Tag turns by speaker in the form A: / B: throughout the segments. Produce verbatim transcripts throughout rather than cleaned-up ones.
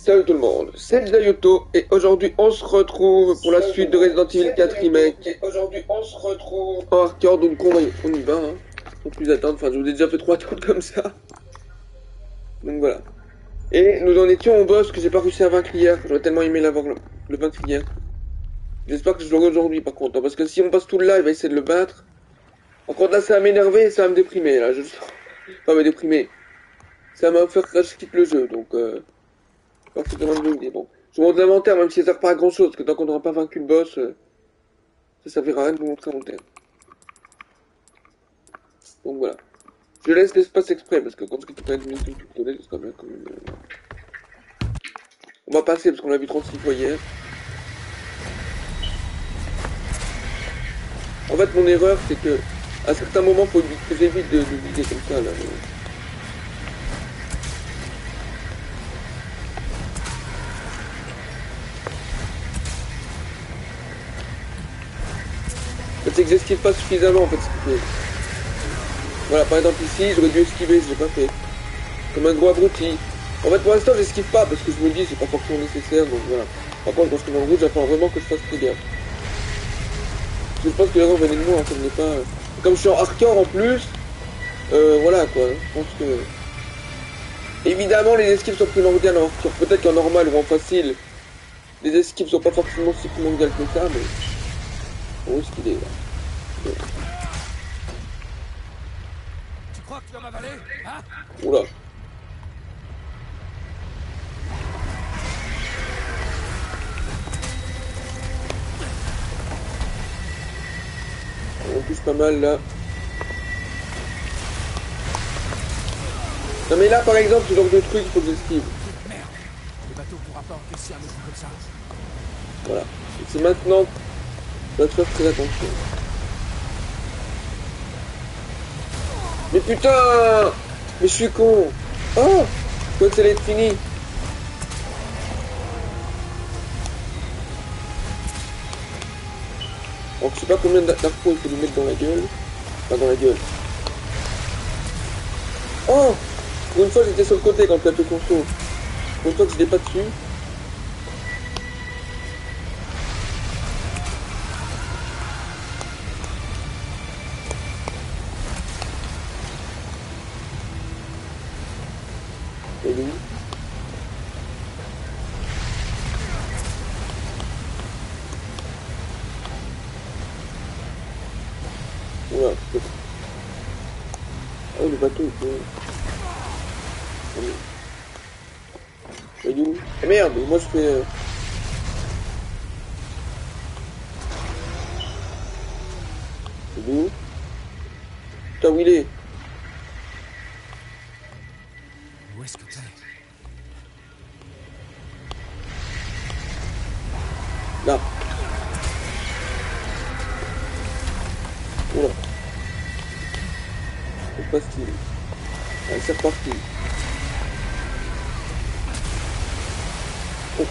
A: Salut tout le monde, c'est Zayoto et aujourd'hui on se retrouve pour la Salut suite de Resident Evil quatre Remake. Et aujourd'hui on se retrouve en hardcore, donc on, va y, on y va, hein. Sans plus attendre, enfin je vous ai déjà fait trois tours comme ça. Donc voilà. Et nous en étions au boss que j'ai pas réussi à vaincre hier, j'aurais tellement aimé l'avoir le, le vaincre hier. J'espère que je l'aurai aujourd'hui par contre, hein, parce que si on passe tout le live, il va essayer de le battre. Par contre là ça va m'énerver et ça va me déprimer là, je Pas me déprimer. Ça va me faire que je quitte le jeu, donc euh... Alors, c'est vraiment une idée. Bon, je vous montre l'inventaire, même si ça sert pas à grand chose, parce que tant qu'on n'aura pas vaincu le boss, euh, ça servira à rien de vous montrer l'inventaire. Donc voilà. Je laisse l'espace exprès, parce que quand je récupère une minute tout collé, ce sera bien quand même. Euh... On va passer, parce qu'on l'a vu trente-six fois hier. En fait, mon erreur, c'est que, à certains moments, faut que j'évite de, de viser comme ça, là. Mais... c'est que j'esquive pas suffisamment en fait ce qui fait. Voilà, par exemple ici, j'aurais dû esquiver, je l'ai pas fait. Comme un gros abruti. En fait pour l'instant j'esquive pas parce que je me dis c'est pas forcément nécessaire, donc voilà. Par contre quand je suis dans le rouge, j'attends vraiment que je fasse très gaffe. Parce que je pense que l'erreur venait de moi, hein, ça n'est pas. Comme je suis en hardcore en plus, euh, voilà quoi. Je pense que. Évidemment les esquives sont primordiales en hardcore. Peut-être qu'en normal ou en facile, les esquives sont pas forcément si primordiales que ça, mais. Où est-ce qu'il est là? Ouais.
B: Tu crois que tu vas m'avaler, hein?
A: Oula. On touche pas mal là. Non mais là par exemple ce genre de truc il faut que j'esquive.
B: Merde, le bateau pourra pas encaisser un mec comme ça.
A: Voilà. Et c'est maintenant que je dois faire très attention. Mais putain! Mais je suis con! Oh! Je crois que ça allait être fini. Donc je sais pas combien d'infos il faut lui mettre dans la gueule. Pas dans la gueule. Oh! Pour une fois j'étais sur le côté quand le plateau conso. Pour une fois que j'étais pas dessus. Et lui. Voilà. Oh le bateau il peut... Et d'où? Ah merde, moi je fais... Euh... Et d'où? Putain où il est?
B: Où est-ce que t'es?
A: Là. Oula. C'est pas stylé. Allez, c'est reparti. Oh.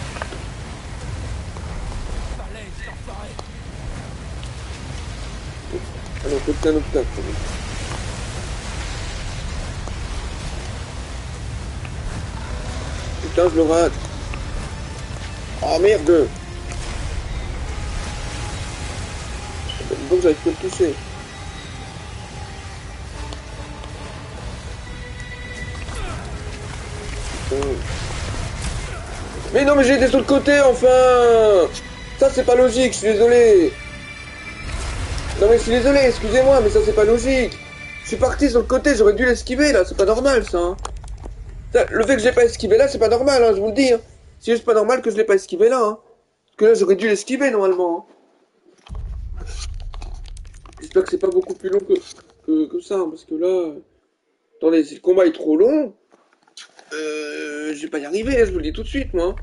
A: Ah non, peut-être un obstacle. Putain, je le rate. Oh merde. Donc j'arrive pas à le toucher. Putain. Mais non mais j'ai été sur le côté enfin. Ça c'est pas logique, je suis désolé. Non mais je suis désolé, excusez-moi, mais ça c'est pas logique. Je suis parti sur le côté, j'aurais dû l'esquiver là, c'est pas normal ça, hein. Ça, le fait que je l'ai pas esquivé là, c'est pas normal, hein, je vous le dis. Hein. C'est juste pas normal que je l'ai pas esquivé là. Hein. Parce que là j'aurais dû l'esquiver normalement. Hein. J'espère que c'est pas beaucoup plus long que, que, que ça, hein, parce que là... Euh... Attendez, si le combat est trop long, euh, je vais pas y arriver, je vous le dis tout de suite, moi.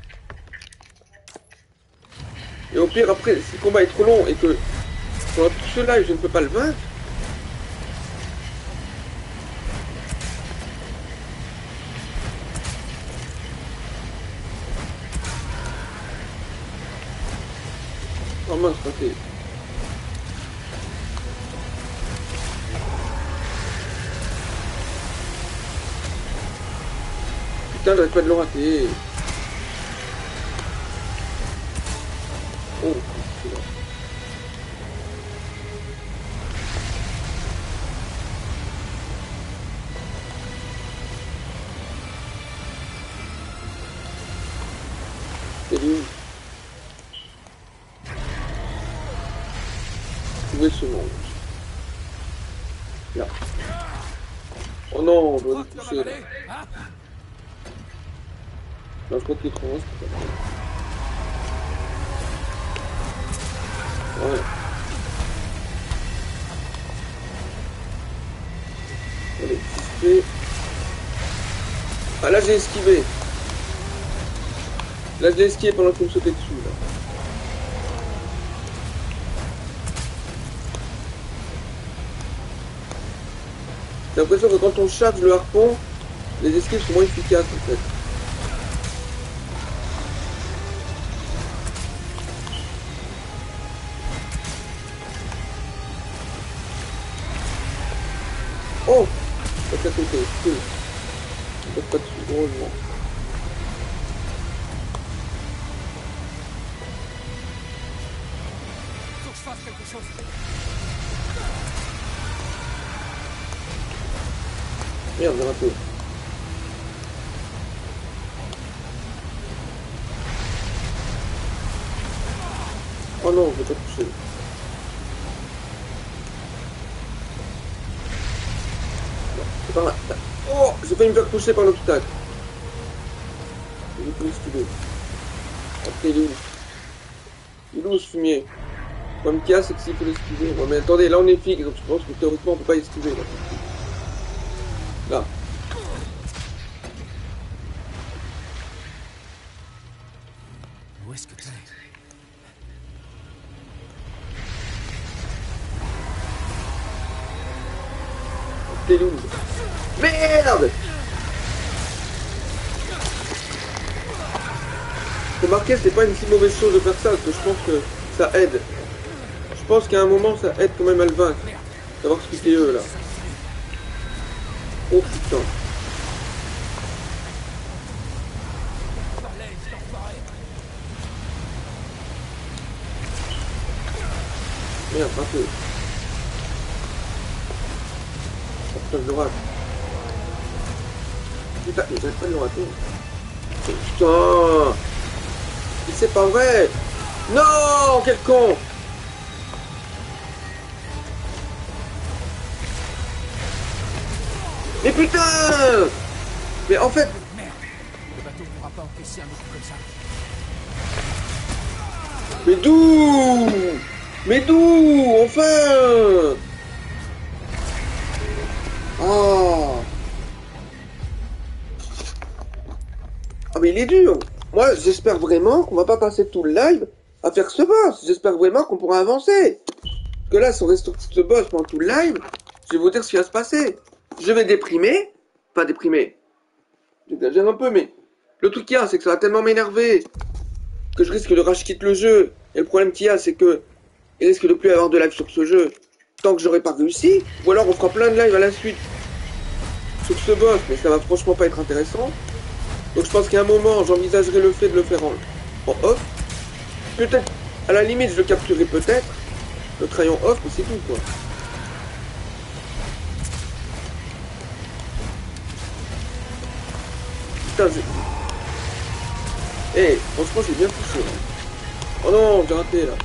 A: Et au pire, après, si le combat est trop long et que sur tout cela, je ne peux pas le vaincre, oh mince, raté. Putain, j'arrête pas de le rater. Oh, c'est là. C'est lui. Trouver ce monde. Là. Oh non, on doit le toucher là. Non, je crois qu'il est trop loin, c'est pas mal. Voilà. Allez, esquiver. Ah là j'ai esquivé. Là j'ai esquivé pendant qu'il me sautait dessus là. J'ai l'impression que quand on charge le harpon, les esquives sont moins efficaces en fait. Oh, ça à côté, cool. On passe pas dessus, heureusement.
B: Faut que je fasse quelque chose.
A: Merde, j'ai raté. Oh non, je vais pas toucher. C'est par là. Oh, j'ai failli me faire toucher par l'obstacle. J'ai pu esquiver. Après, il est où? Il est où ce fumier? Le problème qu'il y a, c'est que s'il faut l'esquiver. Ouais, mais attendez, là on est fixe, donc je pense que théoriquement on peut pas esquiver. Là. Là.
B: Où est-ce que t'es?
A: T'es où? Merde! Remarquez, c'est pas une si mauvaise chose de faire ça, parce que je pense que ça aide. Je pense qu'à un moment, ça aide quand même à le vaincre. Savoir ce que c'est eux, là. Oh putain. Merde, un peu. Oh putain, je le rate. Putain, mais j'arrête pas de le rater. Oh, putain! Mais c'est pas vrai! Non! Quel con! Mais putain! Mais en fait...
B: Merde! Le bateau pourra pas encaisser un coup comme ça.
A: Mais d'où? Mais d'où? Enfin! Ah! Ah mais il est dur! Moi j'espère vraiment qu'on va pas passer tout le live à faire ce boss. J'espère vraiment qu'on pourra avancer. Parce que là, si on reste sur ce boss pendant tout le live, je vais vous dire ce qui va se passer. Je vais déprimer. Pas déprimer. J'exagère un peu, mais le truc qu'il y a, c'est que ça va tellement m'énerver que je risque de rage quitte le jeu. Et le problème qu'il y a, c'est que il risque de plus avoir de live sur ce jeu tant que j'aurai pas réussi. Ou alors on fera plein de lives à la suite sur ce boss, mais ça va franchement pas être intéressant. Donc je pense qu'à un moment, j'envisagerai le fait de le faire en, en off. Peut-être, à la limite, je le capturerai peut-être. Le crayon off, mais c'est tout, quoi. Putain, j'ai... Eh, hey, franchement, j'ai bien touché, là. Oh non, j'ai raté, là.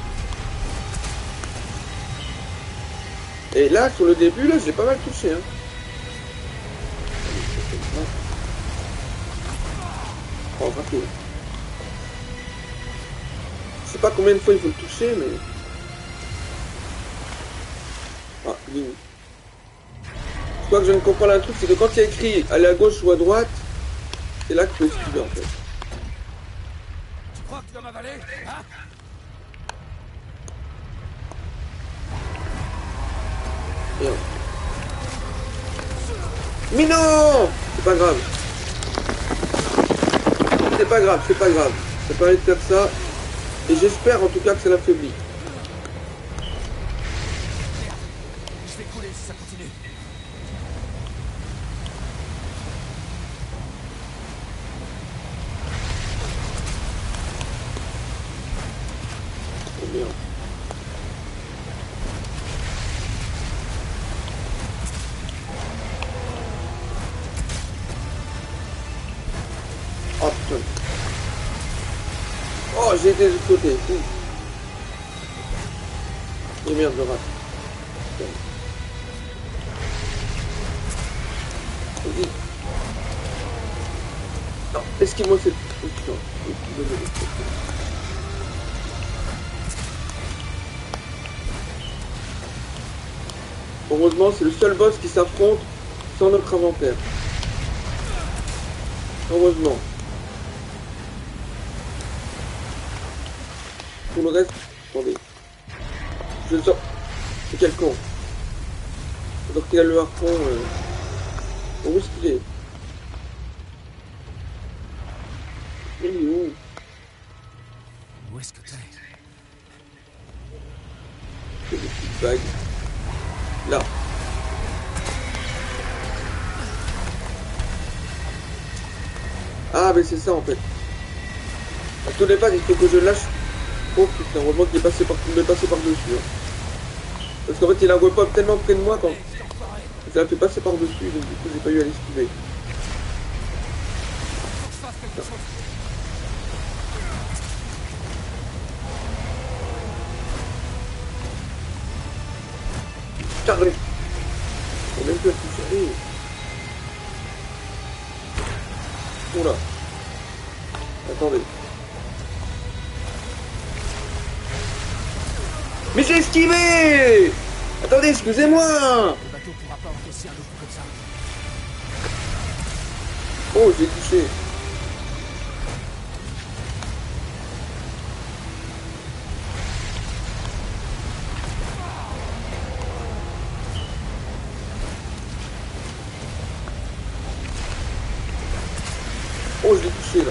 A: Et là, sur le début, là, j'ai pas mal touché, hein. Oh, raté. Je sais pas combien de fois il faut le toucher, mais... Ah, il est où? Je crois que je ne comprends pas un truc, c'est que quand il y a écrit aller à gauche ou à droite, c'est là que tu peux esquiver, en fait.
B: Tu crois que tu vas m'avaler? Hein?
A: Merde. Mais non! C'est pas grave. C'est pas grave, c'est pas grave. Ça permet de faire ça. Et j'espère en tout cas que ça l'affaiblit.
B: Je vais couler si ça continue.
A: Oh, j'ai été de l'autre côté. Ouh. Et merde, je rate. Vas-y. Non, esquive-moi cette... Oh, putain. Heureusement, c'est le seul boss qui s'affronte sans notre inventaire. Heureusement. Pour le reste... Attendez. Je le sors. C'est quel con. Alors qu'il a le harpon... Euh... Où est-ce qu'il est? Il est où?
B: Où est-ce que t'es?
A: C'est des petites bagues. Là. Ah, mais c'est ça en fait. À tous les pas, il faut que je lâche. Oh putain, heureusement qu'il est passé par, il est passé par-dessus. Hein. Parce qu'en fait, il a un pop tellement près de moi quand. Ça l'a fait passer par-dessus, donc du coup, j'ai pas eu à l'esquiver. Putain, j'ai même plus à toucher. Oula. Attendez. Mais j'ai esquivé! Attendez, excusez-moi!
B: Le bateau pourra pas encaisser un autre coup comme ça.
A: Oh, j'ai touché. Oh, je l'ai touché là.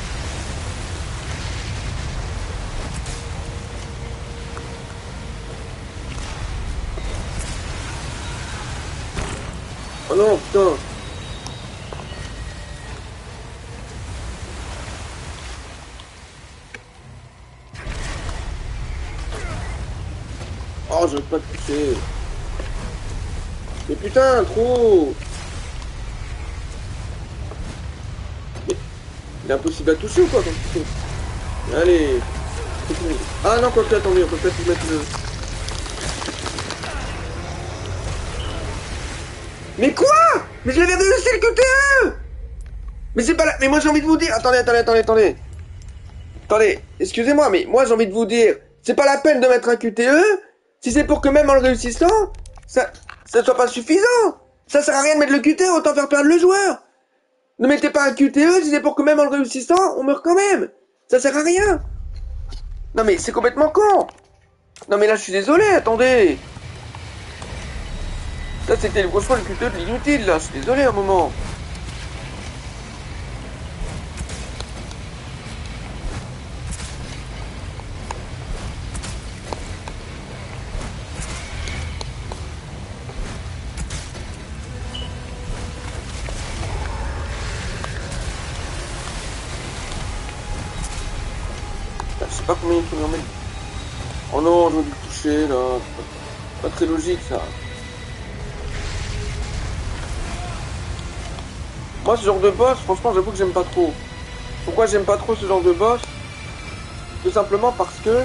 A: Oh non, putain. Oh, je veux pas te toucher. Mais putain, trop. Mais il est impossible à toucher ou quoi quand tu touches? Allez. Ah non, quoi que attendez, on peut peut-être mettre le... Mais quoi? Mais je l'avais réussi le Q T E. Mais c'est pas là. Mais moi j'ai envie de vous dire. Attendez, attendez, attendez, attendez. Attendez, excusez-moi, mais moi j'ai envie de vous dire. C'est pas la peine de mettre un Q T E si c'est pour que même en le réussissant, ça, ça soit pas suffisant. Ça sert à rien de mettre le Q T E, autant faire perdre le joueur. Ne mettez pas un Q T E si c'est pour que même en le réussissant, on meurt quand même. Ça sert à rien. Non mais c'est complètement con. Non mais là je suis désolé, attendez. Ça c'était franchement le Q T E de l'inutile là, je suis désolé un moment. Je sais pas combien il faut en mettre. Oh non, j'ai dû le toucher là. Pas très logique ça. Moi ce genre de boss, franchement j'avoue que j'aime pas trop. Pourquoi j'aime pas trop ce genre de boss? Tout simplement parce que...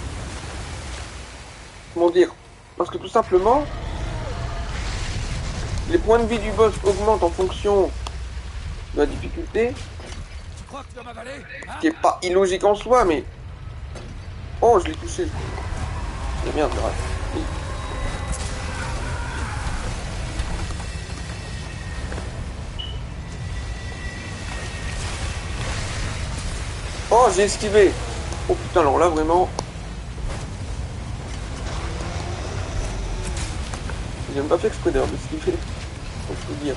A: Comment dire? Parce que tout simplement... Les points de vie du boss augmentent en fonction de la difficulté.
B: Tu crois que tu vas m'avaler? Hein?
A: Ce qui est pas illogique en soi, mais... Oh, je l'ai touché. C'est merde, je rate. Oui. Oh, j'ai esquivé. Oh putain, alors là, vraiment... J'ai même pas fait exprès d'ailleurs d'esquiver. Faut tout dire.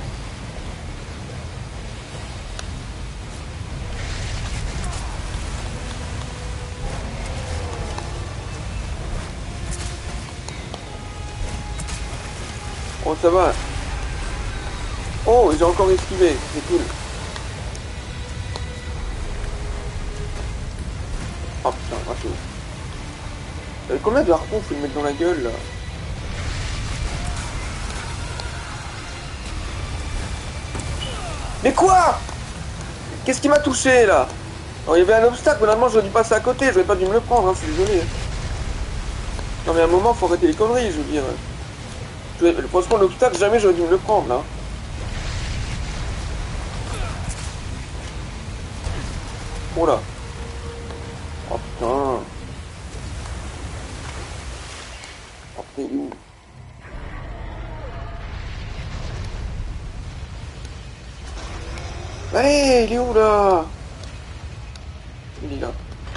A: Oh, ça va. Oh, j'ai encore esquivé. C'est cool. Oh putain, raté. Euh, combien de harpons faut le mettre dans la gueule là? Mais quoi? Qu'est-ce qui m'a touché là? Alors, il y avait un obstacle, mais normalement j'aurais dû passer à côté, j'aurais pas dû me le prendre, hein, je suis désolé. Non mais à un moment faut arrêter les conneries, je veux dire. Je... Franchement l'obstacle, jamais j'aurais dû me le prendre là. Oh là. Oh putain. Oh t'es où? Allez, il est où là? Il est là.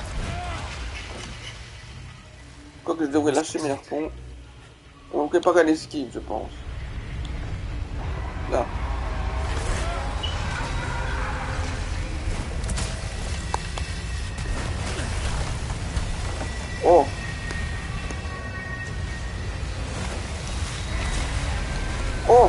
A: Quoi que je devrais lâcher mes harpons. On va préparer à l'esquive, je pense. Là. Oh. Oh.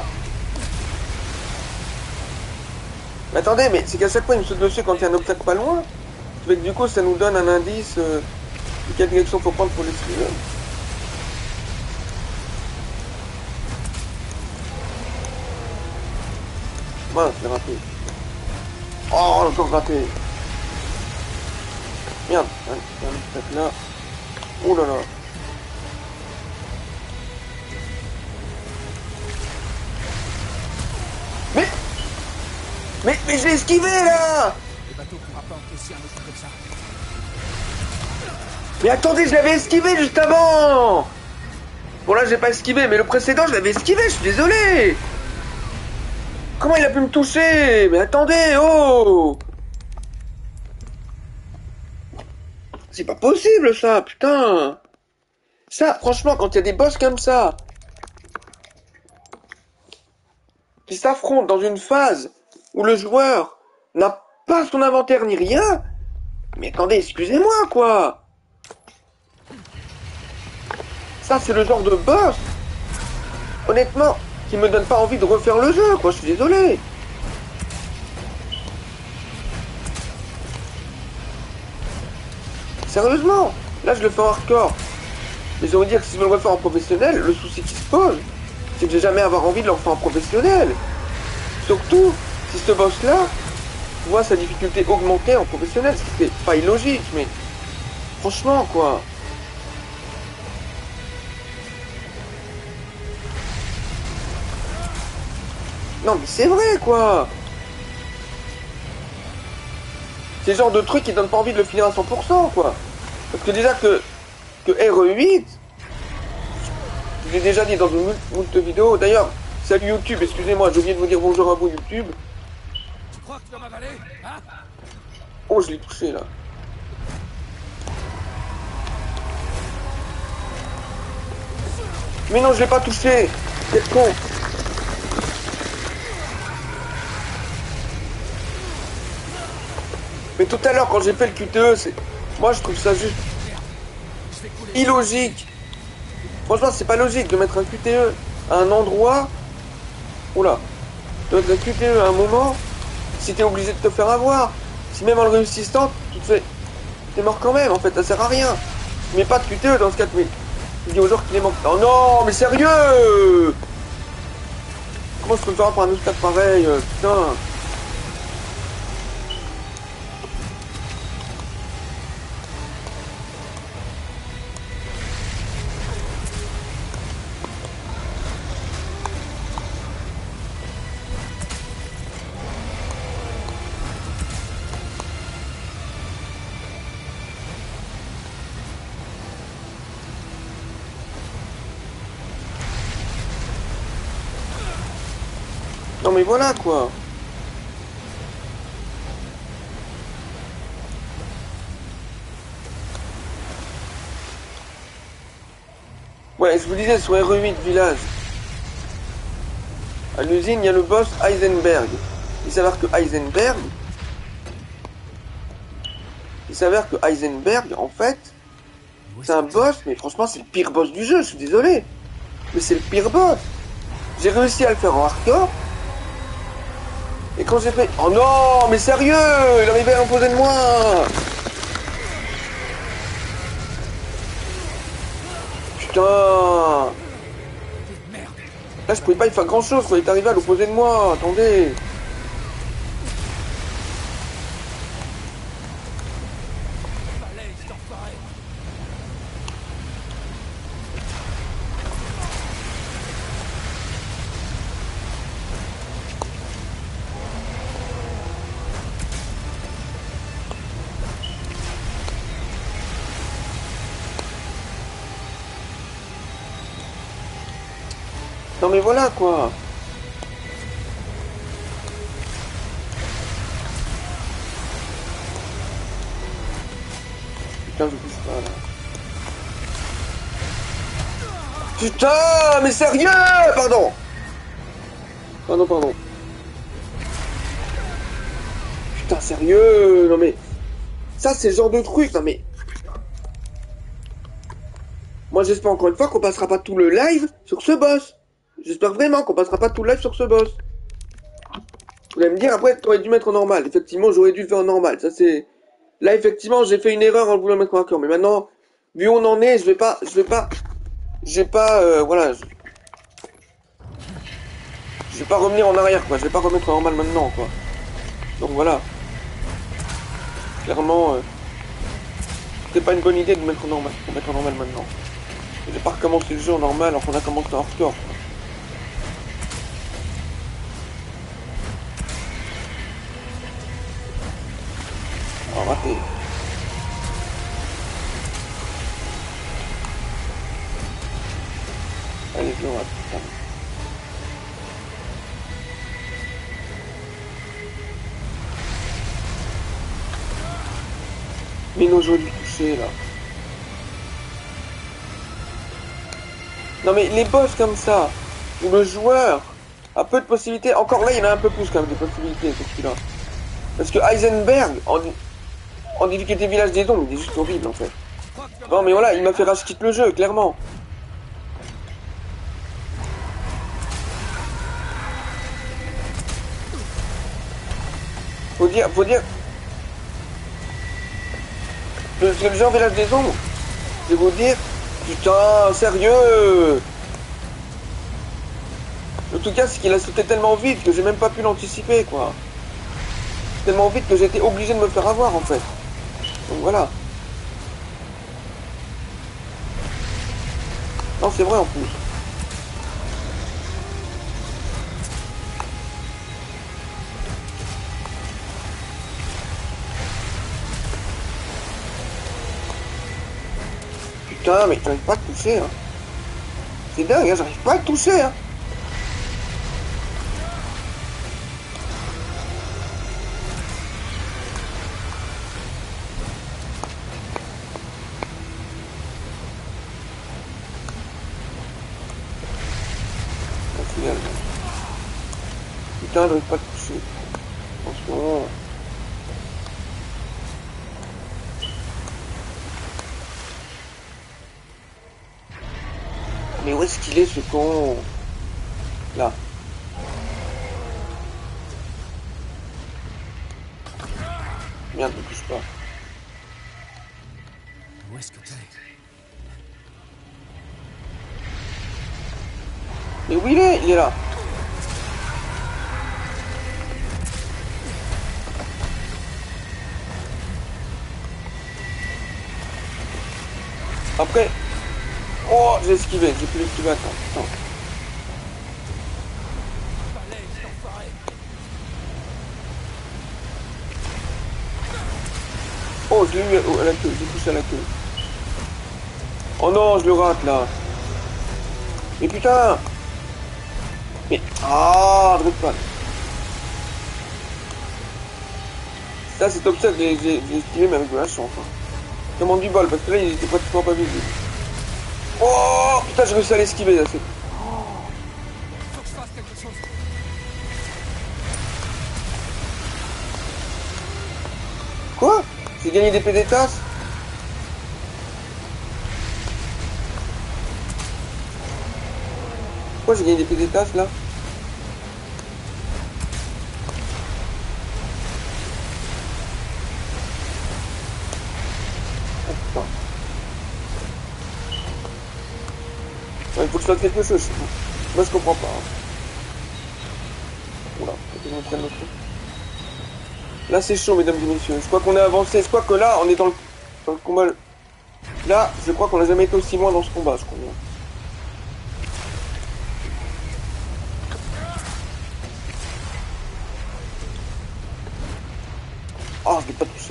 A: Mais attendez, mais c'est qu'à chaque fois il me saute dessus quand il y a un obstacle pas loin. Ça fait que du coup ça nous donne un indice euh, de quelle direction faut prendre pour l'esquiver. Mince, je l'ai raté. Oh, encore raté. Merde, il y a un obstacle là. Oh là là. Mais Mais, mais je l'ai esquivé là.
B: Le bateau pourra pas encaisser un autre comme ça.
A: Mais attendez, je l'avais esquivé juste avant. Bon là j'ai pas esquivé, mais le précédent je l'avais esquivé, je suis désolé. Comment il a pu me toucher? Mais attendez, oh. C'est pas possible ça, putain. Ça, franchement, quand il y a des boss comme ça, qui s'affrontent dans une phase où le joueur n'a pas son inventaire ni rien, mais attendez, excusez-moi, quoi. Ça, c'est le genre de boss, honnêtement, qui me donne pas envie de refaire le jeu, quoi, je suis désolé. Sérieusement, là, je le fais en hardcore. Mais ça veut dire que si je me le refais en professionnel, le souci qui se pose, c'est que j'ai jamais avoir envie de le refaire en professionnel. Surtout, si ce boss-là voit sa difficulté augmenter en professionnel, ce qui est pas illogique, mais franchement, quoi. Non, mais c'est vrai, quoi. C'est le genre de truc qui donne pas envie de le finir à cent pour cent, quoi. Parce que déjà que, que R E huit, je l'ai déjà dit dans une moult vidéo, d'ailleurs, salut YouTube, excusez-moi, j'ai oublié de vous dire bonjour à vous YouTube.
B: Tu crois que tu vas m'avaler, hein?
A: Oh, je l'ai touché, là. Mais non, je l'ai pas touché. Quel con. Mais tout à l'heure, quand j'ai fait le Q T E, c'est... Moi, je trouve ça juste... illogique. Franchement, c'est pas logique de mettre un Q T E à un endroit... Oula. De mettre un Q T E à un moment, si t'es obligé de te faire avoir. Si même en le réussissant, tu te fais... T'es mort quand même, en fait, ça sert à rien. Tu mets pas de Q T E dans ce cas de... Mais... Tu dis aux joueurs qu'il est mort. Oh non, mais sérieux. Comment je peux me faire pour un obstacle pareil, euh, putain. Non mais voilà quoi. Ouais, je vous disais sur R E huit village. À l'usine, il y a le boss Heisenberg. Il s'avère que Heisenberg... Il s'avère que Heisenberg, en fait, c'est un boss, mais franchement, c'est le pire boss du jeu, je suis désolé. Mais c'est le pire boss. J'ai réussi à le faire en hardcore. Et quand j'ai fait... Oh non, mais sérieux, il arrivait à imposer de moi. Putain. Là, je pouvais pas y faire grand chose quand il est arrivé à l'opposé de moi. Attendez. Non mais voilà quoi. Putain, je bouge pas là. Putain, mais sérieux? Pardon. Pardon, pardon. Putain, sérieux? Non mais... Ça, c'est le genre de truc, non mais... Moi, j'espère encore une fois qu'on passera pas tout le live sur ce boss. J'espère vraiment qu'on passera pas tout le live sur ce boss. Vous allez me dire, après, t'aurais dû mettre en normal. Effectivement, j'aurais dû le faire en normal. Ça, c'est... Là, effectivement, j'ai fait une erreur en le voulant mettre en hardcore. Mais maintenant, vu où on en est, je vais pas... Je vais pas... Je vais pas... Euh, voilà... Je... je vais pas revenir en arrière, quoi. Je vais pas remettre en normal maintenant, quoi. Donc, voilà. Clairement... Euh... C'est pas une bonne idée de mettre en normal. De mettre en normal maintenant. Je vais pas recommencer le jeu en normal alors qu'on a commencé en hardcore. Alors, raté. Allez, je le rate. Mais nos jeux du toucher, là. Non mais les boss comme ça, où le joueur a peu de possibilités, encore là il y en a un peu plus quand même de possibilités sur celui-là. Parce que Heisenberg, en, en difficulté village des ombres, il est juste horrible en fait. Non mais voilà, il m'a fait rage quitte le jeu, clairement. Faut dire, faut dire... Parce que le jeu en village des ombres, je vais vous dire, putain, sérieux. En tout cas, c'est qu'il a sauté tellement vite que j'ai même pas pu l'anticiper, quoi. Tellement vite que j'ai été obligé de me faire avoir, en fait. Donc voilà. Non, c'est vrai en plus. Putain, mais j'arrive pas à te toucher, hein. C'est dingue, hein, j'arrive pas à te toucher, hein. Putain, j'arrive pas à te toucher. Franchement. Mais où est-ce qu'il est, ce con? Là. Merde, ne touche pas.
B: Où est-ce que t'es?
A: Mais où il est? Il est là. Après... Oh, j'ai esquivé, j'ai pu l'esquiver, attends, attends. Oh, je l'ai eu à la queue, j'ai touché à la queue. Oh non, je le rate, là. Mais putain. Mais... Ah, drop pas. Ça, cet obstacle, j'ai esquivé, mais avec de la chance. Hein. Comment du bol, parce que là, il était pratiquement pas visible. Oh putain, j'ai réussi à l'esquiver là, c'est...
B: Faut que je fasse quelque chose.
A: Quoi? J'ai gagné des pédétas? Pourquoi j'ai gagné des pédétas là? Oh putain. Ouais, il faut que je fasse quelque chose. Moi je comprends pas. Hein. Oula, faut que je me prenne le truc. Là c'est chaud mesdames et messieurs. Je crois qu'on est avancé. Je crois que là on est dans le, dans le combat. Là je crois qu'on n'a jamais été aussi loin dans ce combat, je crois. Oh, je l'ai pas touché.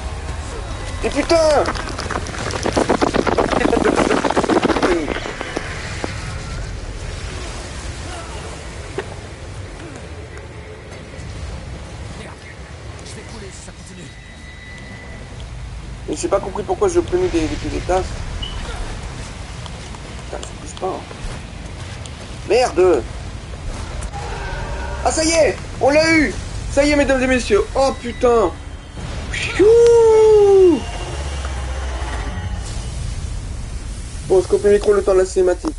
A: Et putain! j'ai pas compris pourquoi j'ai obtenu des, des, des tasses. Putain, je bouge pas. Hein. Merde! Ah ça y est! On l'a eu! Ça y est mesdames et messieurs! Oh putain! Pfiou. Bon, on se coupe le micro le temps de la cinématique.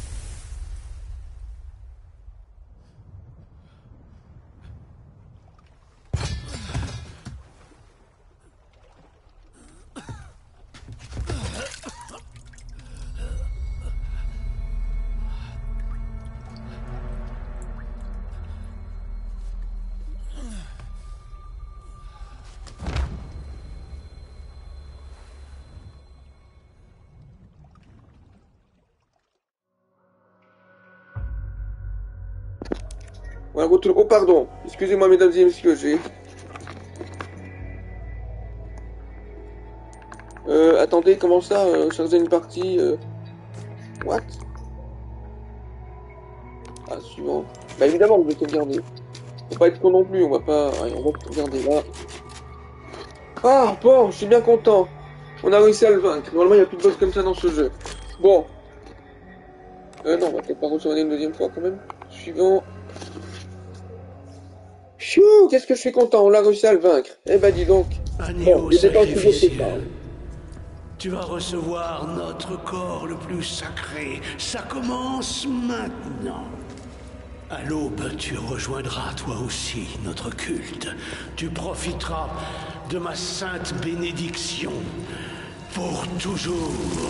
A: Voilà, retour. Oh pardon, excusez-moi mesdames et messieurs, j'ai... Euh, attendez, comment ça, euh, charger une partie, euh... What? Ah, suivant. Bah évidemment, on va sauvegarder. Faut pas être con non plus, on va pas... Allez, on va sauvegarder là. Ah, bon, je suis bien content. On a réussi à le vaincre. Normalement, il n'y a plus de boss comme ça dans ce jeu. Bon. Euh, non, on va peut-être pas retourner une deuxième fois quand même. Suivant. Chou, qu'est-ce que je suis content, on l'a réussi à le vaincre. Eh ben dis donc.
C: Agneau sacrificiel. Tu vas recevoir notre corps le plus sacré. Ça commence maintenant. À l'aube, tu rejoindras toi aussi notre culte. Tu profiteras de ma sainte bénédiction pour toujours.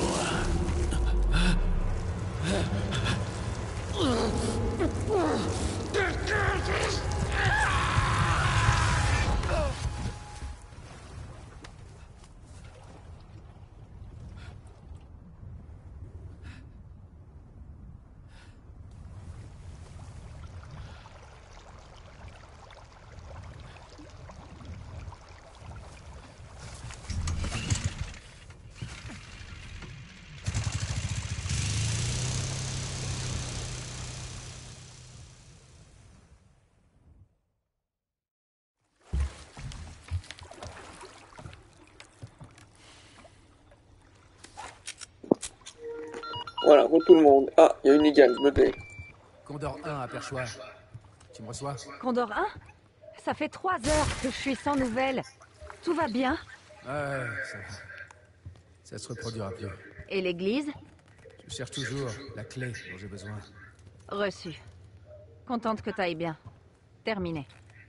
A: Voilà, pour tout le monde. Ah, il y a une égale, je me tais.
B: Condor un à Perchoir. Tu me reçois?
D: Condor un? Ça fait trois heures que je suis sans nouvelles. Tout va bien?
B: Ouais, ça... ça se reproduira plus.
D: Et l'église?
B: Je cherche toujours la clé dont j'ai besoin.
D: Reçu. Contente que t'ailles bien. Terminé.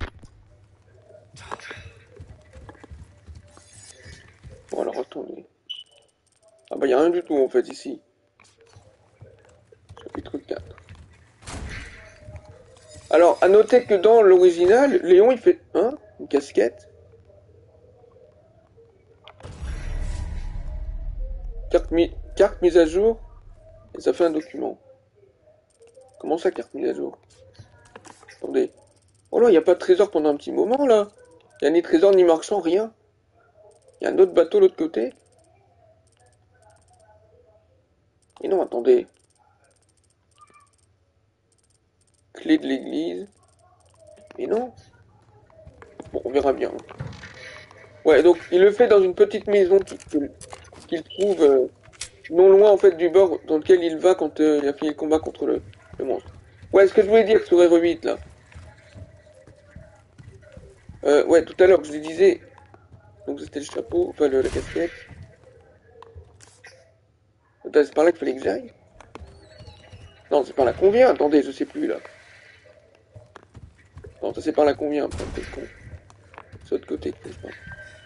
A: Bon, alors attendez. Ah bah, il n'y a rien du tout en fait ici. Chapitre quatre. Alors, à noter que dans l'original, Léon il fait... Hein? Une casquette? Carte, mi... carte mise à jour. Et ça fait un document. Comment ça, carte mise à jour? Attendez. Oh là, il n'y a pas de trésor pendant un petit moment là. Il n'y a ni trésor ni marchand, rien. Il y a un autre bateau de l'autre côté. Et non, attendez. Clé de l'église. Et non. Bon, on verra bien. Ouais, donc il le fait dans une petite maison qu'il qu'il trouve euh, non loin en fait du bord dans lequel il va quand euh, il a fini le combat contre le, le monstre. Ouais, ce que je voulais dire sur R huit là. Euh, ouais, tout à l'heure je lui disais. Donc c'était le chapeau, enfin le, la casquette. Attends, c'est par là qu'il fallait que j'aille? Non, c'est par là qu'on vient, attendez, je sais plus là. Non, ça c'est par là qu'on vient, après, c'est con. C'est de l'autre côté, je pense.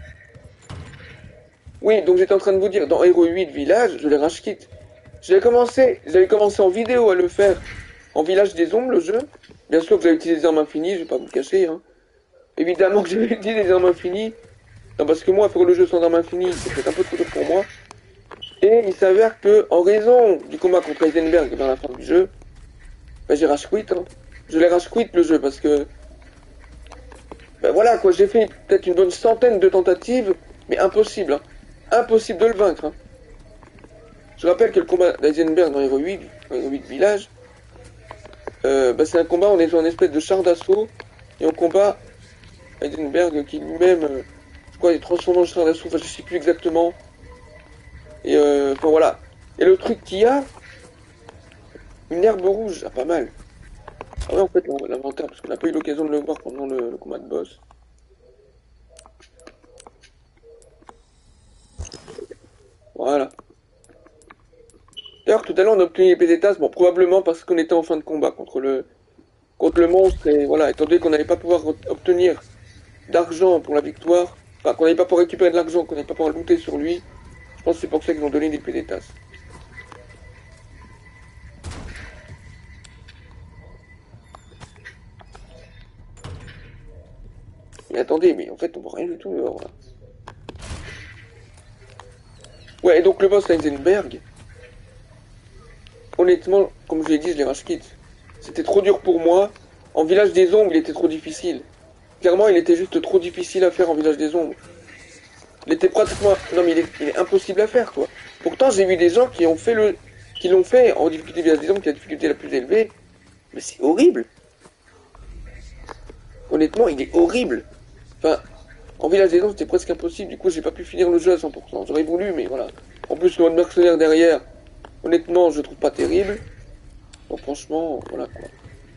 A: Oui, donc j'étais en train de vous dire, dans Hero huit Village, je l'ai rage quit. J'avais commencé, j'avais commencé en vidéo à le faire en Village des Ombres, le jeu. Bien sûr que j'avais utilisé des armes infinies, je vais pas vous le cacher, hein. Évidemment que j'avais utilisé des armes infinies. Non, parce que moi, faire le jeu sans armes infinies, c'est un peu trop tôt pour moi. Et il s'avère que, en raison du combat contre Heisenberg vers la fin du jeu, bah, j'ai rage quit, hein. Je l'ai rage quit le jeu parce que... Ben voilà quoi, j'ai fait peut-être une bonne centaine de tentatives, mais impossible, hein. Impossible de le vaincre, hein. Je rappelle que le combat d'Eisenberg dans Hero huit, dans Hero huit Village, euh, bah, c'est un combat, on est sur une espèce de char d'assaut, et on combat Heisenberg qui lui-même, euh, je crois, est transformé en char d'assaut, enfin je sais plus exactement, Et euh, enfin voilà. Et le truc qu'il y a, une herbe rouge, ah pas mal. Ah ouais, en fait, l'inventaire, parce qu'on n'a pas eu l'occasion de le voir pendant le, le combat de boss. Voilà. D'ailleurs, tout à l'heure, on a obtenu l'épée des tasses, bon, probablement parce qu'on était en fin de combat contre le, contre le monstre, et voilà, étant donné qu'on n'allait pas pouvoir obtenir d'argent pour la victoire, enfin, qu'on n'allait pas pouvoir récupérer de l'argent, qu'on n'allait pas pouvoir looter sur lui, je pense que c'est pour ça qu'ils ont donné l'épée des tasses. Mais attendez, mais en fait, on voit rien du tout dehors, là. Ouais, et donc le boss Heisenberg, honnêtement, comme je l'ai dit, je l'ai rage quit. C'était trop dur pour moi. En Village des Ombres, il était trop difficile. Clairement, il était juste trop difficile à faire en Village des Ombres. Il était pratiquement... Non, mais il est, il est impossible à faire, quoi. Pourtant, j'ai vu des gens qui ont fait le... qui l'ont fait en difficulté Village des Ombres, qui est la difficulté la plus élevée. Mais c'est horrible. Honnêtement, il est horrible. Enfin, en Village des Ombres, c'était presque impossible. Du coup, j'ai pas pu finir le jeu à cent pour cent. J'aurais voulu, mais voilà. En plus, le mode mercenaire derrière, honnêtement, je le trouve pas terrible. Donc franchement, voilà quoi.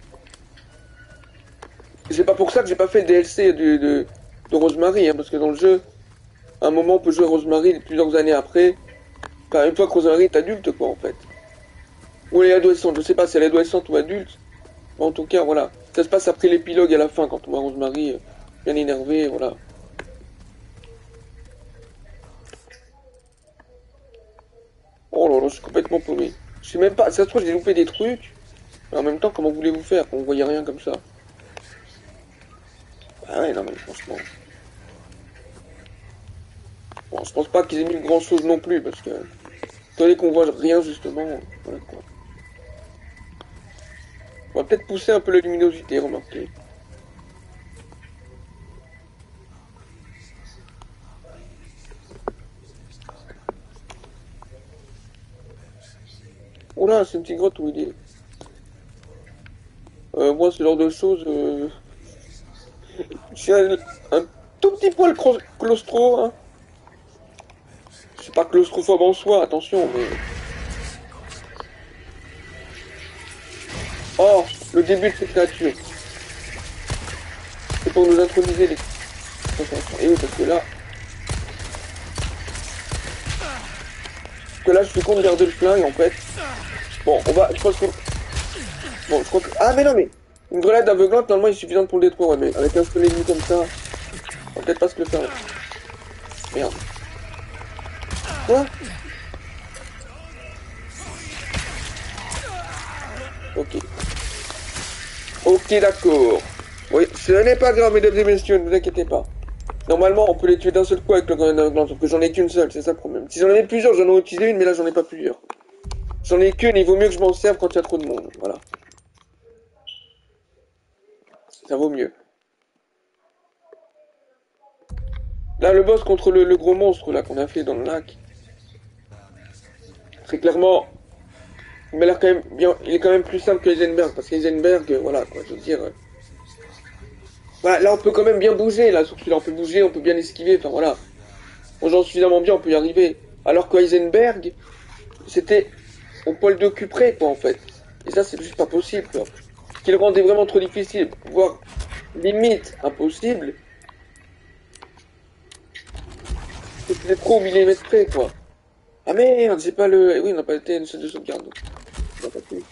A: C'est pas pour ça que j'ai pas fait le D L C de, de, de Rosemary, hein, parce que dans le jeu, à un moment on peut jouer Rosemary plusieurs années après. Enfin, une fois que Rosemary est adulte, quoi, en fait. Ou elle est adolescente, je sais pas si elle est adolescente ou adulte. Mais en tout cas, voilà. Ça se passe après l'épilogue à la fin, quand on voit Rosemary euh, bien énervée, voilà. Oh là là, je suis complètement paumé. Je sais même pas, ça se trouve j'ai loupé des trucs. Mais en même temps, comment voulez-vous faire quand vous voyez rien comme ça? Ah ouais, non mais franchement... Bon, je pense pas qu'ils aient mis grand chose non plus, parce que... Étant donné qu'on voit rien, justement, voilà quoi. On va peut-être pousser un peu la luminosité, remarquez. Oh là, c'est une petite grotte où il est. Euh, moi, ce genre de choses... Euh... Je suis un, un tout petit poil claustro, hein. Je suis pas claustrophobe en soi, attention, mais... Oh, le début de cette créature. C'est pour nous introniser les... Et oui, parce que là... Parce que là, je suis con de garder le flingue, en fait. Bon, on va... Je pense que... Bon, je crois que... Ah, mais non, mais... Une grenade aveuglante, normalement, il est suffisante pour le détruire, ouais, mais avec un seul ennemi comme ça... On va peut-être pas se le faire. Merde. Quoi? Ok. Ok, d'accord. Oui, ce n'est pas grave, mesdames et messieurs, ne vous inquiétez pas. Normalement, on peut les tuer d'un seul coup avec le grenade aveuglante, sauf que j'en ai qu'une seule, c'est ça le problème. Si j'en avais plusieurs, j'en aurais utilisé une, mais là, j'en ai pas plusieurs. J'en ai qu'une, il vaut mieux que je m'en serve quand il y a trop de monde, voilà. Ça vaut mieux. Là, le boss contre le, le gros monstre, là, qu'on a fait dans le lac. Très clairement... Il m'a l'air quand même bien... Il est quand même plus simple que Heisenberg, parce qu'Heisenberg, voilà, quoi, je veux dire... Euh... Voilà, là, on peut quand même bien bouger, là, sur celui-là, on peut bouger, on peut bien esquiver, enfin, voilà. On joue suffisamment bien, on peut y arriver. Alors que Heisenberg, c'était au poil de cul près, quoi, en fait. Et ça, c'est juste pas possible, quoi. Ce qui le rendait vraiment trop difficile, voire limite impossible. C'était trop au millimètre près, quoi. Ah merde, j'ai pas le... Eh oui, on n'a pas été une seule de sauvegarde. On n'a pas pu.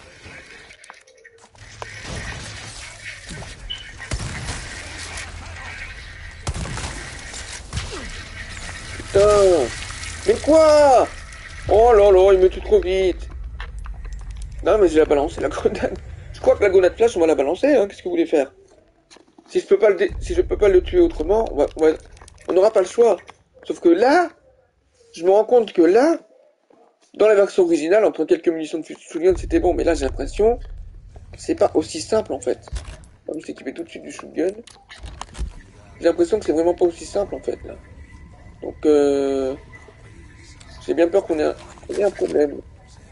A: Putain. Mais quoi? Oh là là, il me tue trop vite. Non, mais j'ai la balancé, la grenade. Je crois que la grenade flash, on va la balancer, hein. Qu'est-ce que vous voulez faire? Si je peux pas le, dé... si je peux pas le tuer autrement, on va... on va... on n'aura pas le choix. Sauf que là, je me rends compte que là, dans la version originale, en prenant quelques munitions de shotgun, c'était bon. Mais là, j'ai l'impression que c'est pas aussi simple, en fait. On va s'équiper tout de suite du shotgun. J'ai l'impression que c'est vraiment pas aussi simple, en fait, là. Donc, euh... j'ai bien peur qu'on ait, un... qu'on ait un problème.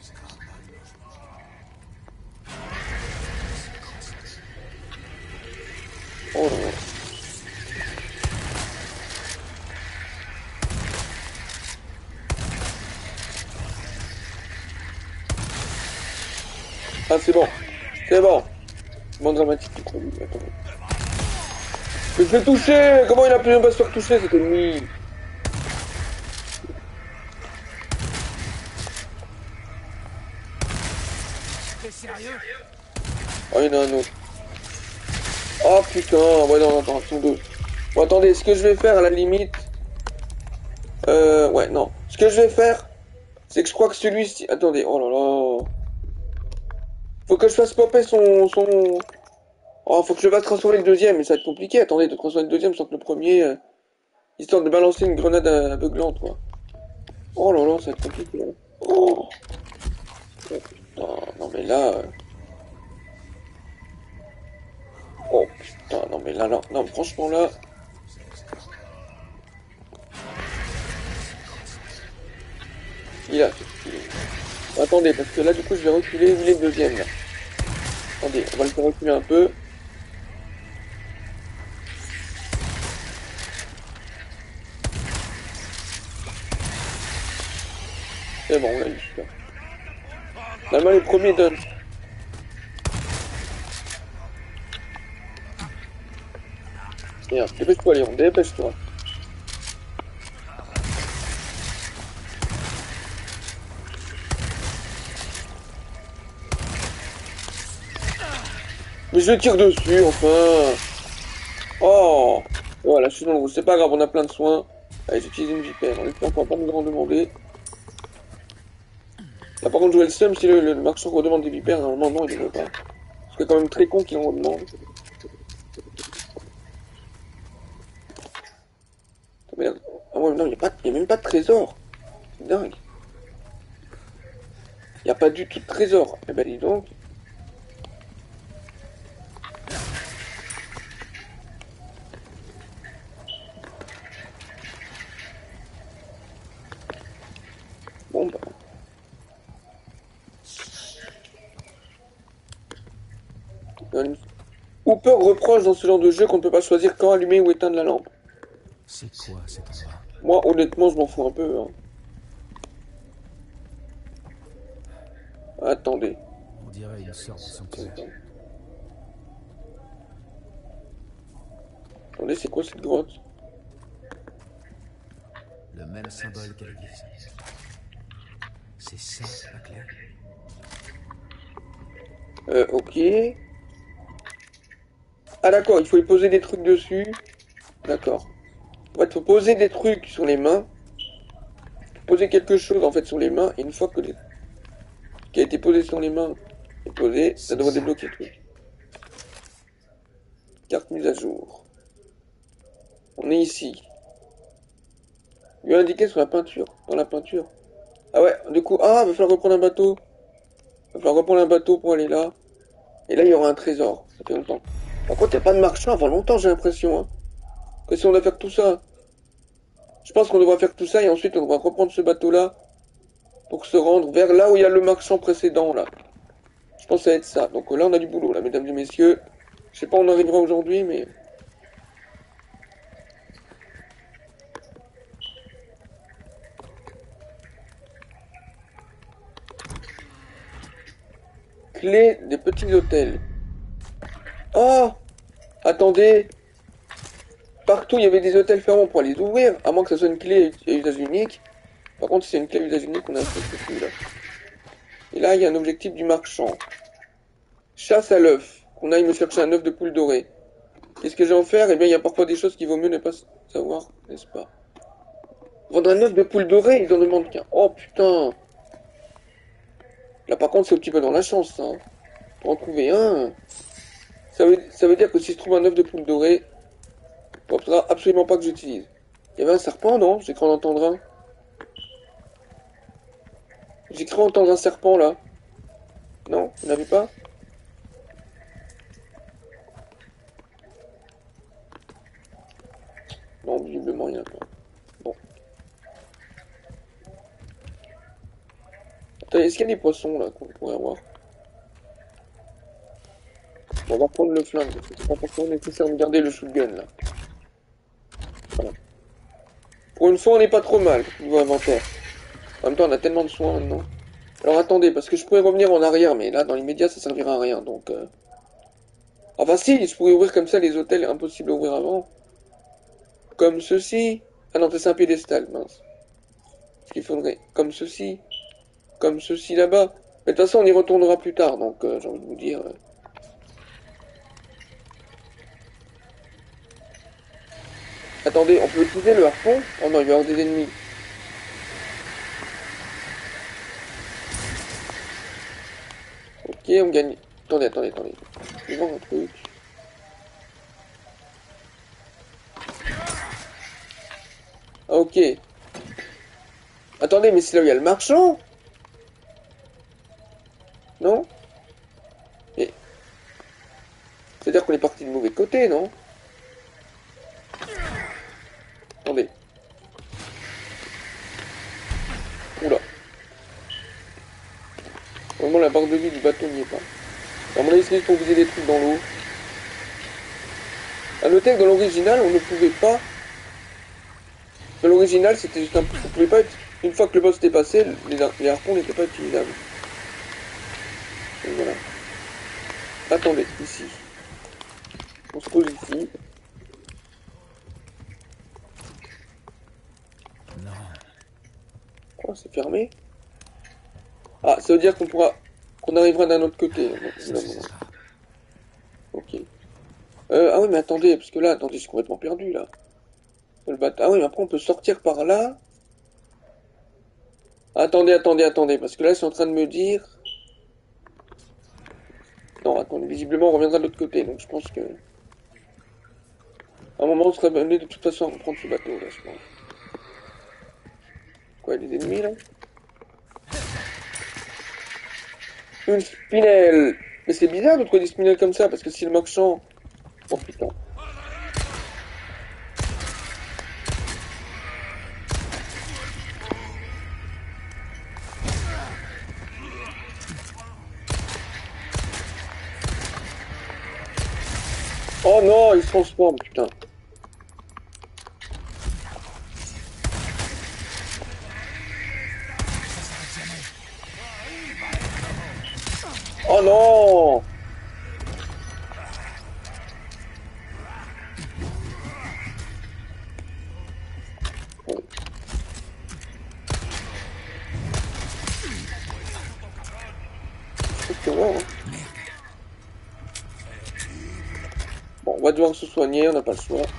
A: Oh là là. Ah, c'est bon. C'est bon. Bon dramatique. Attends. Je me fais toucher. Comment il a pu même pas se faire toucher cet ennemi?
B: T'es sérieux?
A: Oh, il y en a un autre. Oh putain. Ouais, non, attends, ils sont deux. Bon, attendez, ce que je vais faire à la limite... Euh, ouais, non. Ce que je vais faire, c'est que je crois que celui-ci... Attendez, oh là là... Faut que je fasse popper son... son... Oh, faut que je fasse transformer le deuxième, mais ça va être compliqué, attendez, de transformer le deuxième sans que le premier... Euh... Histoire de balancer une grenade aveuglante, quoi. Oh là là, ça va être compliqué. Hein. Oh. Oh putain, non mais là... Euh... Oh putain, non mais là, là... Non, franchement là... Il a... Il... Attendez, parce que là, du coup, je vais reculer. Où il est le deuxième, là? Attendez, on va le faire reculer un peu. C'est bon, on l'a eu, super. Normalement, les premiers donnent. Tiens, dépêche-toi, Léon, dépêche-toi. Mais je tire dessus, enfin. Oh. Voilà, je suis dans le rouge. C'est pas grave, on a plein de soins. Allez, j'utilise une vipère. On espère qu'on va pas nous en demander. Là, par contre, jouer le seum, si le, le marchand redemande des vipères, normalement, non, il ne veut pas. C'est quand même très con qu'il en redemande. Merde. Ah ouais, non, il n'y a, a même pas de trésor. C'est dingue. Il n'y a pas du tout de trésor. Eh ben, dis donc. Bon, bah. Hooper reproche dans ce genre de jeu qu'on ne peut pas choisir quand allumer ou éteindre la lampe.
B: C'est quoi cet endroit?
A: Moi, honnêtement, je m'en fous un peu. Hein. Attendez.
B: On dirait une sorte de sanctuaire.
A: Attendez, c'est quoi cette grotte?
B: Le même symbole qu'à l'église. C'est ça, la clé.
A: Euh, ok. Ah d'accord, il faut y poser des trucs dessus. D'accord. En fait, il faut poser des trucs sur les mains. Poser quelque chose en fait sur les mains. Et une fois que les... ce qui a été posé sur les mains est posé, ça devrait débloquer le truc. Carte mise à jour. On est ici. Lui indiqué sur la peinture. Dans la peinture. Ah ouais, du coup, ah, il va falloir reprendre un bateau. Il va falloir reprendre un bateau pour aller là. Et là, il y aura un trésor. Ça fait longtemps. Par contre, il n'y a pas de marchand avant longtemps, j'ai l'impression. Hein. Que si on doit faire tout ça. Je pense qu'on devra faire tout ça et ensuite on devra reprendre ce bateau-là pour se rendre vers là où il y a le marchand précédent, là. Je pense que ça va être ça. Donc là, on a du boulot, là, mesdames et messieurs. Je sais pas où on arrivera aujourd'hui, mais... Clé des petits hôtels. Oh! Attendez! Partout, il y avait des hôtels fermés pour les ouvrir, à moins que ce soit une clé à usage unique. Par contre, si c'est une clé à usage unique, on a un peu plus là. Et là, il y a un objectif du marchand. Chasse à l'œuf. Qu'on aille me chercher un œuf de poule dorée. Qu'est-ce que j'ai en faire? Eh bien, il y a parfois des choses qu'il vaut mieux ne pas savoir, n'est-ce pas? Vendre un œuf de poule dorée, ils en demandent qu'un. Oh putain! Là, par contre, c'est un petit peu dans la chance, hein. Pour en trouver un. Ça veut, ça veut dire que si je trouve un œuf de poule dorée, il faudra absolument pas que j'utilise. Il y avait un serpent, non? J'ai cru en entendre un. J'ai cru entendre un serpent, là. Non? Vous n'avez pas? Non, visiblement, il n'y en a pas. Bon. Attends, est-ce qu'il y a des poissons, là, qu'on pourrait avoir? Bon, on va prendre le flingue, parce que c'est pas forcément nécessaire de garder le shotgun, là. Voilà. Pour une fois, on n'est pas trop mal, niveau inventaire. En même temps, on a tellement de soins, maintenant. Alors attendez, parce que je pourrais revenir en arrière, mais là, dans l'immédiat, ça servira à rien, donc... Euh... Enfin si, je pourrais ouvrir comme ça les hôtels, impossible à ouvrir avant. Comme ceci. Ah non, c'est un piédestal, mince. Ce qu'il faudrait, comme ceci. Comme ceci là-bas. Mais de toute façon, on y retournera plus tard, donc euh, j'ai envie de vous dire... Euh... Attendez, on peut utiliser le harpon? Oh non, il va y avoir des ennemis. Ok, on gagne... Attendez, attendez, attendez. Je vais voir un truc. Ah, ok. Attendez, mais c'est là où il y a le marchand? Non? Mais... C'est-à-dire qu'on est parti du mauvais côté, non? Attendez. Oula. Vraiment, la barre de vie du bateau n'y est pas. À mon avis, c'est pour viser des trucs dans l'eau. À noter que dans l'original, on ne pouvait pas... Dans l'original, c'était juste un peu... On pouvait pas être... Une fois que le boss était passé, les, har les harpons n'étaient pas utilisables. Donc voilà. Attendez, ici. On se pose ici.
B: Non.
A: Oh, c'est fermé. Ah, ça veut dire qu'on pourra... qu'on arrivera d'un autre côté.
B: Ça,
A: Non,
B: c'est
A: non.
B: ça.
A: Ok. Euh, ah oui, mais attendez, parce que là, attendez, je suis complètement perdu, là. Le bateau. Ah oui, mais après, on peut sortir par là. Attendez, attendez, attendez, parce que là, ils sont en train de me dire... Non, attendez, visiblement, on reviendra de l'autre côté, donc je pense que... À un moment, on serait amené de toute façon à reprendre ce bateau, là, je pense. Quoi, il y a des ennemis, là? Une spinelle! Mais c'est bizarre de trouver des spinelles comme ça, parce que si le marchand... Oh putain. Oh non, il se transforme, putain. Oh non! C'est bon, hein. Bon, on va devoir se soigner, on n'a pas le choix.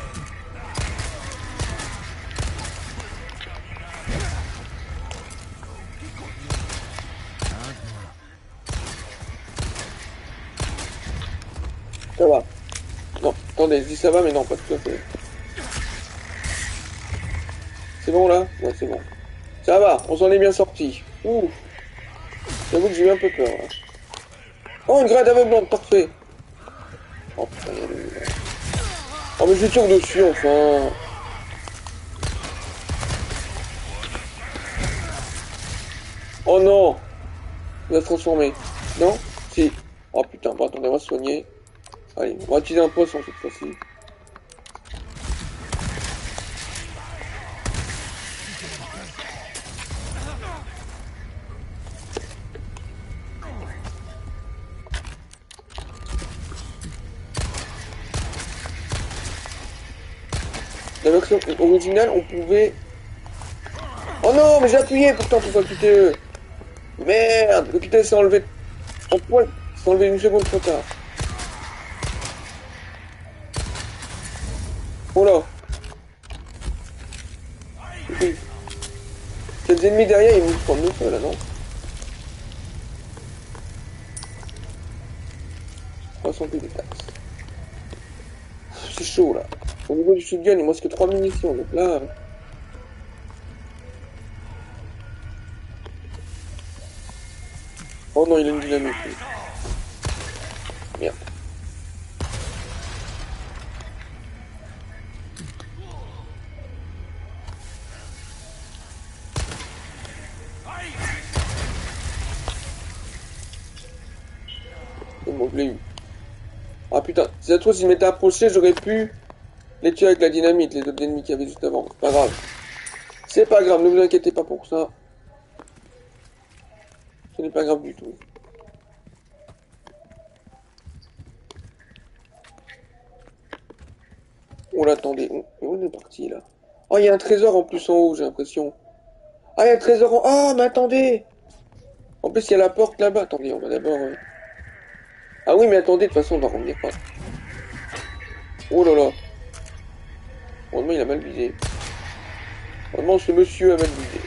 A: Ça va. Non, attendez, je dis ça va, mais non, pas tout à fait. C'est bon là? Ouais, c'est bon. Ça va, on s'en est bien sorti. Ouh. J'avoue que j'ai eu un peu peur là. Oh, une grenade aveuglante, parfait. Oh putain, il y a le... Oh, mais je tire dessus, enfin. Oh non! Il va se transformer. Non? Si. Oh putain, bon attendez, on va se soigner. Allez, on va utiliser un poisson cette fois-ci. La version originale, on pouvait... Oh non, mais j'ai appuyé pourtant pour pas quitter eux. Merde, le quitter s'est enlevé en poil, s'est enlevé une seconde trop tard. Oh là. Oui. Il y a des ennemis derrière, ils vont se prendre le feu là, non? trois cents plus de taxes. C'est chaud là. Au niveau du shotgun, il me reste que trois munitions, donc là... Oh non, il a une dynamite. Merde. C'est bon, je l'ai eu. Ah putain, si la trousse, s'il m'était approché, j'aurais pu les tuer avec la dynamite, les autres ennemis qu'il y avait juste avant. C'est pas grave. C'est pas grave, ne vous inquiétez pas pour ça. Ce n'est pas grave du tout. Oh là, attendez. On, on est parti là. Oh, il y a un trésor en plus en haut, j'ai l'impression. Ah, il y a un trésor en... Ah, mais attendez. En plus, il y a la porte là-bas. Attendez, on va d'abord... Euh... Ah oui, mais attendez, de toute façon, on va revenir pas. Oh là là. Heureusement, il a mal visé. Heureusement, ce monsieur a mal visé.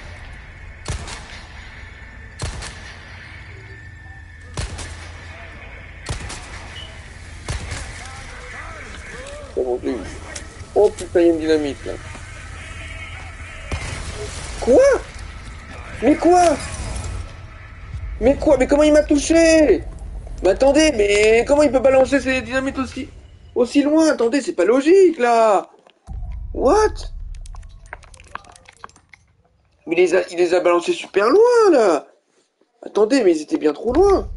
A: Oh mon dieu. Oh putain, il y a une dynamite là. Quoi? Mais quoi? Mais quoi? Mais comment il m'a touché? Mais attendez, mais comment il peut balancer ces dynamites aussi aussi loin? Attendez, c'est pas logique là. What? Mais il les a, il les a balancés super loin là. Attendez, mais ils étaient bien trop loin.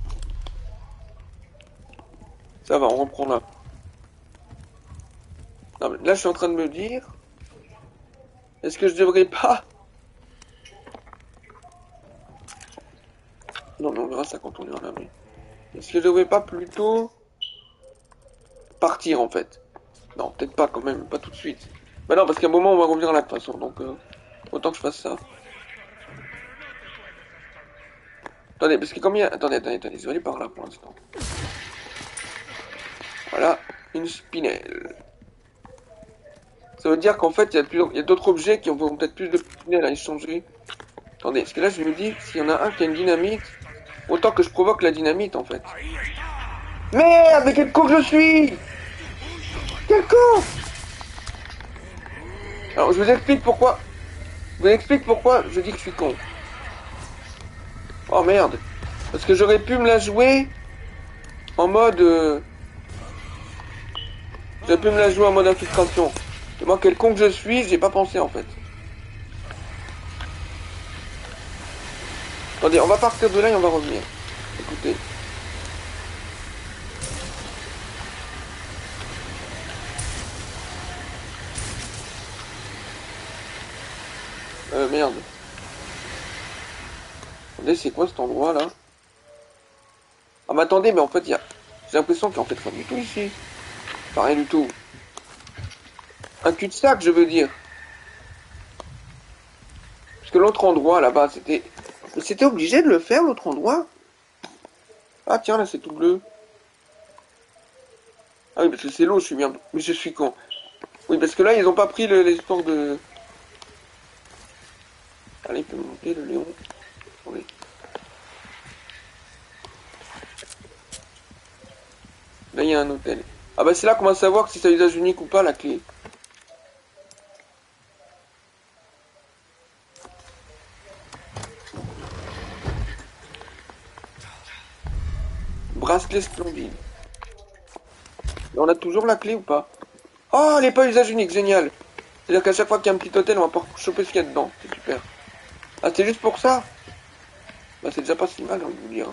A: Ça va, on reprend là. Non, mais là, je suis en train de me dire... Est-ce que je devrais pas... Non, mais on verra ça quand on est en armée. Est-ce que je devrais pas plutôt... partir, en fait? Non, peut-être pas quand même, pas tout de suite. Bah non, parce qu'à un moment, on va revenir là, de toute façon, donc... Euh, autant que je fasse ça. Attendez, parce que combien... Attendez, attendez, attendez, je vais aller par là, pour l'instant. Voilà, une spinelle. Ça veut dire qu'en fait, il y a, plus... il y a d'autres objets qui ont peut-être plus de spinelles à échanger. Attendez, parce que là, je me dis, s'il y en a un qui a une dynamite, autant que je provoque la dynamite, en fait. Merde, mais quel con que je suis! Quel con! Alors, je vous explique pourquoi. Je vous explique pourquoi je dis que je suis con. Oh merde. Parce que j'aurais pu me la jouer en mode... Euh... J'aurais pu me la jouer en mode infiltration. Et moi, quel con que je suis, j'ai pas pensé, en fait. Attendez, on va partir de là et on va revenir. Écoutez. Euh, merde. Attendez, c'est quoi cet endroit là? Ah, mais attendez, mais en fait, il y a... J'ai l'impression qu'il y a en fait rien du tout ici. Enfin, rien du tout. Un cul-de-sac, je veux dire. Parce que l'autre endroit là-bas, c'était... Mais c'était obligé de le faire, l'autre endroit? Ah, tiens, là, c'est tout bleu. Ah oui, parce que c'est l'eau, je suis bien... Mais je suis con. Oui, parce que là, ils ont pas pris le... les sports de... Allez, il peut monter, le lion. Attendez. Là, il y a un hôtel. Ah bah, c'est là qu'on va savoir si c'est un usage unique ou pas, la clé. Bracelet splendide. Et on a toujours la clé ou pas? Oh, elle est pas usage unique, génial. C'est-à-dire qu'à chaque fois qu'il y a un petit hôtel, on va pouvoir choper ce qu'il y a dedans. C'est super. Ah, c'est juste pour ça? Bah, c'est déjà pas si mal, j'ai envie de vous dire.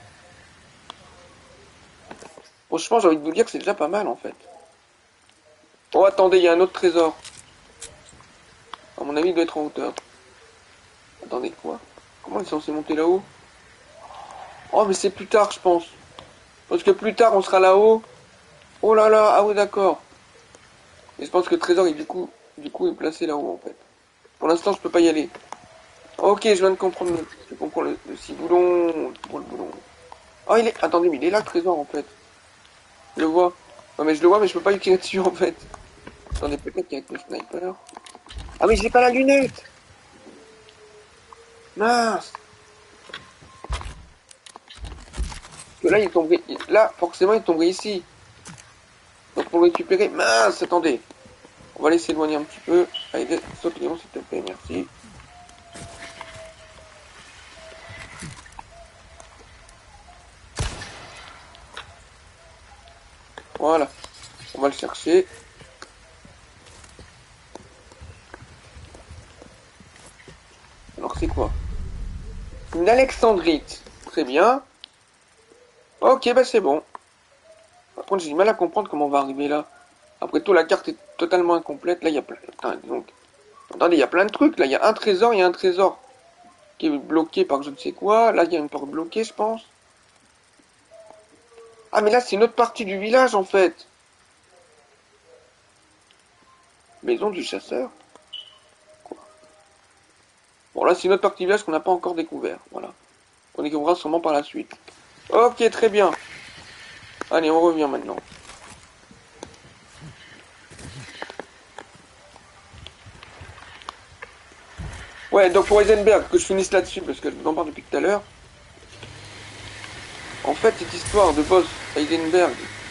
A: Franchement, j'ai envie de vous dire que c'est déjà pas mal, en fait. Oh, attendez, il y a un autre trésor. À mon avis, il doit être en hauteur. Attendez, quoi? Comment il est censé monter là-haut? Oh, mais c'est plus tard, je pense. Parce que plus tard, on sera là-haut. Oh là là, ah oui, d'accord. Mais je pense que le trésor, il, du coup, du coup, est placé là-haut, en fait. Pour l'instant, je peux pas y aller. Ok, je viens de comprendre le, je comprends le, le ciboulon, le boulon. Oh, il est, attendez, mais il est là, le trésor, en fait. Je le vois. Non, mais je le vois, mais je peux pas y tirer dessus, en fait. Attendez, peut-être qu'avec le sniper. Ah, mais j'ai pas la lunette! Mince! Parce que là, il tomberait, là, forcément, il tomberait ici. Donc, pour le récupérer, mince, attendez. On va laisser éloigner un petit peu. Allez, saute Léon, s'il te plaît, merci. Voilà. On va le chercher. Alors, c'est quoi? Une alexandrite. Très bien. Ok, bah c'est bon. Par contre, j'ai du mal à comprendre comment on va arriver là. Après tout, la carte est totalement incomplète. Là, il y a plein... Putain, donc... Attendez, il y a plein de trucs. Là, il y a un trésor, il y a un trésor. qui est bloqué par je ne sais quoi. Là, il y a une porte bloquée, je pense. Ah, mais là, c'est une autre partie du village, en fait. Maison du chasseur. Quoi? Bon, là, c'est une autre partie du village qu'on n'a pas encore découvert. Voilà. On découvrira sûrement par la suite. Ok, très bien. Allez, on revient maintenant. Ouais, donc pour Heisenberg, que je finisse là-dessus, parce que je vous en parle depuis tout à l'heure. En fait, cette histoire de boss Heisenberg...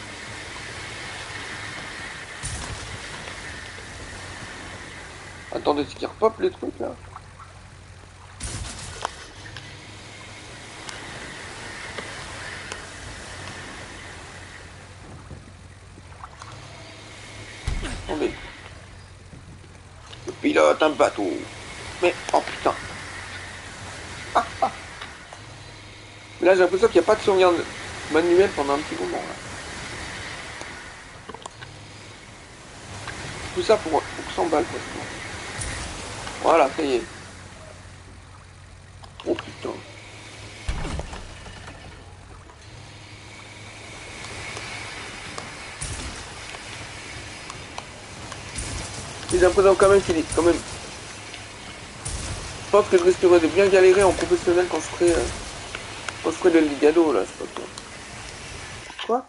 A: Attendez, est-ce qu'il repop les trucs, là? Attendez. Je pilote un bateau. Mais, oh putain. Ah, ah. Là, j'ai l'impression qu'il n'y a pas de sauvegarde manuelle pendant un petit moment, là. Tout ça pour, pour cent balles, quoi. Voilà, ça y est. Oh putain. J'ai l'impression quand même qu'il est quand même... Je pense que je risquerais de bien galérer en professionnel quand je ferai... Euh... Quand je ferai de l'Eldorado, là, je sais pas quoi. Quoi?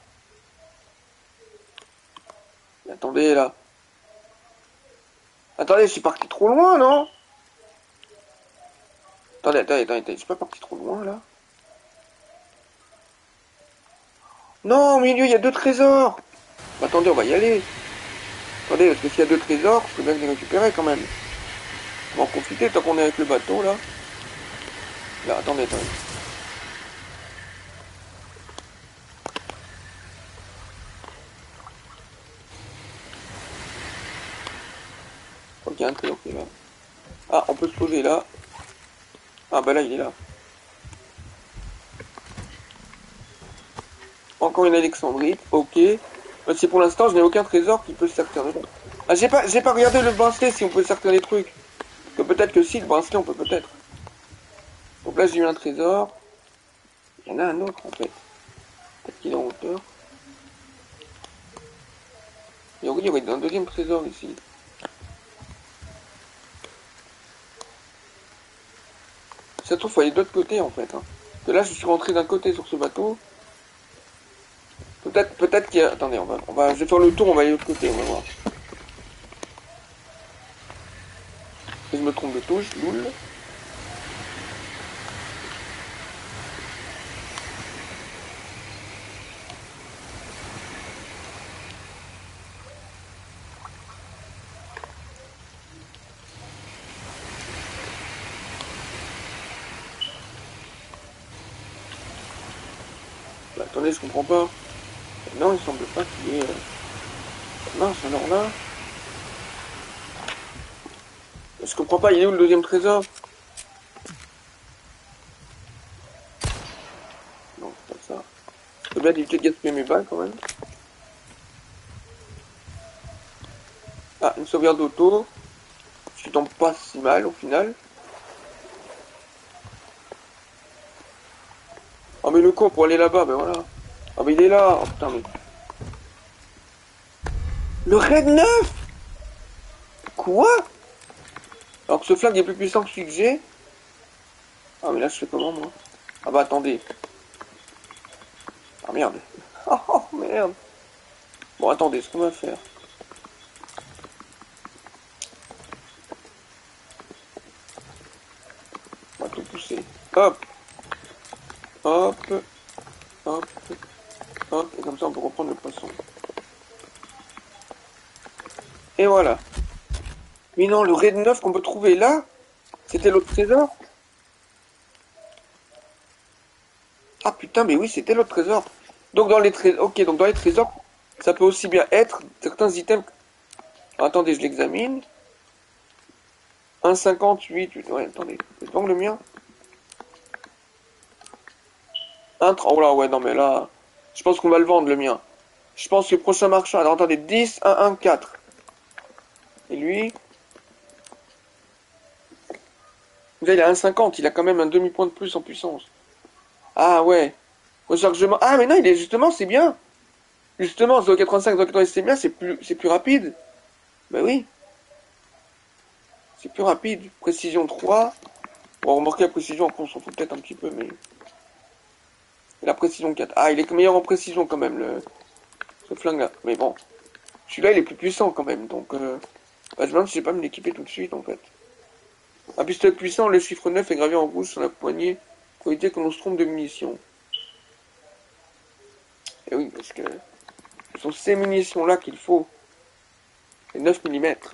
A: Mais attendez, là. Attendez, je suis parti trop loin, non? Attendez, attendez, attendez, attendez, je suis pas parti trop loin, là. Non, au milieu, il y a deux trésors. Bah, attendez, on va y aller. Attendez, parce que s'il y a deux trésors, je peux bien les récupérer, quand même. On va en profiter tant qu'on est avec le bateau, là. Là, attendez, attendez. Ok, il y a un trésor qui est là. Ah, on peut se poser là. Ah, bah là, il est là. Encore une Alexandrite, ok. C'est pour l'instant, je n'ai aucun trésor qui peut se sortir dedans. Ah, j'ai pas, j'ai pas regardé le bracelet si on peut sortir des trucs. Que peut-être que si, le bracelet, on peut peut-être. Donc là, j'ai eu un trésor. Il y en a un autre, en fait. Peut-être qu'il est en hauteur. Et oui, il y aurait un deuxième trésor ici. Ça se trouve, il faut aller de l'autre côté, en fait. Hein. Parce que là, je suis rentré d'un côté sur ce bateau. Peut-être, peut-être qu'il y a... Attendez, on va, on va, je vais faire le tour, on va aller de l'autre côté, on va voir. Si je me trompe de touche, loul. Bah, attendez, je comprends pas. Non, il semble pas qu'il y ait... Mince, alors là... Je comprends pas, il est où le deuxième trésor? Non, c'est pas ça. Je peux bien éviter de gaspiller mes balles quand même. Ah, une sauvegarde d'auto. Ce qui tombe pas si mal au final. Oh mais le con pour aller là-bas, ben voilà. Oh mais il est là. Oh putain mais... Le raid neuf. Quoi? Alors que ce flag est plus puissant que celui que j'ai. Ah mais là je fais comment moi? Ah bah attendez. Ah merde. Oh merde. Bon attendez, ce qu'on va faire. On va tout pousser. Hop. Hop. Hop. Hop. Et comme ça on peut reprendre le poisson. Et voilà. Mais non, le raid neuf qu'on peut trouver là, c'était l'autre trésor. Ah putain, mais oui, c'était l'autre trésor. Donc dans les trésors, ok, donc dans les trésors, ça peut aussi bien être certains items. Ah, attendez, je l'examine. un virgule cinquante-huit, ouais, attendez, je vais vendre le mien. un, oh là, ouais, non mais là, je pense qu'on va le vendre le mien. Je pense que le prochain marchand, alors attendez, dix, un, un, quatre. Et lui... Là, il a un virgule cinquante, il a quand même un demi-point de plus en puissance. Ah ouais. Rechargement. Ah mais non, il est justement, c'est bien. Justement, zéro virgule quatre-vingt-cinq, zéro virgule quatre-vingt-six, c'est bien, c'est plus, c'est plus rapide. Bah oui. C'est plus rapide. Précision trois. Bon, remarquez la précision, on s'en fout peut-être un petit peu, mais... Et la précision quatre. Ah, il est meilleur en précision quand même, le... ce flingue-là. Mais bon. Celui-là, il est plus puissant quand même, donc... Euh... Bah, je me demande si je vais pas me l'équiper tout de suite, en fait. Un pistolet puissant, le chiffre neuf est gravé en rouge sur la poignée pour éviter que l'on se trompe de munitions. Et oui, parce que... Ce sont ces munitions-là qu'il faut. Les neuf millimètres.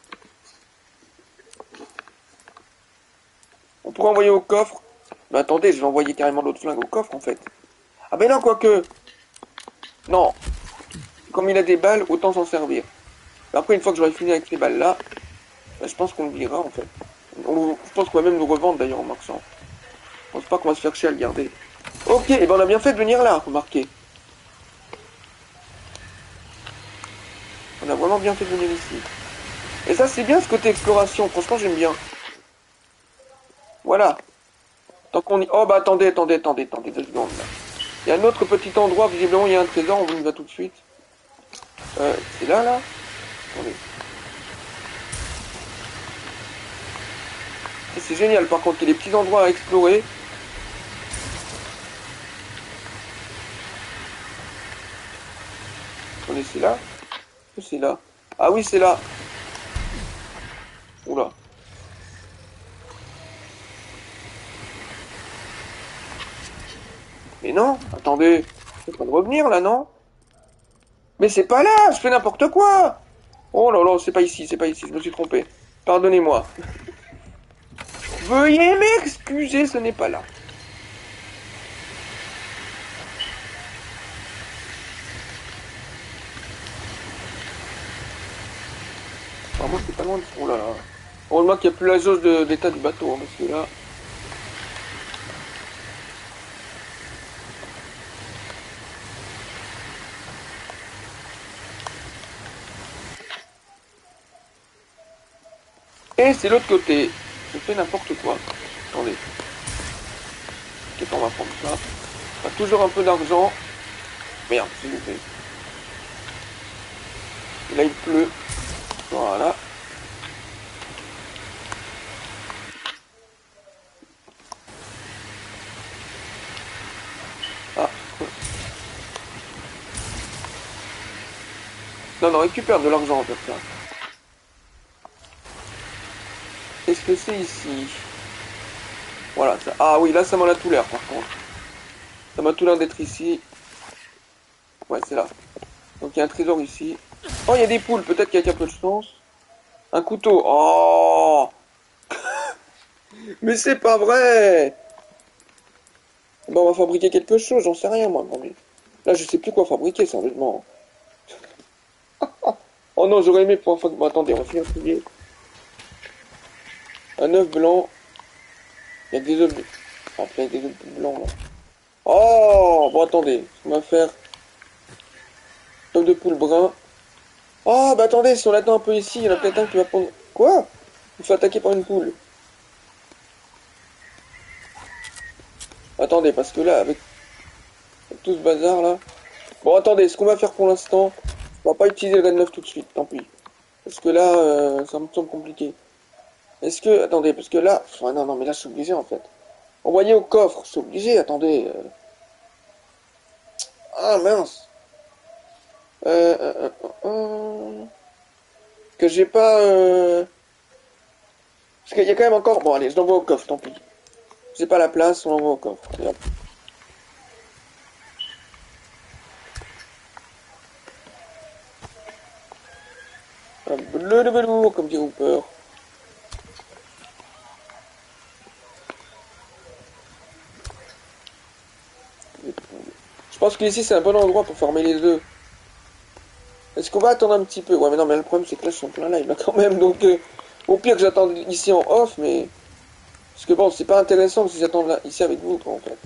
A: On pourrait envoyer au coffre. Mais attendez, je vais envoyer carrément l'autre flingue au coffre en fait. Ah ben non, quoique. Non. Comme il a des balles, autant s'en servir. Mais après, une fois que j'aurai fini avec ces balles là, ben, je pense qu'on le virera en fait. On, je pense qu'on va même nous revendre d'ailleurs en marchand. Je pense pas qu'on va se faire chier à le garder. Ok, et ben on a bien fait de venir là, remarquez. On a vraiment bien fait de venir ici. Et ça c'est bien ce côté exploration, franchement j'aime bien. Voilà. Tant qu'on y... Oh bah attendez, attendez, attendez, attendez deux secondes là. Il y a un autre petit endroit, visiblement il y a un trésor, on y va tout de suite. Euh, c'est là, là. Attendez. C'est génial par contre, il y a des petits endroits à explorer. Attendez, c'est là. C'est là. Ah oui, c'est là. Oula. Mais non, attendez. Je peux pas revenir là, non? Mais c'est pas là, je fais n'importe quoi. Oh là là, c'est pas ici, c'est pas ici, je me suis trompé. Pardonnez-moi. Veuillez m'excuser, ce n'est pas là. Vraiment, c'est pas loin de... Oh là là. Heureusement qu'il n'y a plus la jauge de l'état du bateau, hein, parce que là... Et c'est l'autre côté. Je fais n'importe quoi. Attendez. Ok, on va prendre ça. On a toujours un peu d'argent. Merde, s'il vous plaît. Et là, il pleut. Voilà. Ah. Non, non, récupère de l'argent en fait ça. Qu'est-ce que c'est ici? Voilà, ça. Ah oui, là ça m'en a tout l'air par contre. Ça m'a tout l'air d'être ici. Ouais, c'est là. Donc il y a un trésor ici. Oh, il y a des poules, peut-être qu'il y a un peu de chance. Un couteau. Oh. Mais c'est pas vrai. Bon, on va fabriquer quelque chose, j'en sais rien moi. Mais... Là, je sais plus quoi fabriquer, sérieusement. Oh non, j'aurais aimé pour... Bon, attendez, on va finir de fouiller. Un œuf blanc. Il y a des œufs... Ah, il y a des œufs blancs, là. Oh. Bon, attendez. On va faire... œuf de poule brun. Oh, bah attendez, si on l'attend un peu ici, il y en a peut-être un qui va prendre... Quoi? Il faut attaquer par une poule. Attendez, parce que là, avec... avec tout ce bazar, là... Bon, attendez, ce qu'on va faire pour l'instant... On va pas utiliser le Red neuf tout de suite, tant pis. Parce que là, euh, ça me semble compliqué. Est-ce que... Attendez, parce que là... Enfin, non, non, mais là, je suis obligé, en fait. Envoyer au coffre, je suis obligé, attendez. Euh... Ah, mince. Euh... euh, euh, euh... Que j'ai pas... Euh... Parce qu'il y a quand même encore... Bon, allez, je l'envoie au coffre, tant pis. J'ai pas la place, on l'envoie au coffre. Allez, hop. Bleu de velours, comme dit Hooper. Je pense qu'ici c'est un bon endroit pour former les œufs. Est-ce qu'on va attendre un petit peu? Ouais, mais non, mais le problème c'est que là je suis en plein live là quand même, donc euh, au pire que j'attende ici en off, mais parce que bon, c'est pas intéressant si j'attends là ici avec vous, quoi, en fait.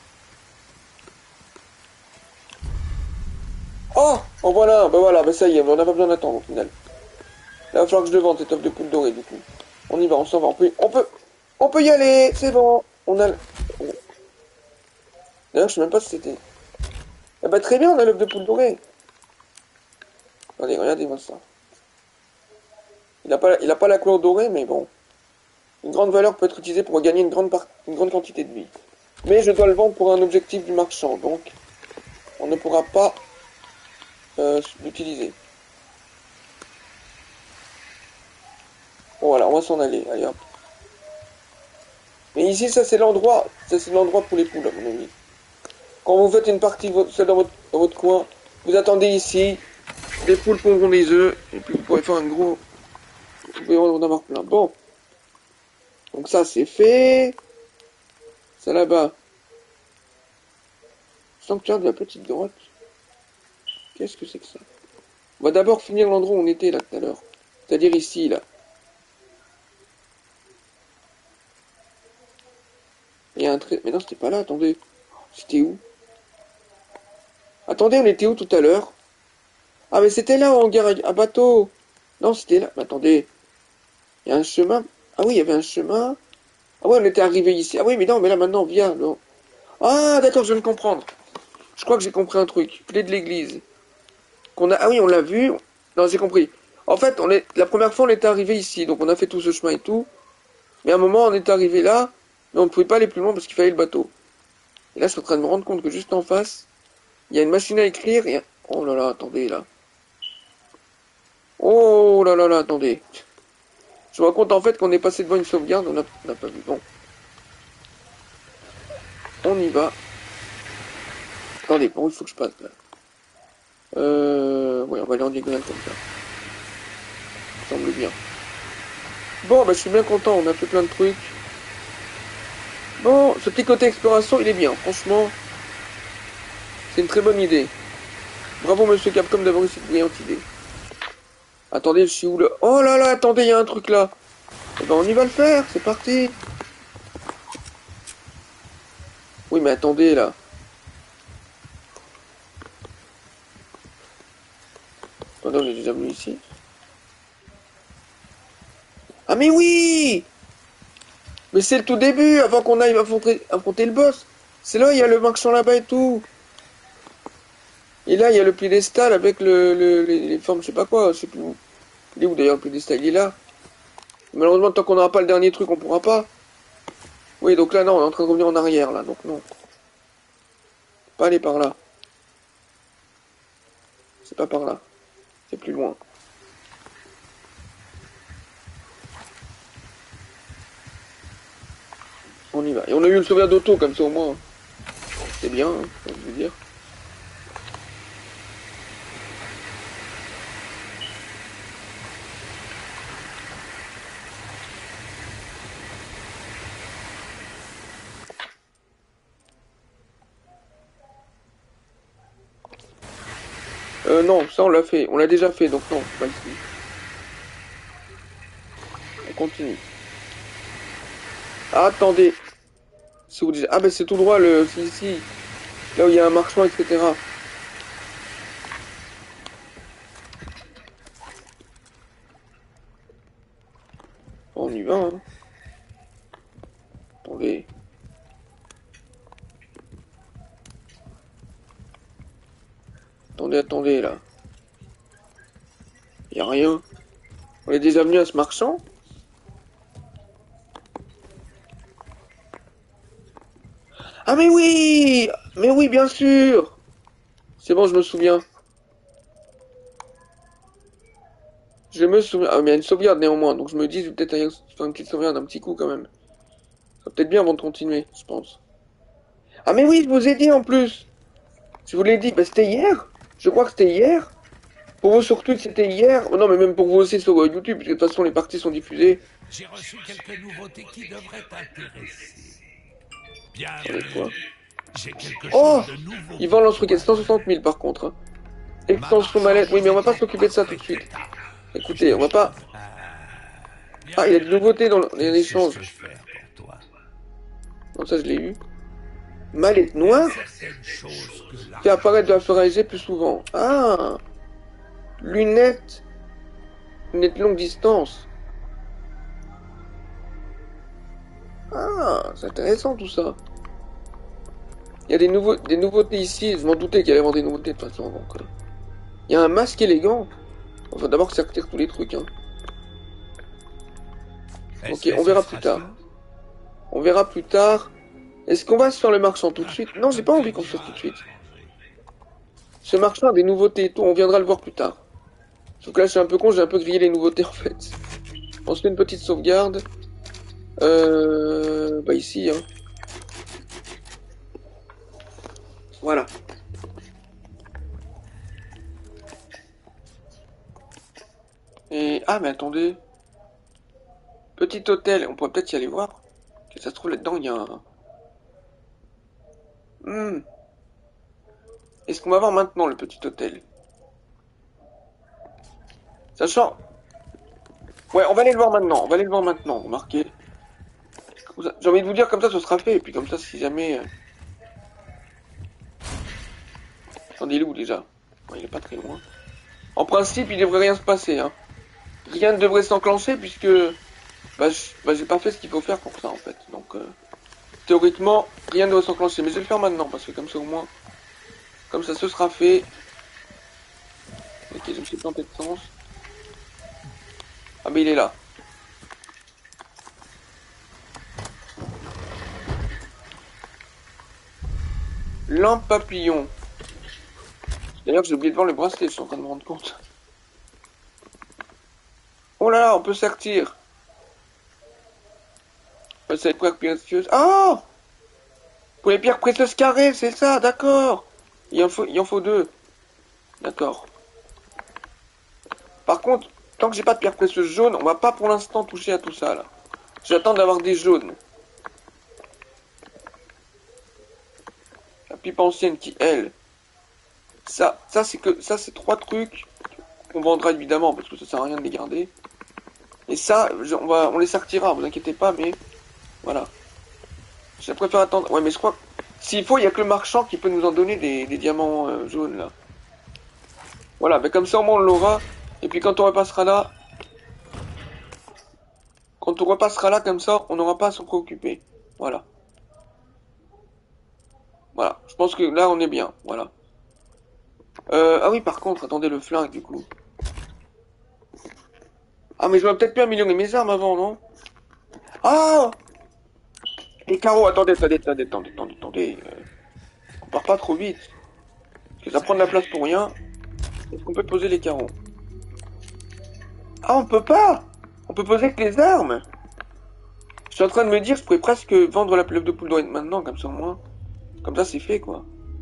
A: Oh, en voilà un, bah voilà, bah ça y est, on n'a pas besoin d'attendre au final. Là, il va falloir que je le vende cette œuf de poule dorée, du coup. On y va, on s'en va, on peut... On peut... On peut y aller, c'est bon. On a... D'ailleurs, je sais même pas si c'était... Eh bah très bien, on a l'œuf de poule doré. Regardez, regardez-moi ça. Il n'a pas, il a pas la couleur dorée, mais bon. Une grande valeur peut être utilisée pour gagner une grande, part... une grande quantité de vie. Mais je dois le vendre pour un objectif du marchand, donc on ne pourra pas euh, l'utiliser. Bon voilà, on va s'en aller, allez hop. Mais ici, ça c'est l'endroit, ça c'est l'endroit pour les poules, à mon avis. Quand vous faites une partie seule dans votre, dans votre coin, vous attendez ici, les poules pondront des œufs, et puis vous pourrez faire un gros... Vous pouvez en avoir plein. Bon. Donc ça c'est fait. Ça là-bas. Sanctuaire de la petite grotte. Qu'est-ce que c'est que ça? On va d'abord finir l'endroit où on était là tout à l'heure. C'est-à-dire ici, là. Il y a un trait... Mais non, c'était pas là, attendez. C'était où? Attendez, on était où tout à l'heure? Ah, mais c'était là, en gare à bateau. Non, c'était là. Mais attendez. Il y a un chemin. Ah oui, il y avait un chemin. Ah ouais, on était arrivé ici. Ah oui, mais non, mais là, maintenant, on vient. Non. Ah, d'accord, je viens de comprendre. Je crois que j'ai compris un truc. Clé de l'église. Qu'on a... Ah oui, on l'a vu. Non, j'ai compris. En fait, on est... la première fois, on était arrivé ici. Donc, on a fait tout ce chemin et tout. Mais à un moment, on est arrivé là. Mais on ne pouvait pas aller plus loin parce qu'il fallait le bateau. Et là, je suis en train de me rendre compte que juste en face, il y a une machine à écrire. Et... Oh là là, attendez, là. Oh là là là, attendez. Je me rends compte en fait qu'on est passé devant une sauvegarde. On n'a pas vu. Bon. On y va. Attendez, bon, il faut que je passe là. Euh... Ouais, on va aller en diagonale comme ça. Ça semble bien. Bon, bah je suis bien content, on a fait plein de trucs. Bon, ce petit côté exploration, il est bien. Franchement, c'est une très bonne idée. Bravo, monsieur Capcom, d'avoir eu cette brillante idée. Attendez, je suis où là? Oh là là, attendez, il y a un truc là. Eh ben, on y va le faire, c'est parti. Oui, mais attendez, là. Attendez, on est déjà venu ici. Ah mais oui! Mais c'est le tout début, avant qu'on aille affronter, affronter le boss. C'est là, il y a le marchand là-bas et tout. Et là, il y a le piédestal avec le, le, les, les formes, je sais pas quoi, je sais plus où. Il est où d'ailleurs le piédestal? Il est là. Malheureusement, tant qu'on n'aura pas le dernier truc, on pourra pas. Oui, donc là, non, on est en train de revenir en arrière, là, donc non. Pas aller par là. C'est pas par là. C'est plus loin. On y va. Et on a eu le sauvegarde d'auto, comme ça au moins. C'est bien, hein, je veux dire. Euh, non, ça on l'a fait. On l'a déjà fait, donc non, pas ici. On continue. Ah, attendez. C'est où déjà? Ah, ben c'est tout droit, le... C'est ici. Là où il y a un marchand, et cetera. On y va, hein. Attendez. Attendez, attendez, là. Y a rien. On est déjà venu à ce marchand? Ah mais oui! Mais oui, bien sûr! C'est bon, je me souviens. Je me souviens. Ah, mais il y a une sauvegarde néanmoins, donc je me dis, je vais peut-être aller faire une petite sauvegarde un petit coup quand même. Ça va peut-être bien avant de continuer, je pense. Ah mais oui, je vous ai dit en plus! Je vous l'ai dit, bah c'était hier! Je crois que c'était hier! Pour vous sur Twitch, c'était hier. Oh, non, mais même pour vous aussi sur YouTube, parce que de toute façon, les parties sont diffusées.
C: J'ai reçu quelques nouveautés qui devraient t'intéresser. Bien, j'ai quelque
A: Oh,
C: chose de nouveau.
A: ils vendent lance-roquettes cent soixante mille par contre. Extension mallette. Oui, mais on va pas s'occuper de ça tout de suite. Écoutez, on va pas... Ah, il y a des nouveautés dans l'échange. Non, ça je l'ai eu. Mallette noire. Fait apparaître de la fleur plus souvent. Ah, lunettes. Lunettes longue distance. Ah, c'est intéressant tout ça. Il y a des, nouveaux, des nouveautés ici, je m'en doutais qu'il y allait y avoir des nouveautés de toute façon. Donc, euh. Il y a un masque élégant. Enfin, d'abord que ça retire tous les trucs. Hein. Ok, on verra plus tard. On verra plus tard. Est-ce qu'on va se faire le marchand tout de suite? Non, j'ai pas envie qu'on se fasse tout de suite. Ce marchand a des nouveautés et tout, on viendra le voir plus tard. Sauf que là, je suis un peu con, j'ai un peu grillé les nouveautés en fait. On se fait une petite sauvegarde. Euh... Bah ici, hein. Voilà. Et... Ah, mais attendez. Petit hôtel, on pourrait peut-être y aller voir. Que ça se trouve là-dedans, il y a un... Hmm. Est-ce qu'on va voir maintenant le petit hôtel? Sachant... Ouais, on va aller le voir maintenant, on va aller le voir maintenant, remarquez. J'ai envie de vous dire comme ça, ce sera fait, et puis comme ça, si jamais... Attendez, il est où déjà? Ouais, il est pas très loin. En principe, il devrait rien se passer, hein. Rien ne devrait s'enclencher, puisque... Bah, bah j'ai pas fait ce qu'il faut faire pour ça, en fait. Donc, euh... théoriquement, rien ne devrait s'enclencher. Mais je vais le faire maintenant, parce que comme ça, au moins... Comme ça, ce sera fait. Ok, je me suis planté de sens. Ah, mais il est là. Lampe papillon. D'ailleurs, j'ai oublié de voir le bracelet, je suis en train de me rendre compte. Oh là là, on peut sortir. C'est les pierres précieuses. Ah! Pour les pierres précieuses carrées, c'est ça, d'accord. Il en faut, il en faut deux. D'accord. Par contre, tant que j'ai pas de pierres précieuses jaunes, on va pas pour l'instant toucher à tout ça, là. J'attends d'avoir des jaunes. La pipe ancienne qui, elle... Ça, ça c'est que, ça c'est trois trucs qu'on vendra évidemment, parce que ça sert à rien de les garder. Et ça, on va, on les sortira, vous inquiétez pas, mais... Voilà. Je préfère attendre. Ouais, mais je crois que s'il faut, il y a que le marchand qui peut nous en donner des, des diamants euh, jaunes là. Voilà, mais comme ça au moins on l'aura. Et puis quand on repassera là, quand on repassera là comme ça, on n'aura pas à s'en préoccuper. Voilà. Voilà. Je pense que là on est bien. Voilà. Euh, ah oui, par contre, attendez le flingue du coup. Ah mais je dois peut-être plus améliorer mes armes avant, non? Ah! Les carreaux, attendez, attendez, attendez, attendez, attendez, attendez. Euh, on part pas trop vite. Parce que ça prend de la place pour rien. Est-ce qu'on peut poser les carreaux? Ah, on peut pas! On peut poser que les armes! Je suis en train de me dire, je pourrais presque vendre la plève de poule d'oreille maintenant, comme ça au moins. Comme ça c'est fait, quoi.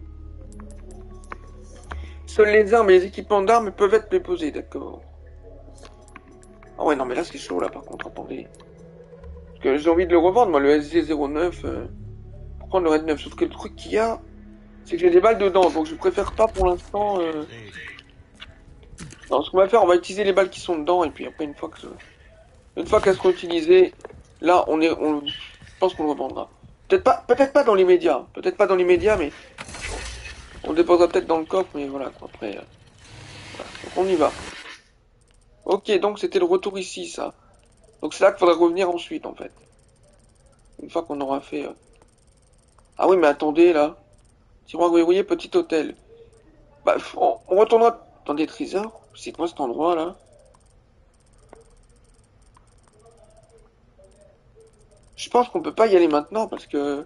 A: Seules les armes et les équipements d'armes peuvent être déposés, d'accord. Ah ouais, non mais là c'est chaud là par contre, attendez. Parce que j'ai envie de le revendre, moi, le S G zéro neuf. Euh, pour prendre le Red neuf. Sauf que le truc qu'il y a, c'est que j'ai des balles dedans, donc je préfère pas pour l'instant... Euh... Non, ce qu'on va faire, on va utiliser les balles qui sont dedans, et puis après, une fois que... Une fois qu'elles seront utilisées, là, on est... On... Je pense qu'on le revendra. Peut-être pas, peut-être pas dans les médias, peut-être pas dans les médias, mais... On le déposera peut-être dans le coffre, mais voilà, quoi, après... Euh... Voilà. Donc on y va. Ok, donc c'était le retour ici, ça. Donc c'est là qu'il faudra revenir ensuite, en fait. Une fois qu'on aura fait... Euh... Ah oui, mais attendez, là. Tiroir verrouillé, petit hôtel. Bah, on, on retournera dans des trésors. C'est quoi cet endroit, là? Je pense qu'on peut pas y aller maintenant, parce que...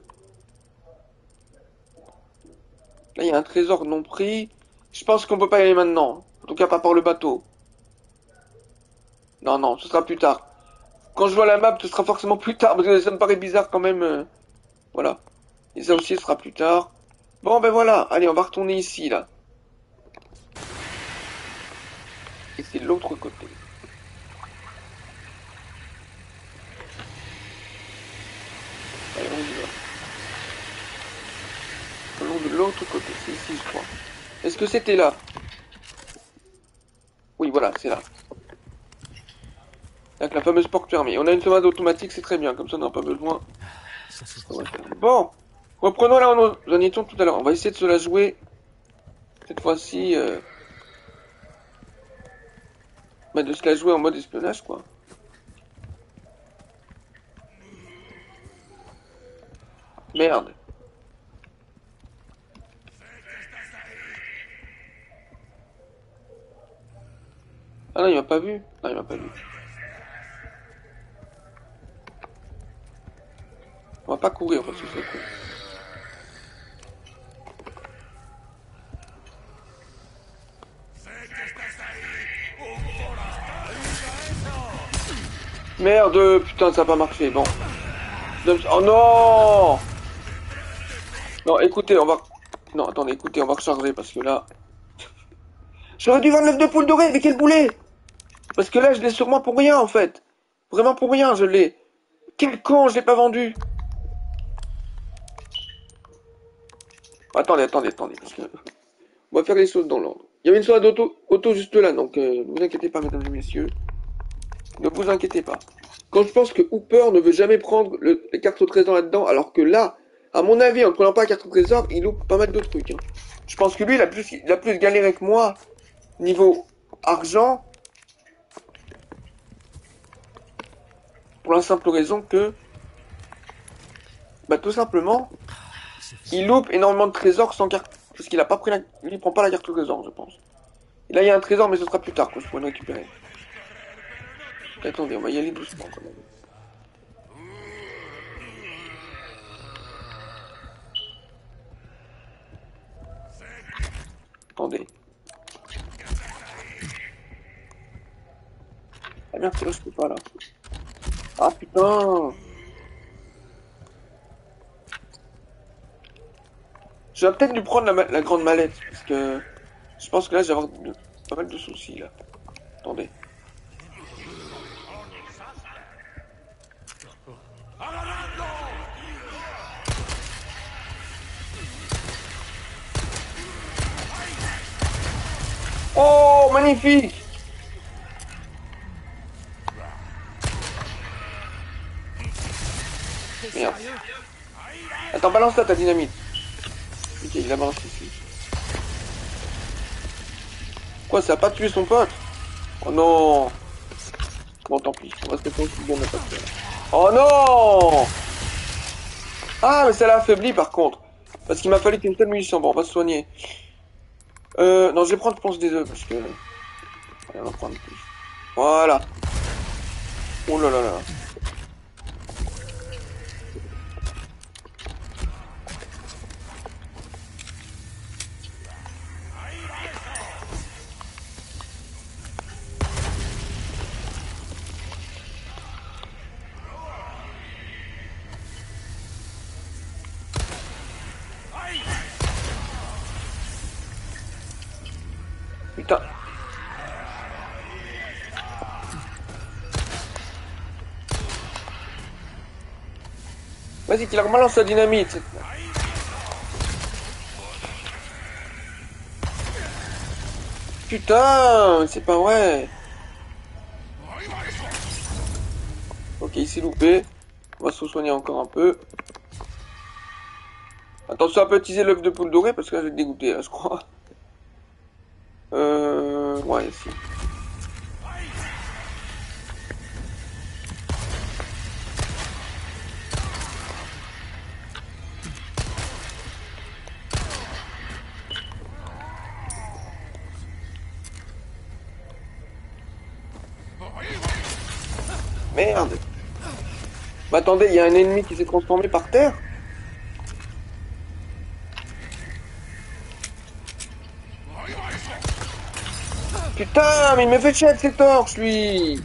A: Là, il y a un trésor non pris. Je pense qu'on peut pas y aller maintenant. En tout cas, pas par le bateau. Non, non, ce sera plus tard. Quand je vois la map, ce sera forcément plus tard, parce que ça me paraît bizarre quand même. Euh... Voilà. Et ça aussi, ce sera plus tard. Bon, ben voilà. Allez, on va retourner ici, là. Et c'est de l'autre côté. Allez, on y va. Allons de l'autre côté. C'est ici, je crois. Est-ce que c'était là? Oui, voilà, c'est là. Avec la fameuse porte fermée. On a une sauvegarde automatique, c'est très bien. Comme ça, on n'a pas besoin. Bon. Reprenons là où nous en étions tout à l'heure. On va essayer de se la jouer. Cette fois-ci... Euh... Bah, de se la jouer en mode espionnage, quoi. Merde. Ah non, il m'a pas vu. Non, il m'a pas vu. On va pas courir parce que c'est cool. Merde, putain, ça a pas marché. Bon. Oh non! Non, écoutez, on va... Non, attendez, écoutez, on va recharger parce que là... J'aurais dû vendre l'œuf de poule dorée, mais quel boulet! Parce que là, je l'ai sur moi pour rien, en fait. Vraiment pour rien, je l'ai. Quel con, je l'ai pas vendu. Attendez, attendez, attendez. Parce que... On va faire les choses dans l'ordre. Il y avait une soirée d'auto auto juste là, donc euh, ne vous inquiétez pas, mesdames et messieurs. Ne vous inquiétez pas. Quand je pense que Hooper ne veut jamais prendre le, les cartes au trésor là-dedans, alors que là, à mon avis, en ne prenant pas la carte au trésor, il loupe pas mal de trucs. Hein. Je pense que lui, il a plus, il a plus galéré que moi, niveau argent, pour la simple raison que, bah tout simplement, il loupe énormément de trésors sans carte, parce qu'il a pas pris la, il prend pas la carte au trésor, je pense. Et là, il y a un trésor, mais ce sera plus tard que je pourrai le récupérer. Attendez, on va y aller doucement quand même. Attendez. Ah merde, là je peux pas là. Ah putain. J'aurais peut-être dû prendre la, la grande mallette, parce que je pense que là je vais avoir de, pas mal de soucis là. Attendez. Oh, magnifique! Merde. Attends, balance là ta dynamite. Ok, il la balance ici. Quoi, ça a pas tué son pote? Oh non! Bon, tant pis, on va se mettre aussi bien pas tué. Oh non! Ah, mais ça l'a affaibli par contre. Parce qu'il m'a fallu qu'une seule munition. Bon, on va se soigner. Euh, non, je vais prendre planche des œufs parce que... Allez, on va prendre plus. Voilà. Oh là là là. Putain. Vas-y, qu'il balance la dynamite. Putain, c'est pas vrai. Ok, il s'est loupé. On va se soigner encore un peu. Attention à pas utiliser l'œuf de poule dorée parce que là je vais te dégoûter là, je crois. Euh... Ouais, ici. Merde. Bah attendez, il y a un ennemi qui s'est transformé par terre. Putain, mais il me fait chier avec ses torches, lui.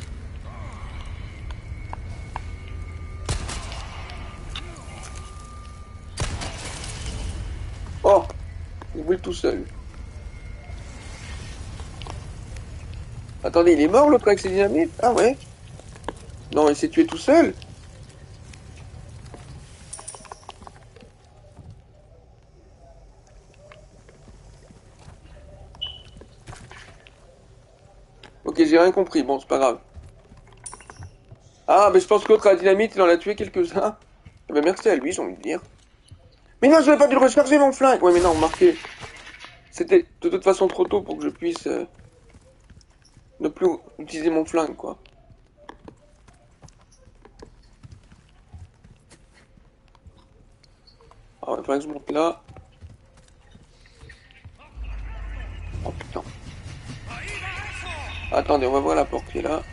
A: Oh, il brûle tout seul. Attendez, il est mort l'autre avec ses dynamites? Ah ouais. Non, il s'est tué tout seul. Ok, j'ai rien compris. Bon, c'est pas grave. Ah, mais je pense que l'autre à la dynamite, il en a tué quelques-uns. Eh ben, merci à lui, j'ai envie de dire. Mais non, je n'avais pas dû le recharger, mon flingue. Ouais, mais non, remarquez. C'était de toute façon trop tôt pour que je puisse euh, ne plus utiliser mon flingue, quoi. Alors, il faudrait que je monte là. Oh putain. Attendez, on va voir la porte qui est là.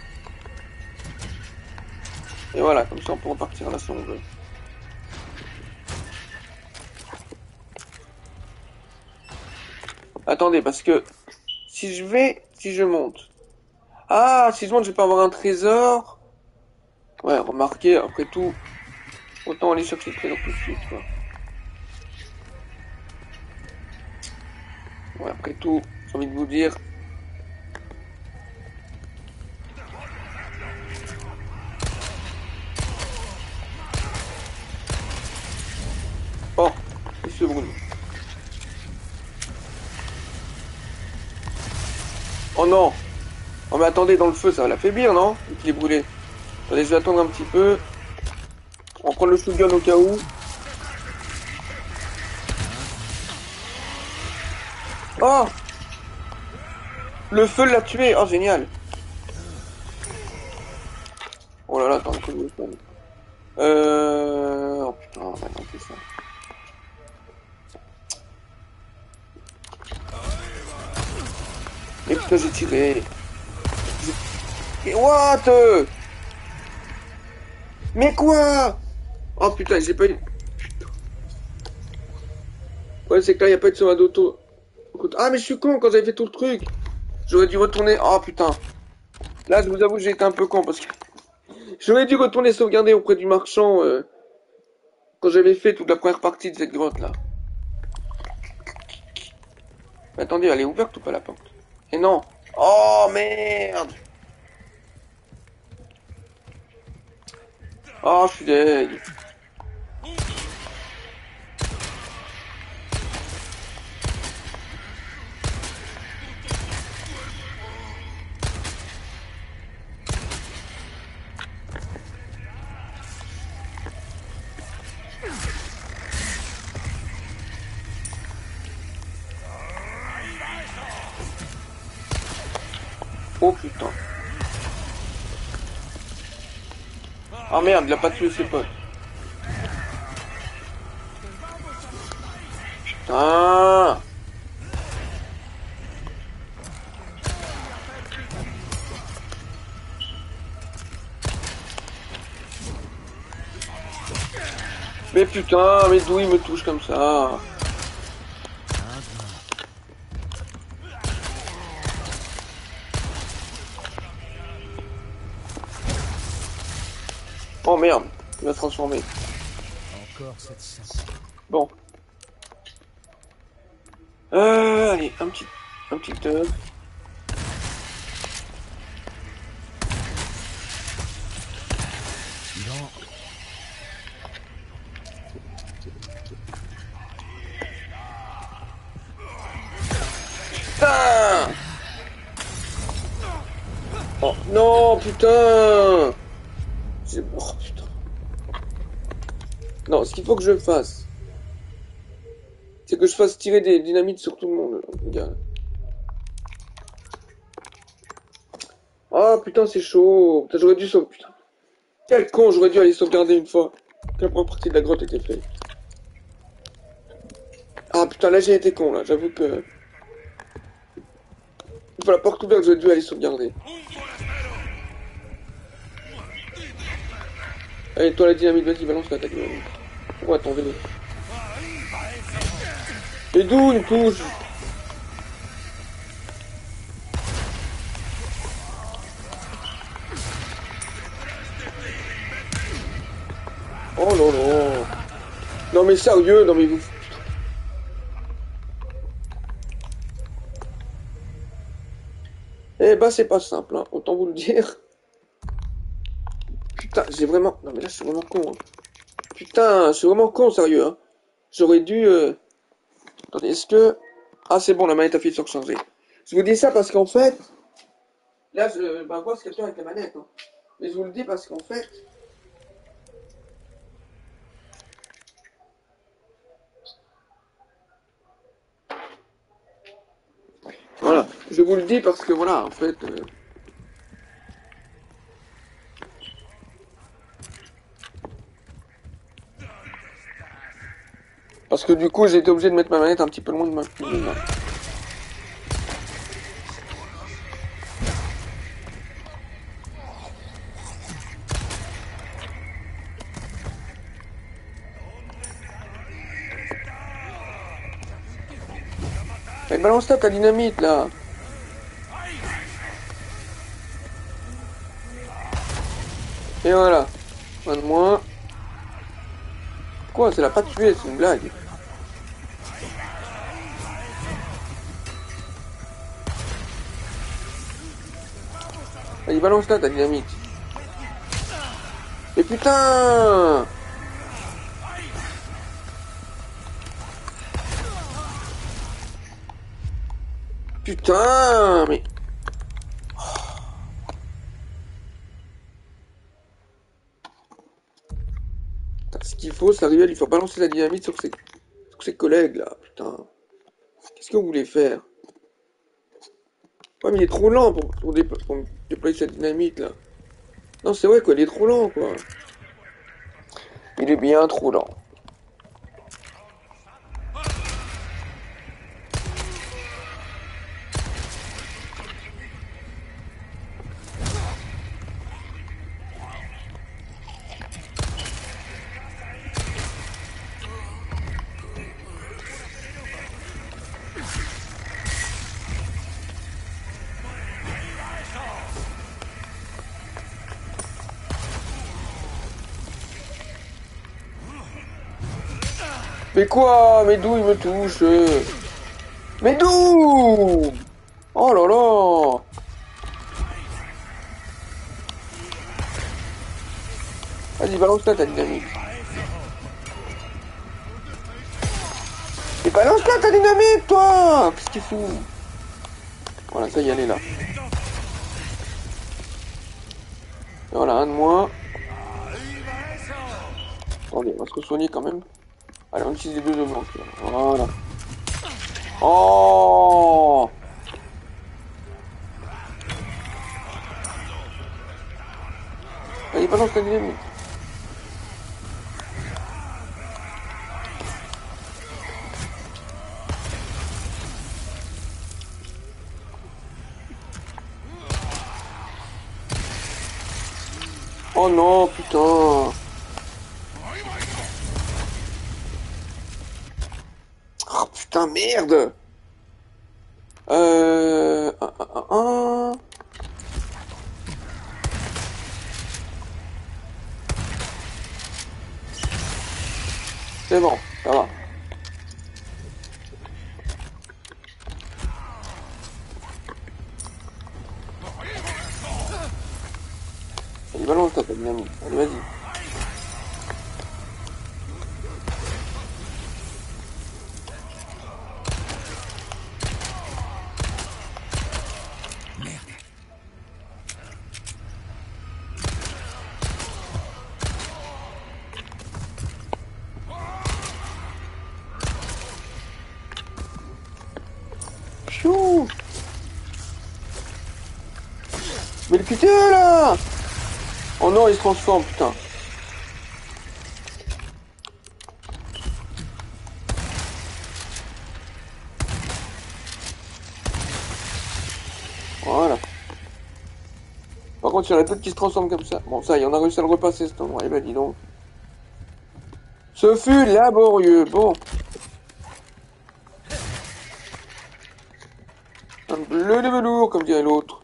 A: Et voilà, comme ça on peut repartir là si on veut. Attendez, parce que si je vais, si je monte. Ah, si je monte, je vais pas avoir un trésor. Ouais, remarquez, après tout, autant aller chercher le trésor tout de suite, quoi. Ouais, après tout, j'ai envie de vous dire. Oh, il se brûle. Oh non. Oh mais attendez, dans le feu, ça va l'affaiblir, non? Vu qu'il est brûlé. Attendez, je vais attendre un petit peu. On prend le shotgun au cas où. Oh! Le feu l'a tué! Oh, génial! Oh là là, attends, que je me prenne. Euh... Oh putain, on va manquer ça. Mais putain, j'ai tiré. Et what? Mais quoi? Oh putain, j'ai pas eu... Putain. Ouais, c'est que là, il n'y a pas eu de sauvegarde d'auto. Ah, mais je suis con quand j'avais fait tout le truc. J'aurais dû retourner... Oh putain. Là, je vous avoue que j'ai été un peu con parce que... J'aurais dû retourner sauvegarder auprès du marchand euh, quand j'avais fait toute la première partie de cette grotte là. Mais attendez, elle est ouverte ou pas la porte? Et non. Oh merde. Oh, je suis deg. Oh putain. Ah merde, il a pas tué ses potes. Putain. Mais putain, mais d'où il me touche comme ça? Oh merde, il va se transformer.
B: Encore cette scène.
A: Bon. Euh, allez, un petit, un petit œuf.
B: Non.
A: Putain! Oh non, putain! C'est... Oh putain. Non, ce qu'il faut que je fasse, c'est que je fasse tirer des dynamites sur tout le monde, regarde. Ah putain, c'est chaud. Putain, j'aurais dû sauver. Putain. Quel con, j'aurais dû aller sauvegarder une fois que la première partie de la grotte était faite. Ah putain, là j'ai été con, là, j'avoue que... Une fois la porte ouverte, j'aurais dû aller sauvegarder. Allez, toi la dynamite, vas-y, balance la ta dynamite. Oh, attends, vélo. Et d'où il me touche? Oh là là. Non mais sérieux, non mais vous... Eh bah c'est pas simple, hein, autant vous le dire. Putain, j'ai vraiment... Non mais là je suis vraiment con. Hein. Putain, je suis vraiment con, sérieux. Hein. J'aurais dû... Euh... Attendez, est-ce que... Ah c'est bon, la manette a fait surcharger. Je vous dis ça parce qu'en fait... Là, je... Bah moi c'est quelqu'un avec la manette. Hein. Mais je vous le dis parce qu'en fait... Voilà, je vous le dis parce que voilà, en fait... Euh... Parce que du coup, j'ai été obligé de mettre ma manette un petit peu loin de ma cuisine. Mais balance-toi ta dynamite là. Et voilà. Un de moins. Quoi, ça l'a pas tué, c'est une blague. Allez, balance-la ta dynamite. Et putain! Putain, mais... Putain, ce qu'il faut, c'est arriver à lui faire balancer la dynamite sur ses, sur ses collègues, là. Putain. Qu'est-ce que vous voulez faire? Ouais, mais il est trop lent pour, pour, dé pour déployer cette dynamite, là. Non, c'est vrai, quoi, il est trop lent, quoi. Il est bien trop lent. Mais quoi? Mais d'où il me touche? Mais d'où? Oh là là! Vas-y, balance-la ta dynamite. Mais balance-la ta dynamite, toi! Qu'est-ce qu'il fout? Voilà, ça y est, elle est là. Et voilà, un de moins. Attendez, on va se re-soigner quand même. Allez, on utilise les deux œufs blancs. Voilà. Oh! Allez, balance ta dynamite. Oh non, putain. Oh putain, merde. Euh... Un, un, un. C'est bon, ça va. Allez, balance ta dynamite. Allez, vas-y. Chou. Mais le putain là. Oh non, il se transforme, putain. Voilà. Par contre, il y en a d'autres qui se transforment comme ça. Bon, ça y est, on a réussi à le repasser cet endroit. Eh ben, dis donc. Ce fut laborieux. Bon. Un bleu de velours, comme dirait l'autre.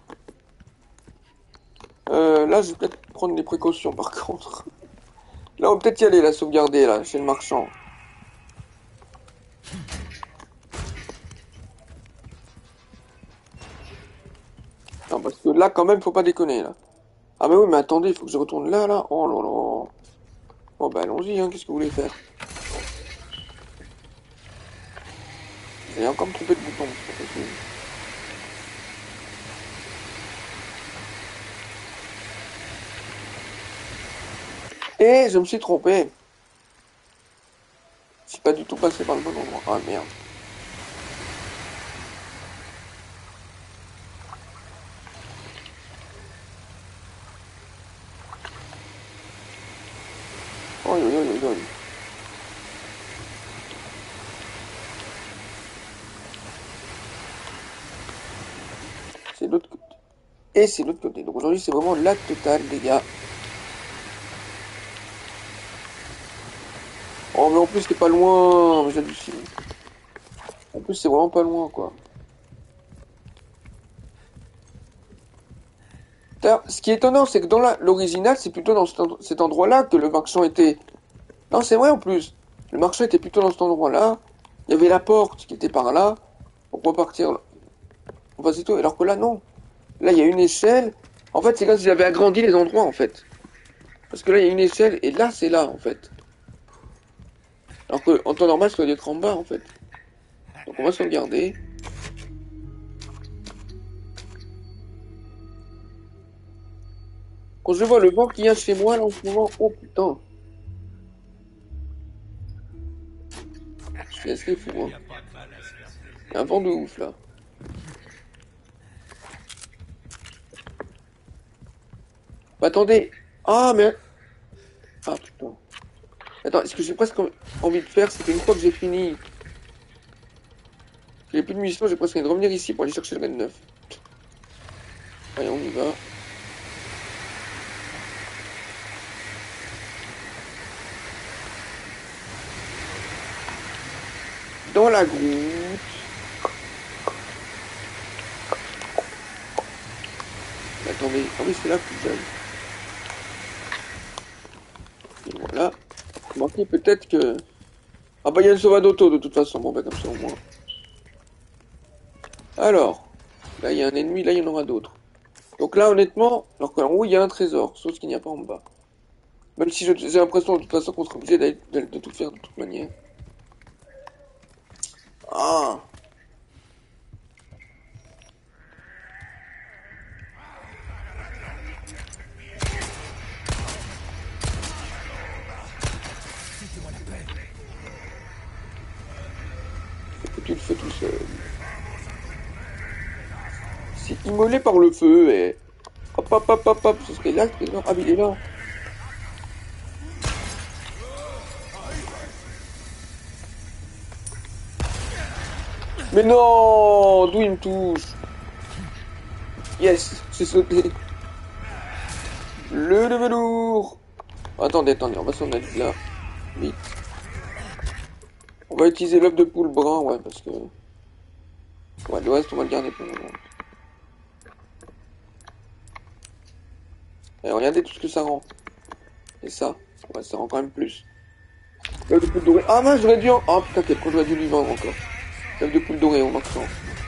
A: Euh, là, je vais peut-être prendre des précautions, par contre. Là, on va peut-être y aller, la sauvegarder, là, chez le marchand. Non, parce que là, quand même, faut pas déconner, là. Ah, mais oui, mais attendez, il faut que je retourne là, là. Oh là là. Bon, bah, allons-y, hein, qu'est-ce que vous voulez faire? J'ai encore me trompé de bouton, c'est pas possible. Et je me suis trompé. Je suis pas du tout passé par le bon endroit. Ah, merde. Oh, yo, yo, yo, yo. c'est l'autre côté. Et c'est l'autre côté. Donc aujourd'hui, c'est vraiment la totale, les gars. Oh, mais en plus, c'est pas loin. J'hallucine. En plus, c'est vraiment pas loin, quoi. Ce qui est étonnant, c'est que dans l'original, c'est plutôt dans cet endroit-là que le marchand était. Non, c'est vrai en plus. Le marchand était plutôt dans cet endroit-là. Il y avait la porte qui était par là. Pour repartir là. Enfin, c'est tout. Alors que là, non. Là, il y a une échelle. En fait, c'est comme si j'avais agrandi les endroits, en fait. Parce que là, il y a une échelle. Et là, c'est là, en fait. Alors que, en temps normal, ça doit être en bas, en fait. Donc, on va sauvegarder. Quand je vois le vent qu'il y a chez moi, là, en ce moment, oh putain. Je suis assez fou, hein. Il y a un vent de ouf, là. Bah, attendez. Ah, mais... Ah, putain. Attends, ce que j'ai presque envie de faire, c'est qu'une fois que j'ai fini... J'ai plus de munitions, j'ai presque envie de revenir ici pour aller chercher le vingt-neuf. Allez, on y va. Dans la groupe. Attendez, ah oui, c'est là que j'aime. Et voilà. Remarquez peut-être que... Ah bah il y a une sauvade auto de toute façon, bon bah comme ça au moins. Alors, là il y a un ennemi, là il y en aura d'autres. Donc là honnêtement, alors qu'en haut il y a un trésor, sauf qu'il n'y a pas en bas. Même si j'ai l'impression de toute façon qu'on sera obligé de, de, de tout faire de toute manière. Ah. Tu le fais tout seul. C'est immolé par le feu et... Hop hop hop hop hop, ce serait là le trésor. Ah mais il est là. Mais non, d'où il me touche? Yes, c'est sauté. Le le velours. Attendez, attendez, on va s'en aller là. Vite. On va utiliser l'œuf de poule brun, ouais, parce que... Ouais, le reste, on va le garder pour le moment. Et regardez tout ce que ça rend. Et ça, ouais, ça rend quand même plus. L'œuf de poule doré. Ah mince, j'aurais dû... En... Oh putain, quel con, j'aurais dû lui vendre encore. L'œuf de poule doré au marchand.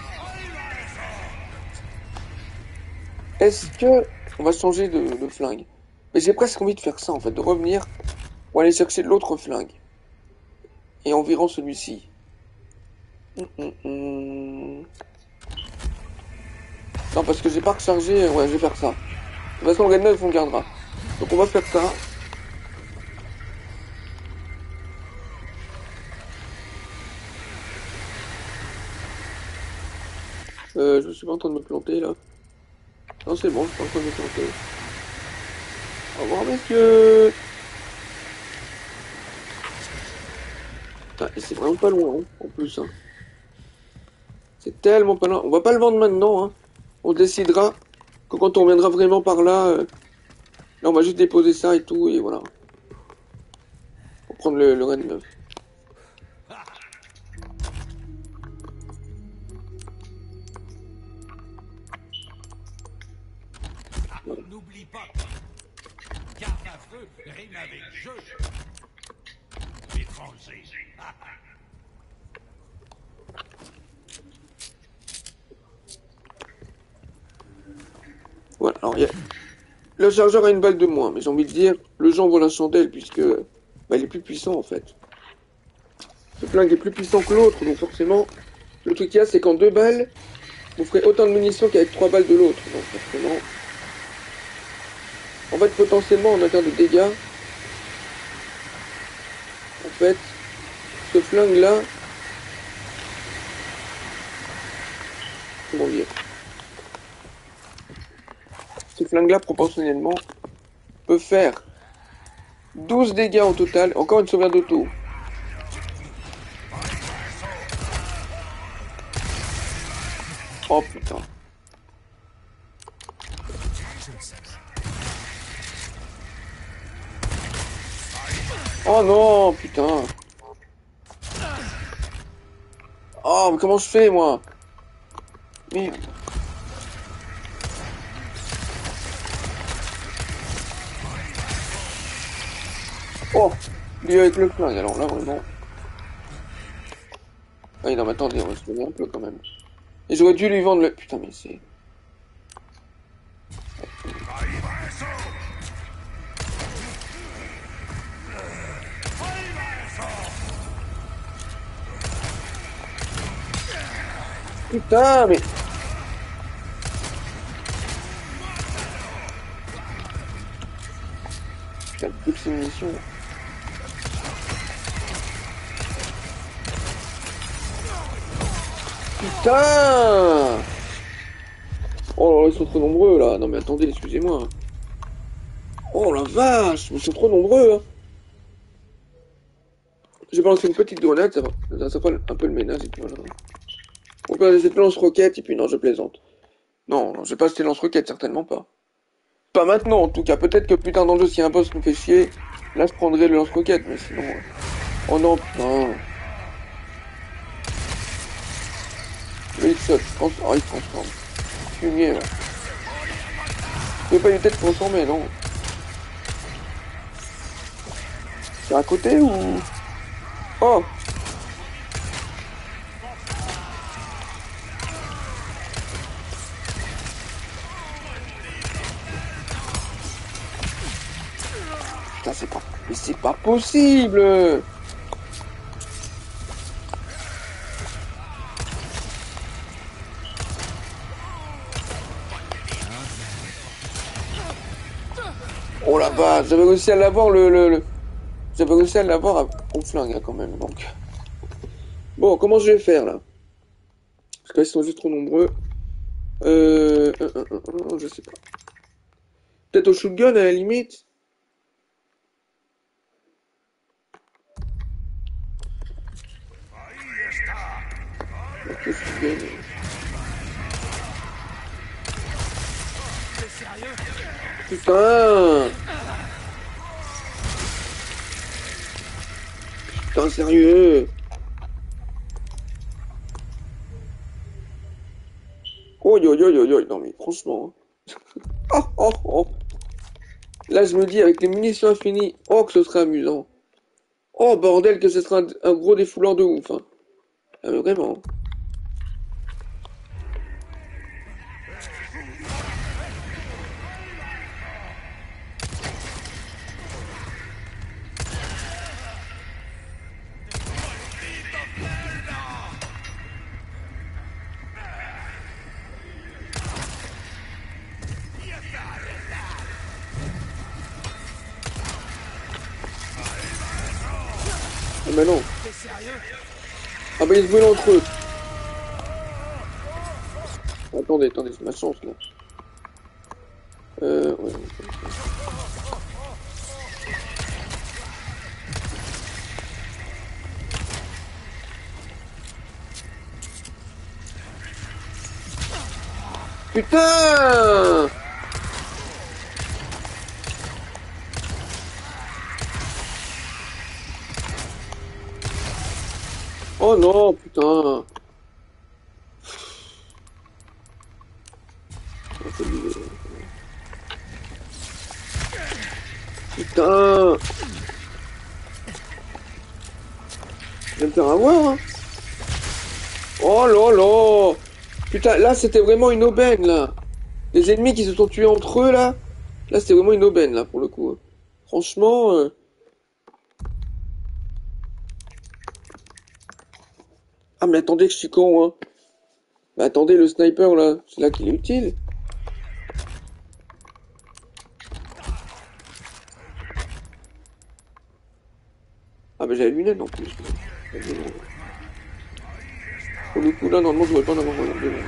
A: Est-ce que... On va changer de, de flingue. Mais j'ai presque envie de faire ça, en fait, de revenir pour aller chercher l'autre flingue. Et en virant celui-ci. Hum, hum, hum. Non, parce que j'ai pas rechargé... Ouais, je vais faire ça. De toute façon, le vingt-neuf, on gardera. Donc on va faire ça. Euh, je suis pas en train de me planter, là. Non, c'est bon, je suis pas en train de me planter. Au revoir, messieurs. Ah, et c'est vraiment pas loin, hein, en plus. Hein. C'est tellement pas loin. On va pas le vendre maintenant, hein. On décidera que quand on reviendra vraiment par là... Euh, là, on va juste déposer ça et tout, et voilà. Pour prendre le, le vingt-neuf. Voilà.
C: N'oublie pas, garde à feu rime avec jeu. Étranger.
A: Voilà, alors il y a... Le chargeur a une balle de moins, mais j'ai envie de dire, le jeu envoie la chandelle, puisque bah, il est plus puissant en fait. Ce flingue est plus puissant que l'autre, donc forcément, le truc qu'il y a, c'est qu'en deux balles, vous ferez autant de munitions qu'avec trois balles de l'autre, donc forcément... En fait, potentiellement, en matière de dégâts, en fait, ce flingue-là... Comment dire? Ce flingue-là, proportionnellement, peut faire douze dégâts au total. Encore une sauvegarde d'auto. Oh putain. Oh non, putain. Oh, mais comment je fais, moi? Mais... Oh, lui avec le flingue, alors là, vraiment. Ah, non, mais attendez, on va se donner un peu, quand même. Et j'aurais dû lui vendre le... Putain, mais c'est... Putain, mais... Putain, toutes ces munitions. Putain! Oh là, ils sont trop nombreux, là. Non, mais attendez, excusez-moi. Oh la vache, ils sont trop nombreux, hein. J'ai balancé une petite grenade, ça va. Ça fera un peu le ménage, et puis voilà. On peut passer cette lance-roquette, et puis non, je plaisante. Non, non, je vais pas acheter lance-roquette, certainement pas. Pas maintenant, en tout cas. Peut-être que plus tard dans le jeu, si un boss nous fait chier, là, je prendrai le lance-roquette, mais sinon... Euh... Oh non, putain. Le headshot, je pense... Oh, il se transforme. Fumier, là. Je peux pas éviter de se transformer, non. C'est à côté, ou... Oh! Putain, c'est pas... Mais c'est pas possible! Oh la vache, j'avais réussi à l'avoir le... le, le... J'avais réussi à l'avoir à... au flingue, hein, quand même, donc... Bon, comment je vais faire, là? Parce que là, ils sont juste trop nombreux. Euh... euh, euh, euh, euh je sais pas. Peut-être au shotgun, à la limite? Ok, shotgun. Putain! Putain, sérieux? Oh yo yo yo yo, non mais franchement. Oh oh oh. Là je me dis avec les munitions infinies, oh que ce serait amusant. Oh bordel que ce sera un, un gros défoulant de ouf. Hein. Ah mais vraiment. Ah mais non. Ah bah ils se brûlent entre eux. Attendez, attendez, c'est ma chance là. Euh, ouais. Putain! Oh non, putain! Putain! Je vais me faire avoir, hein! Oh là là! Putain, là c'était vraiment une aubaine, là! Les ennemis qui se sont tués entre eux, là! Là c'était vraiment une aubaine, là, pour le coup. Hein. Franchement... Euh... Ah mais attendez que je suis con, hein! Mais attendez, le sniper, là, c'est là qu'il est utile! Ah mais j'avais les lunettes en plus. Pour le coup là normalement je devrais pas en avoir vraiment besoin.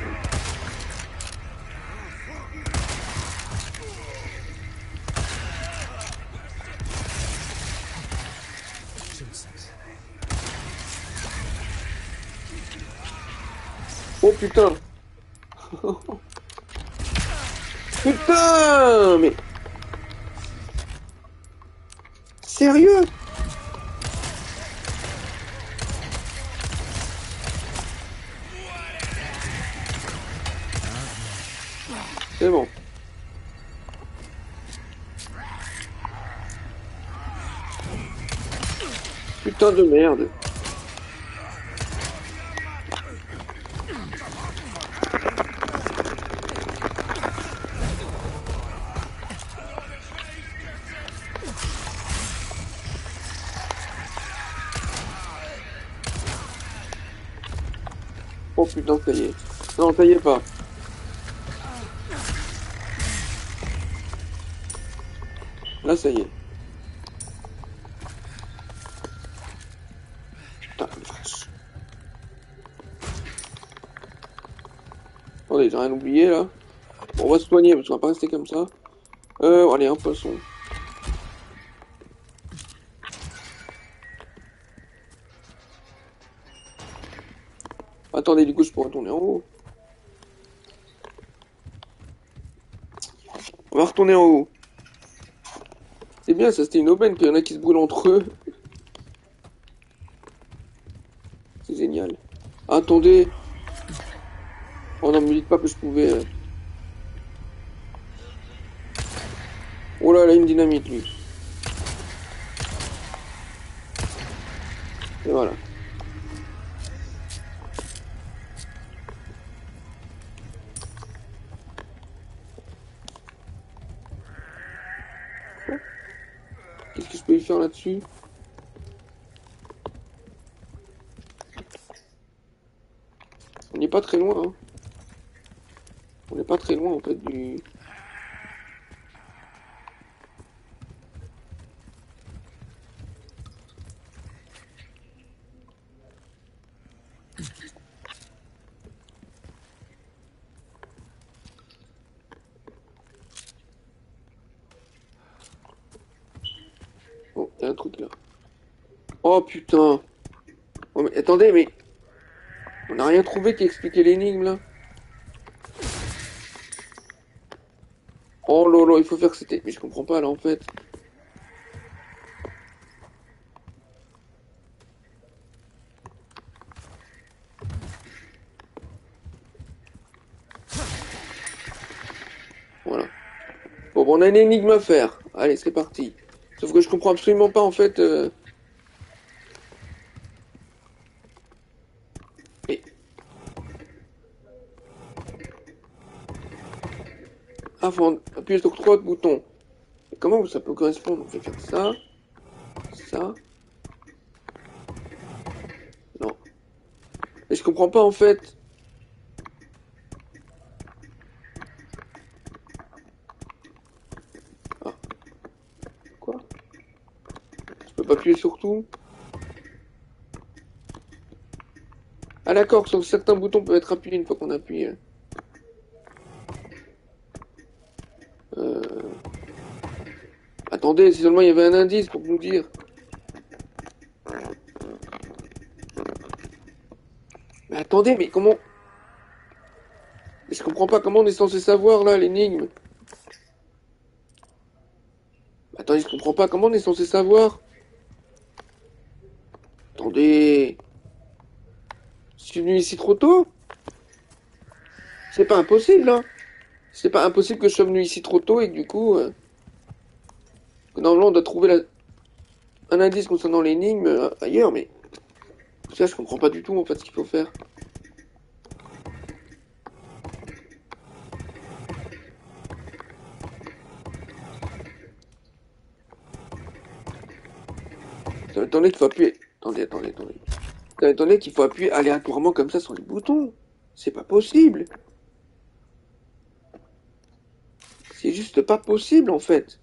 A: Oh putain. Putain, mais... Sérieux? C'est bon. Putain de merde. Oh putain, ça y est. Non, ça y est pas. Là, ça y est. Putain, la vache. Attendez, j'ai rien oublié, là. Bon, on va se soigner, parce qu'on va pas rester comme ça. Euh, allez, un poisson. Attendez, du coup, je pourrais retourner en haut. On va retourner en haut. C'est bien, ça, c'était une aubaine qu'il y en a qui se brûlent entre eux. C'est génial. Attendez. Oh non, me dites pas que je pouvais... euh. Oh là, là, une dynamite, lui. Et voilà. Qu'est-ce que je peux y faire là-dessus? On n'est pas très loin, hein. On n'est pas très loin, en fait, du... Oh, il y a un truc là. Oh putain. Oh, mais attendez, mais... On n'a rien trouvé qui expliquait l'énigme, là. Oh lolo, il faut faire que c'était... Mais je comprends pas, là, en fait. Voilà. Bon, bon, on a une énigme à faire. Allez, c'est parti. Sauf que je comprends absolument pas, en fait... Euh... Et... Ah, faut appuyer sur trois boutons. Et comment ça peut correspondre? On fait faire ça... Ça... Non. Mais je comprends pas, en fait... Ah. Quoi? Je peux pas appuyer sur tout? Ah d'accord, sur certains boutons peuvent être appuyés une fois qu'on appuie. Euh... Attendez, si seulement il y avait un indice pour nous dire. Mais attendez, mais comment... Mais je comprends pas comment on est censé savoir là l'énigme. Attendez, je comprends pas comment on est censé savoir. Attendez... Je suis venu ici trop tôt? C'est pas impossible, hein? C'est pas impossible que je sois venu ici trop tôt et que du coup... Euh... que normalement on doit trouver la... un indice concernant l'énigme euh, ailleurs, mais... Ça, je comprends pas du tout en fait ce qu'il faut faire. Ça m'étonnerait qu'il faut appuyer... Attendez, attendez, attendez. Ça m'étonnerait qu'il faut appuyer aléatoirement comme ça sur les boutons. C'est pas possible. C'est juste pas possible en fait.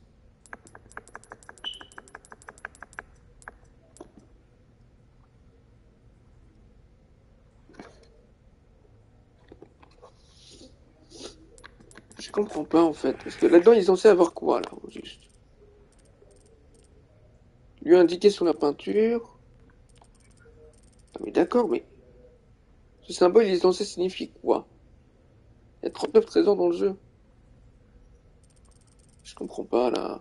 A: Je comprends pas en fait. Parce que là-dedans, il est censé avoir quoi là, juste? Lui indiquer sur la peinture. Ah, mais d'accord, mais... Ce symbole, il est censé signifier quoi? Il y a trente-neuf trésors dans le jeu. Je comprends pas là.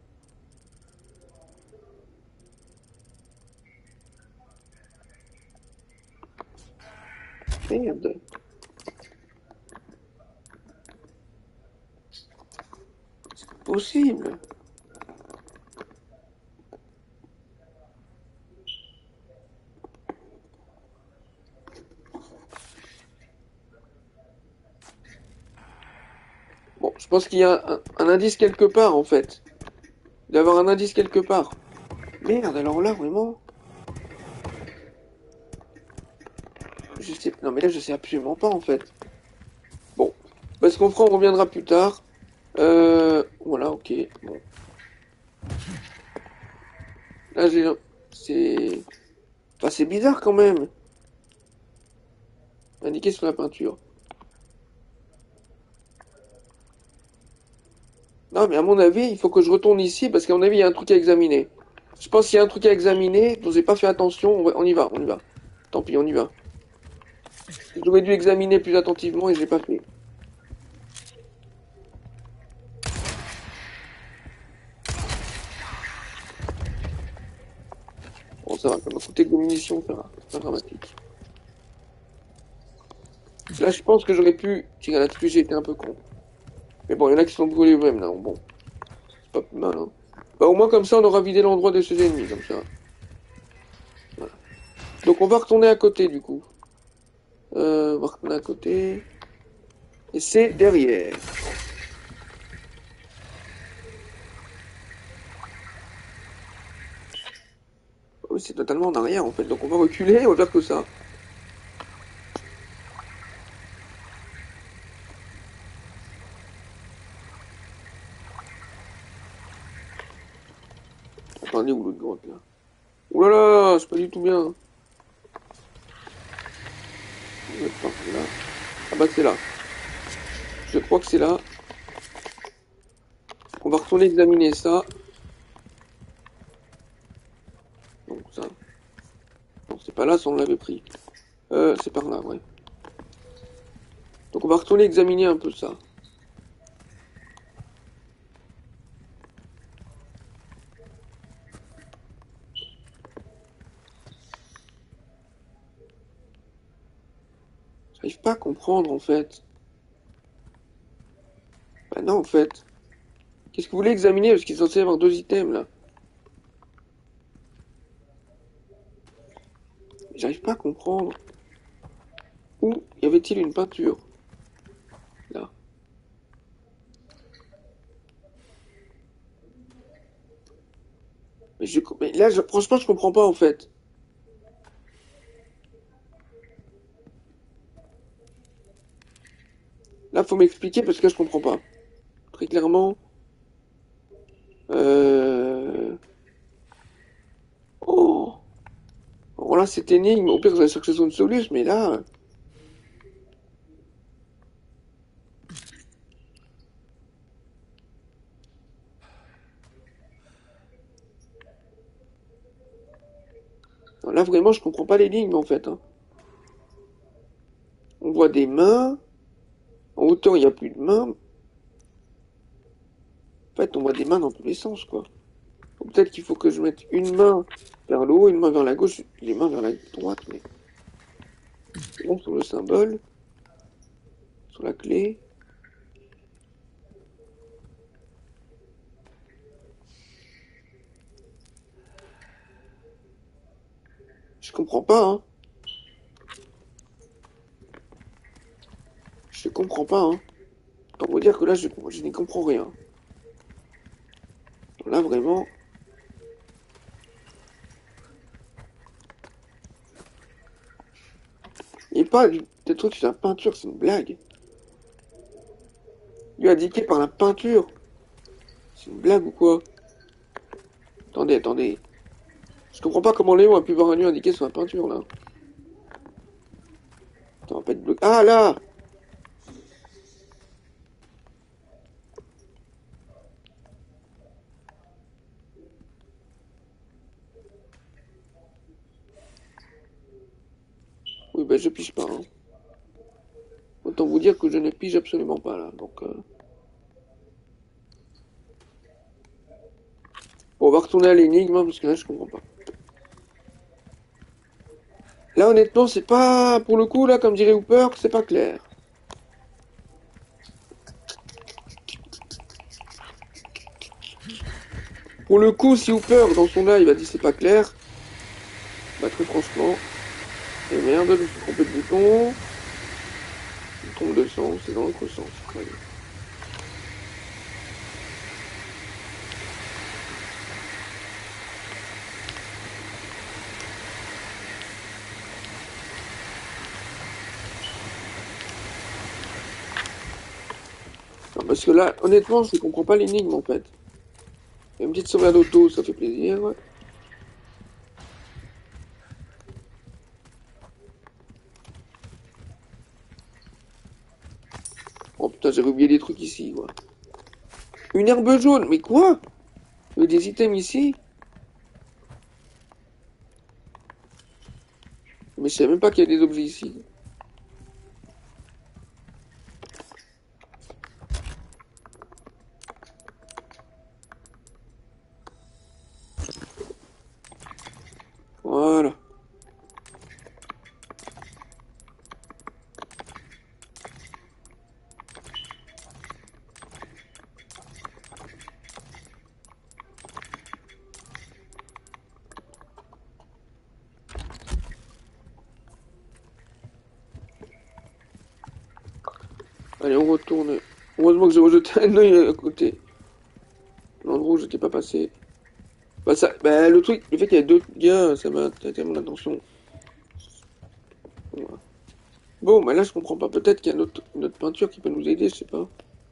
A: Merde. C'est pas possible. Bon, je pense qu'il y a un, un indice quelque part en fait. Il doit y avoir un indice quelque part. Merde, alors là vraiment. Je sais. Non mais là je sais absolument pas en fait. Bon. Bah ce qu'on fera, on reviendra plus tard. Euh. Voilà, ok. Bon. Là j'ai. C'est. Enfin c'est bizarre quand même. Indiqué sur la peinture. Non mais à mon avis, il faut que je retourne ici parce qu'à mon avis il y a un truc à examiner. Je pense qu'il y a un truc à examiner dont j'ai pas fait attention. On, va... on y va, on y va. Tant pis, on y va. J'aurais dû examiner plus attentivement et je l'ai pas fait. Bon, ça va, ça m'a coûté de munitions, ça va. C'est pas dramatique. Là, je pense que j'aurais pu tirer là-dessus, j'ai été un peu con. Mais bon, il y en a qui sont brûlés eux-mêmes, là. Bon, c'est pas plus mal, hein. Bah, au moins, comme ça, on aura vidé l'endroit de ses ennemis, comme ça. Voilà. Donc, on va retourner à côté, du coup. Euh, on va retourner à côté. Et c'est derrière. Oui, c'est totalement en arrière, en fait. Donc, on va reculer, on va faire que ça. Attendez, où l'autre grotte, là? Ouh là là, c'est pas du tout bien. Là. Ah bah c'est là. Je crois que c'est là. On va retourner examiner ça. Donc ça. Non, c'est pas là, ça on l'avait pris. Euh, c'est par là, ouais. Donc on va retourner examiner un peu ça. J'arrive pas à comprendre en fait. Bah non en fait. Qu'est-ce que vous voulez examiner? Parce qu'il est censé y avoir deux items là. J'arrive pas à comprendre. Où y avait-il une peinture? Là. Mais, je, mais là, je, franchement, je comprends pas en fait. Là, faut m'expliquer parce que je comprends pas. Très clairement. Euh... Oh. Bon là, c'est énigme. Au pire, vous allez chercher Zone Solus, mais là... Non, là, vraiment, je comprends pas l'énigme, en fait. Hein. On voit des mains. En hauteur, il n'y a plus de mains. En fait, on voit des mains dans tous les sens, quoi. Peut-être qu'il faut que je mette une main vers le haut, une main vers la gauche, les mains vers la droite, mais... Bon, sur le symbole. Sur la clé. Je comprends pas, hein. Je comprends pas, hein. Autant vous dire que là, je, je n'y comprends rien. Là, vraiment... Il n'y a pas des trucs sur la peinture, c'est une blague. Lui indiqué par la peinture. C'est une blague ou quoi? Attendez, attendez. Je comprends pas comment Léon a pu voir un lieu indiqué sur la peinture, là. Attends, on va pas être bloqué. Ah, là! Oui, ben je pige pas, hein. Autant vous dire que je ne pige absolument pas, là, donc... Euh... Bon, on va retourner à l'énigme, hein, parce que là, je comprends pas. Là, honnêtement, c'est pas... Pour le coup, là, comme dirait Hooper, c'est pas clair. Pour le coup, si Hooper, dans son live, a dit c'est pas clair, bah très franchement, et merde, je me suis trompé de bouton. Je me trompe de sens, c'est dans l'autre sens. Ouais. Non, parce que là, honnêtement, je ne comprends pas l'énigme en fait. Il y a une petite sauvegarde auto, ça fait plaisir, ouais. Oh putain, j'avais oublié des trucs ici, quoi. Une herbe jaune, mais quoi? Il y a des items ici? Mais je savais même pas qu'il y a des objets ici. Voilà. Allez, on retourne. Heureusement que j'ai rejeté un œil à côté. L'endroit où j'étais pas passé. Bah, ça, bah, le truc, le fait qu'il y a deux gars, ça m'a attiré mon attention. Voilà. Bon, bah là, je comprends pas. Peut-être qu'il y a notre, notre peinture qui peut nous aider, je sais pas.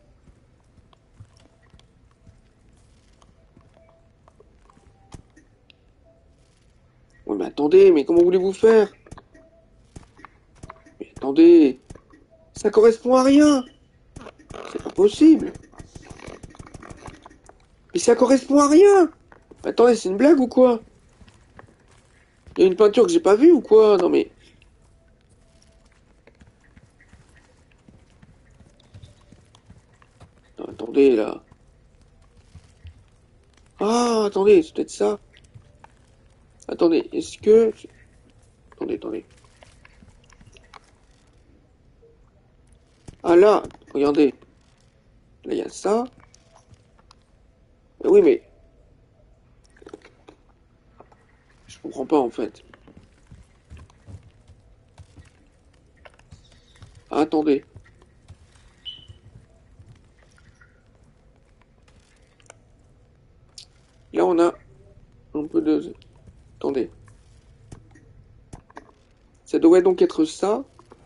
A: Ouais, mais attendez, mais comment voulez-vous faire? Mais attendez, ça correspond à rien. C'est pas possible. Mais ça correspond à rien. Attendez, c'est une blague ou quoi? Il y a une peinture que j'ai pas vue ou quoi? Non mais... Non, attendez, là. Ah, attendez, c'est peut-être ça. Attendez, est-ce que... Attendez, attendez. Ah là, regardez. Là, il y a ça. Mais oui, mais... Je comprends pas, en fait. Ah, attendez. Là, on a un peu de... Attendez. Ça devrait donc être ça.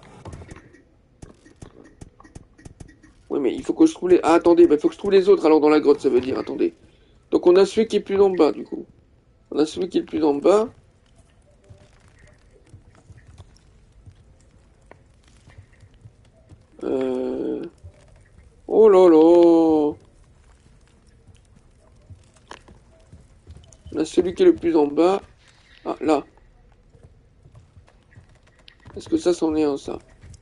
A: Oui, mais il faut que je trouve les... Ah, attendez, il bah, faut que je trouve les autres, alors, dans la grotte, ça veut dire, attendez. Donc, on a celui qui est plus en bas, du coup. On a celui qui est le plus en bas. Euh... Oh là là. On a celui qui est le plus en bas. Ah, là. Est-ce que ça, c'en est un, ça?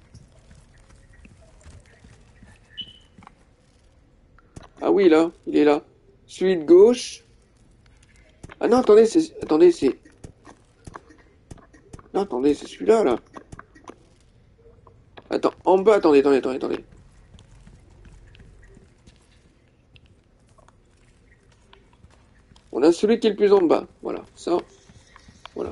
A: Ah oui, là. Il est là. Celui de gauche. Ah non, attendez, c'est... Attendez, c'est... Non, attendez, c'est celui-là, là. Attends, en bas, attendez, attendez, attendez, attendez. On a celui qui est le plus en bas. Voilà, ça. Voilà.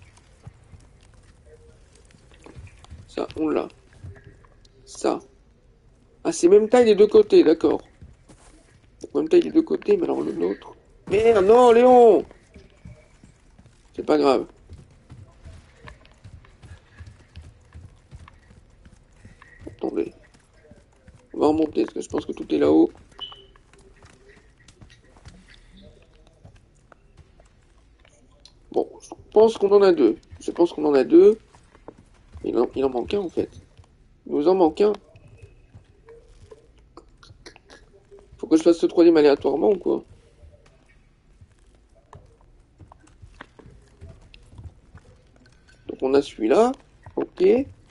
A: Ça, on l'a. Ça. Ah, c'est même taille des deux côtés, d'accord. Même taille des deux côtés, mais alors le nôtre... Merde, non, Léon! C'est pas grave. Attendez. On va remonter, parce que je pense que tout est là-haut. Bon, je pense qu'on en a deux. Je pense qu'on en a deux. Il en, il en manque un, en fait. Il nous en manque un. Faut que je fasse ce troisième aléatoirement, ou quoi? Donc on a celui-là. Ok.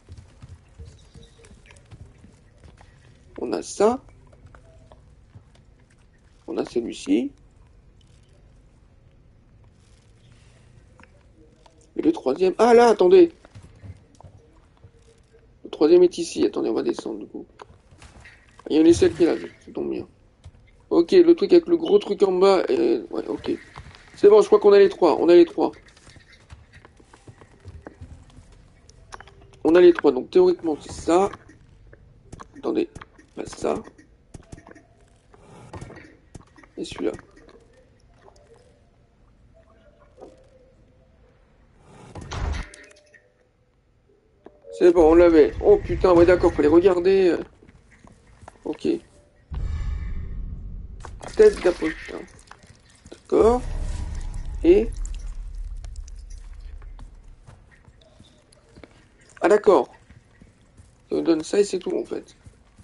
A: On a ça. On a celui-ci. troisième. Ah là, attendez. Le troisième est ici. Attendez, on va descendre du coup. Il y a une aisselle qui est là, ça tombe bien. Ok, le truc avec le gros truc en bas. Et... Ouais, ok. C'est bon, je crois qu'on a les trois. On a les trois. On a les trois. Donc théoriquement, c'est ça. Attendez. Bah, ça. Et celui-là. C'est bon, on l'avait. Oh putain, ouais d'accord, fallait regarder. Ok. Tête d'apostat. D'accord. Et... Ah d'accord. Ça nous donne ça et c'est tout en fait.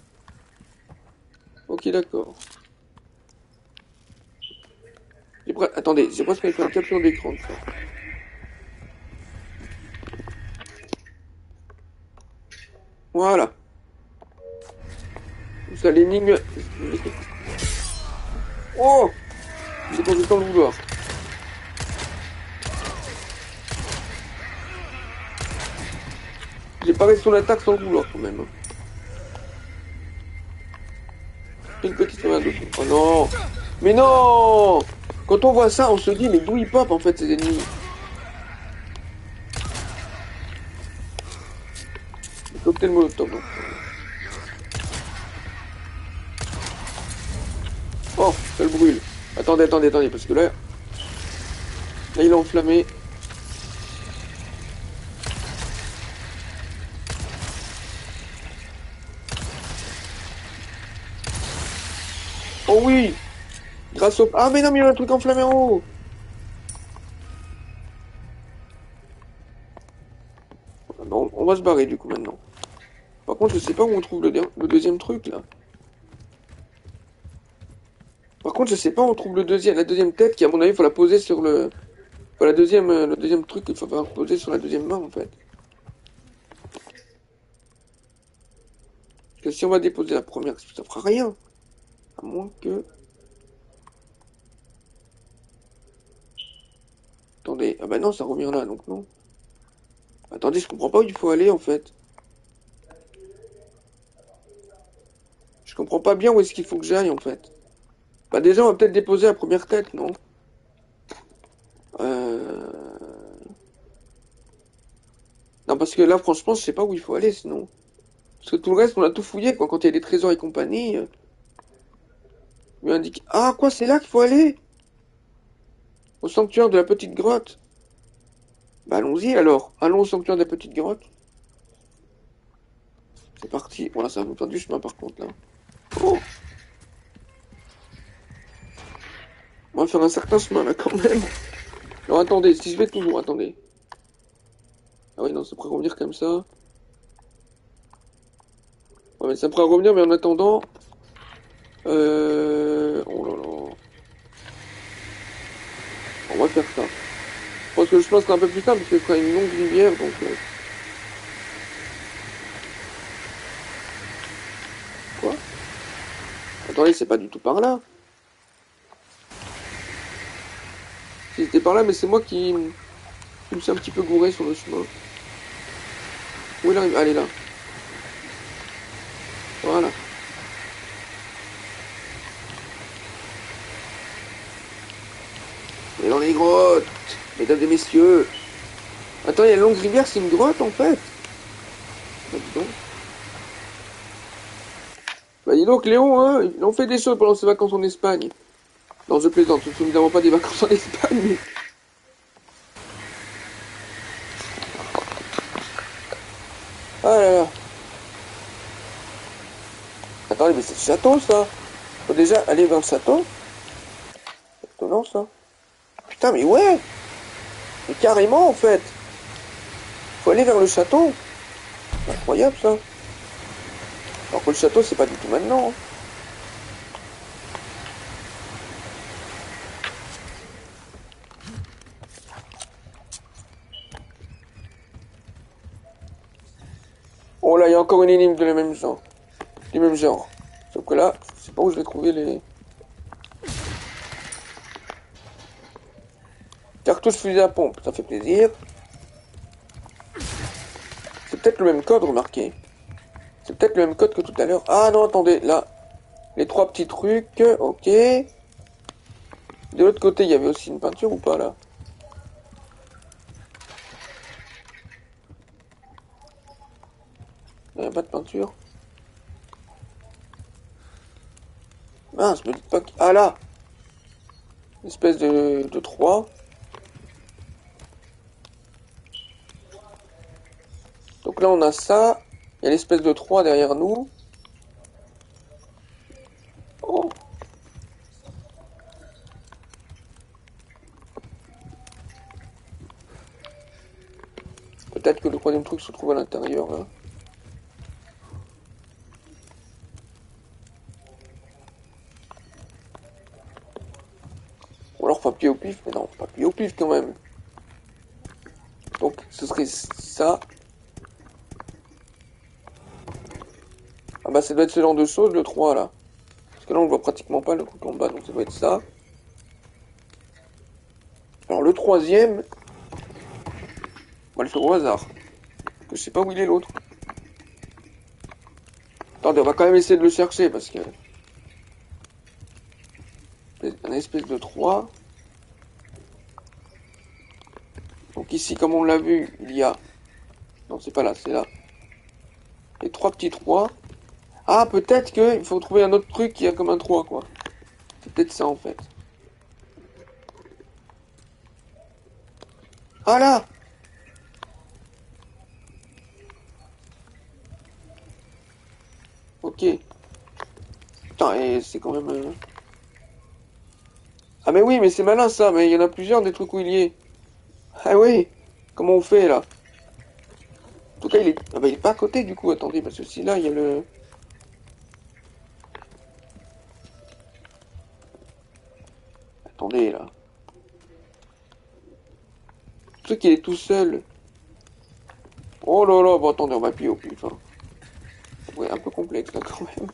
A: Ok d'accord. Pre... Attendez, j'ai presque fait une capture d'écran de ça. Voilà. Ça l'énigme... Oh! J'ai pas sans le vouloir. J'ai paré son attaque sans le vouloir quand même. Une petite main de... Oh non! Mais non! Quand on voit ça, on se dit mais d'où ils popent en fait ces ennemis? Le cocktail molotov. Oh, ça le brûle. Attendez, attendez, attendez, parce que là... Là, il est enflammé. Oh oui! Grâce au... Ah mais non, mais il y a un truc enflammé en haut! Non, on va se barrer du coup maintenant. Par contre, je sais pas où on trouve le, le deuxième truc, là. Par contre, je sais pas où on trouve le deuxième, la deuxième tête qui, à mon avis, il faut la poser sur le... Enfin, la deuxième, le deuxième truc, il faut la poser sur la deuxième main, en fait. Parce que si on va déposer la première, ça fera rien. À moins que... Attendez, ah bah non, ça revient là, donc non. Attendez, je comprends pas où il faut aller, en fait. Je comprends pas bien où est-ce qu'il faut que j'aille, en fait. Bah déjà, on va peut-être déposer la première tête, non? Euh... Non, parce que là, franchement, je sais pas où il faut aller, sinon. Parce que tout le reste, on a tout fouillé, quoi. Quand il y a des trésors et compagnie... Euh... lui indique... Ah, quoi, c'est là qu'il faut aller? Au sanctuaire de la petite grotte. Bah, allons-y, alors. Allons au sanctuaire de la petite grotte. C'est parti. Voilà, ça va nous faire du chemin, par contre, là. Oh! On va faire un certain chemin, là, quand même. Alors, attendez, si je vais toujours, attendez. Ah oui, non, ça pourrait revenir comme ça. Ouais, mais ça pourrait revenir, mais en attendant... Euh... Oh là là... On va faire ça. Je pense que le chemin sera un peu plus simple, parce qu'il fera une longue rivière, donc... Euh... Quoi? Attendez, c'est pas du tout par là. Si c'était par là, mais c'est moi qui... qui me suis un petit peu gouré sur le chemin. Où est la rivière? Elle est là. Voilà. Et dans les grottes, mesdames et messieurs. Attends, il y a la longue rivière, c'est une grotte en fait. Bah dis donc. Bah dis donc Léon, hein, il en fait des choses pendant ses vacances en Espagne. Non, je plaisante, ce ne sont évidemment pas des vacances en Espagne. Ah là là. Attendez, mais c'est le château ça. Faut déjà aller vers le château. C'est étonnant ça. Putain, mais ouais. Mais carrément en fait. Faut aller vers le château. C'est incroyable ça. Alors que le château c'est pas du tout maintenant. Hein. Oh là, il y a encore une énigme de le même genre. Du même genre. Sauf que là, je sais pas où je vais trouver les... Cartouche fusil à pompe, ça fait plaisir. C'est peut-être le même code, remarquez. C'est peut-être le même code que tout à l'heure. Ah non, attendez, là. Les trois petits trucs, ok. De l'autre côté, il y avait aussi une peinture ou pas, là? Il n'y a pas de peinture. Mince, me dites pas que... Ah là! Une espèce de, de trois. Donc là, on a ça. Il y a l'espèce de trois derrière nous. Oh! Peut-être que le troisième truc se trouve à l'intérieur, là. Ou alors papier au pif, mais non, papier au pif quand même. Donc ce serait ça. Ah bah ça doit être ce genre de choses, le trois là. Parce que là on voit pratiquement pas le truc en bas, donc ça doit être ça. Alors le troisième, on va le faire au hasard. Que je sais pas où il est l'autre. Attendez, on va quand même essayer de le chercher parce que... un espèce de trois. Donc ici, comme on l'a vu, il y a... Non, c'est pas là, c'est là. Les trois petits trois. Ah, peut-être qu'il faut trouver un autre truc qui a comme un trois, quoi. C'est peut-être ça, en fait. Ah là! Ok. Putain, et c'est quand même... Euh... Ah mais oui, mais c'est malin ça, mais il y en a plusieurs des trucs où il y est. Ah oui! Comment on fait, là? En tout cas, il est... Ah bah il est pas à côté, du coup, attendez, parce que si là, il y a le... Attendez, là. Le truc, il est tout seul. Oh là là, bon attendez, on va appuyer au pif. Hein. Ouais, un peu complexe, là, quand même.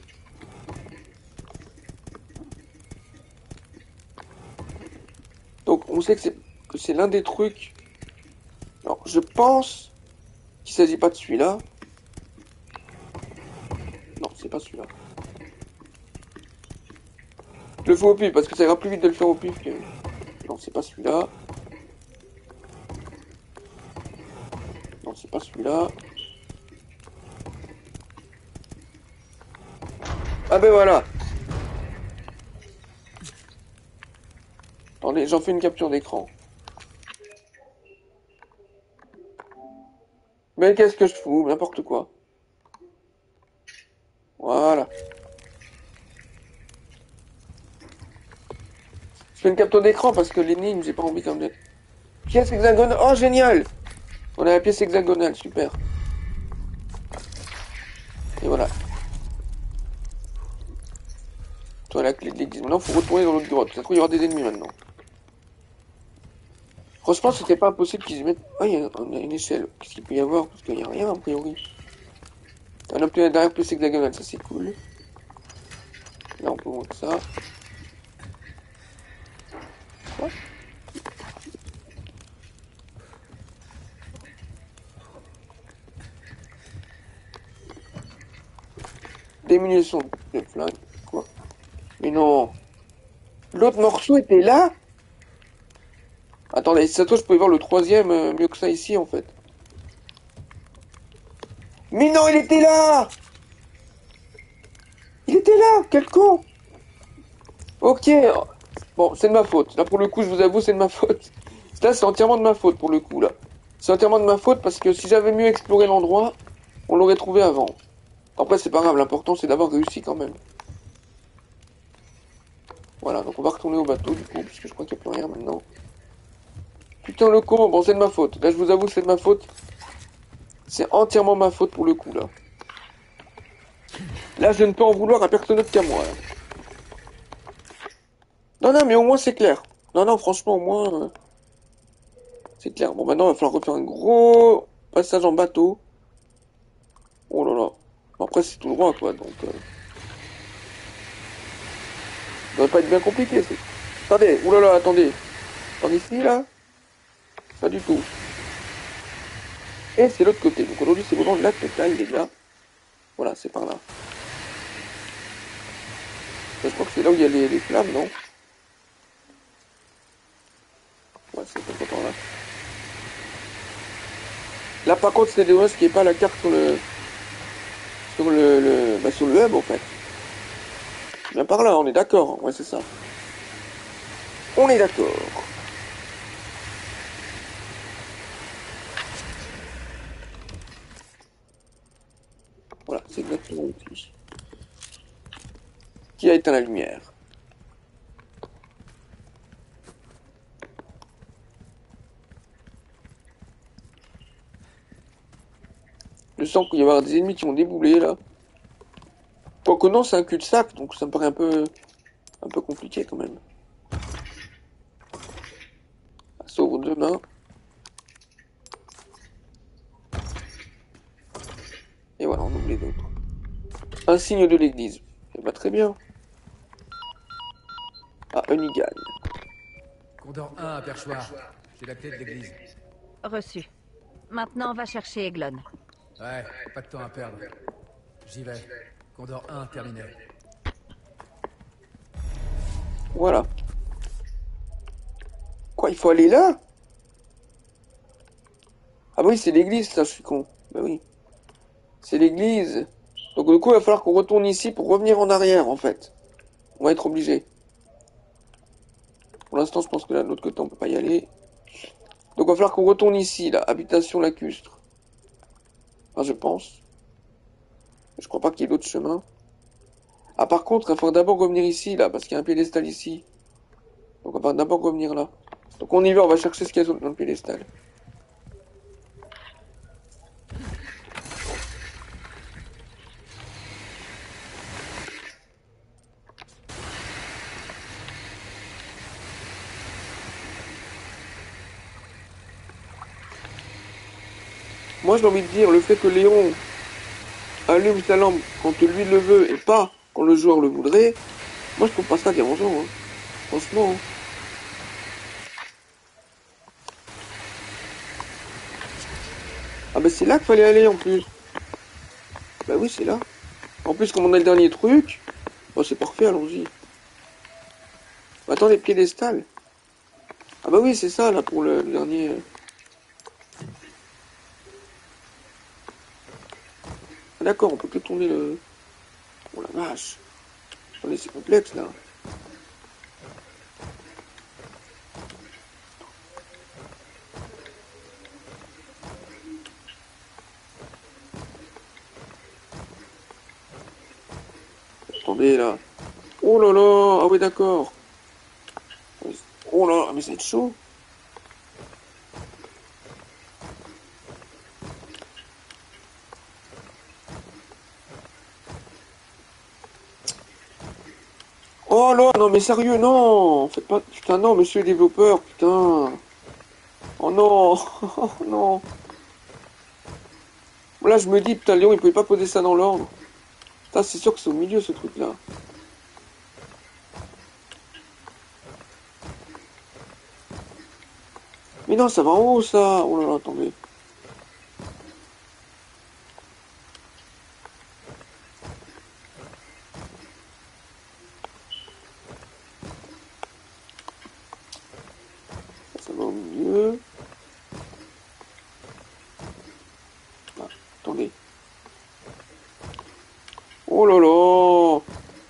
A: Donc, on sait que c'est que c'est l'un des trucs... Alors, je pense qu'il s'agit pas de celui-là. Non, c'est pas celui-là. Je le fais au pif, parce que ça ira plus vite de le faire au pif que... Non, c'est pas celui-là. Non, c'est pas celui-là. Ah ben voilà. Attendez, j'en fais une capture d'écran. Mais qu'est-ce que je fous? N'importe quoi. Voilà. Je fais une capture d'écran parce que l'énigme, j'ai pas envie comme d'être. Pièce hexagonale. Oh, génial! On a la pièce hexagonale, super. Et voilà. Toi, la clé de l'église. Maintenant, faut retourner dans l'autre grotte. Ça se trouve, il y aura des ennemis maintenant. Franchement, c'était pas impossible qu'ils y mettent... Ah, il y a une échelle. Qu'est-ce qu'il peut y avoir? Parce qu'il y a rien, a priori. Un obtenu derrière plus hexagonale, ça c'est cool. Là, on peut monter ça. Quoi? Diminution de flingue. Quoi? Mais non. L'autre morceau était là? Attendez, ça toi je pouvais voir le troisième euh, mieux que ça ici en fait. Mais non, il était là! Il était là! Quel con! Ok. Bon, c'est de ma faute. Là pour le coup, je vous avoue, c'est de ma faute. Là, c'est entièrement de ma faute pour le coup là. C'est entièrement de ma faute parce que si j'avais mieux exploré l'endroit, on l'aurait trouvé avant. Après, c'est pas grave, l'important c'est d'avoir réussi quand même. Voilà, donc on va retourner au bateau du coup, puisque je crois qu'il n'y a plus rien maintenant. Putain le con, bon c'est de ma faute. Là je vous avoue c'est de ma faute. C'est entièrement ma faute pour le coup là. Là je ne peux en vouloir à personne d'autre qu'à moi. Là. Non non mais au moins c'est clair. Non non franchement au moins... Euh, c'est clair. Bon maintenant il va falloir refaire un gros passage en bateau. Oh là là. Bon, après c'est tout droit quoi donc... Euh... Ça va pas être bien compliqué. C'est... Attendez, oulala, attendez. Attendez ici là. Pas du tout. Et c'est l'autre côté. Donc aujourd'hui, c'est vraiment la totale, les gars. Voilà, c'est par là. Je crois que c'est là où il y a les, les flammes, non? Ouais, c'est quelque part là. Là, par contre, c'est dommage qu'il n'y ait pas la carte sur le... Sur le... le bah, sur le hub, en fait. Bien par là, on est d'accord. Ouais, c'est ça. On est d'accord. Voilà, c'est exactement ici. Qui a éteint la lumière? Je sens qu'il va y avoir des ennemis qui vont débouler, là. Quoique non, c'est un cul-de-sac, donc ça me paraît un peu... un peu compliqué, quand même. Ça s'ouvre deux mains. Et voilà, on oublie les autres. Un signe de l'église. Ça va très bien. Ah, Unigan.
B: Condor un à Perchoir. J'ai la clé de l'église.
D: Reçu. Maintenant, on va chercher Eglon.
B: Ouais, pas de temps à perdre. J'y vais. Condor un terminé.
A: Voilà. Quoi, il faut aller là? Ah bah oui, c'est l'église, ça, je suis con. Bah oui. C'est l'église. Donc du coup, il va falloir qu'on retourne ici pour revenir en arrière, en fait. On va être obligé. Pour l'instant, je pense que là, de l'autre côté, on peut pas y aller. Donc il va falloir qu'on retourne ici, là. Habitation lacustre. Enfin, je pense. Je crois pas qu'il y ait d'autres chemins. Ah, par contre, il va falloir d'abord revenir ici, là, parce qu'il y a un piédestal ici. Donc on va d'abord revenir là. Donc on y va, on va chercher ce qu'il y a dans le piédestal. Moi j'ai envie de dire, le fait que Léon allume sa lampe quand lui le veut et pas quand le joueur le voudrait, moi je trouve pas ça dérangeant, hein. Franchement. Hein. Ah bah c'est là qu'il fallait aller en plus. Bah oui c'est là. En plus comme on a le dernier truc, oh c'est parfait, allons-y. Bah, attends les piédestals. Ah bah oui c'est ça là pour le, le dernier... Ah, d'accord, on peut que tourner le... Oh la vache. Attendez, c'est complexe là. Attendez là. Oh là là, ah oui d'accord. Oh là, mais c'est chaud. Oh là, non mais sérieux, non. Faites pas... Putain, non, monsieur le développeur, putain. Oh non, oh non. Là, je me dis, putain, Léon, il pouvait pas poser ça dans l'ordre. Putain, c'est sûr que c'est au milieu, ce truc-là. Mais non, ça va en haut, ça. Oh là là, attendez. Ça va au milieu. Ah, attendez. Oh là là.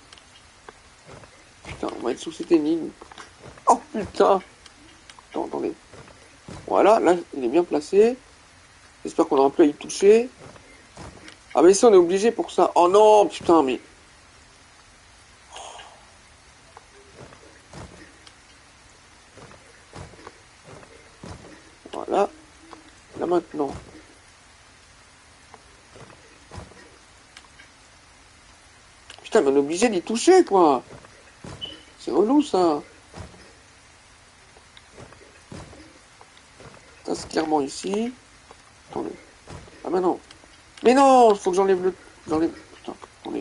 A: Putain, on va être sous cette énigme. Oh putain. Attends, attendez. Voilà, là, il est bien placé. J'espère qu'on aura plus à y toucher. Ah mais ça, on est obligé pour ça. Oh non, putain, mais... Voilà. Là maintenant. Putain, mais on est obligé d'y toucher, quoi. C'est relou, ça. Ça, c'est clairement ici. Attendez. Ah, mais non. Mais non, faut que j'enlève le... J'enlève... Putain, attendez.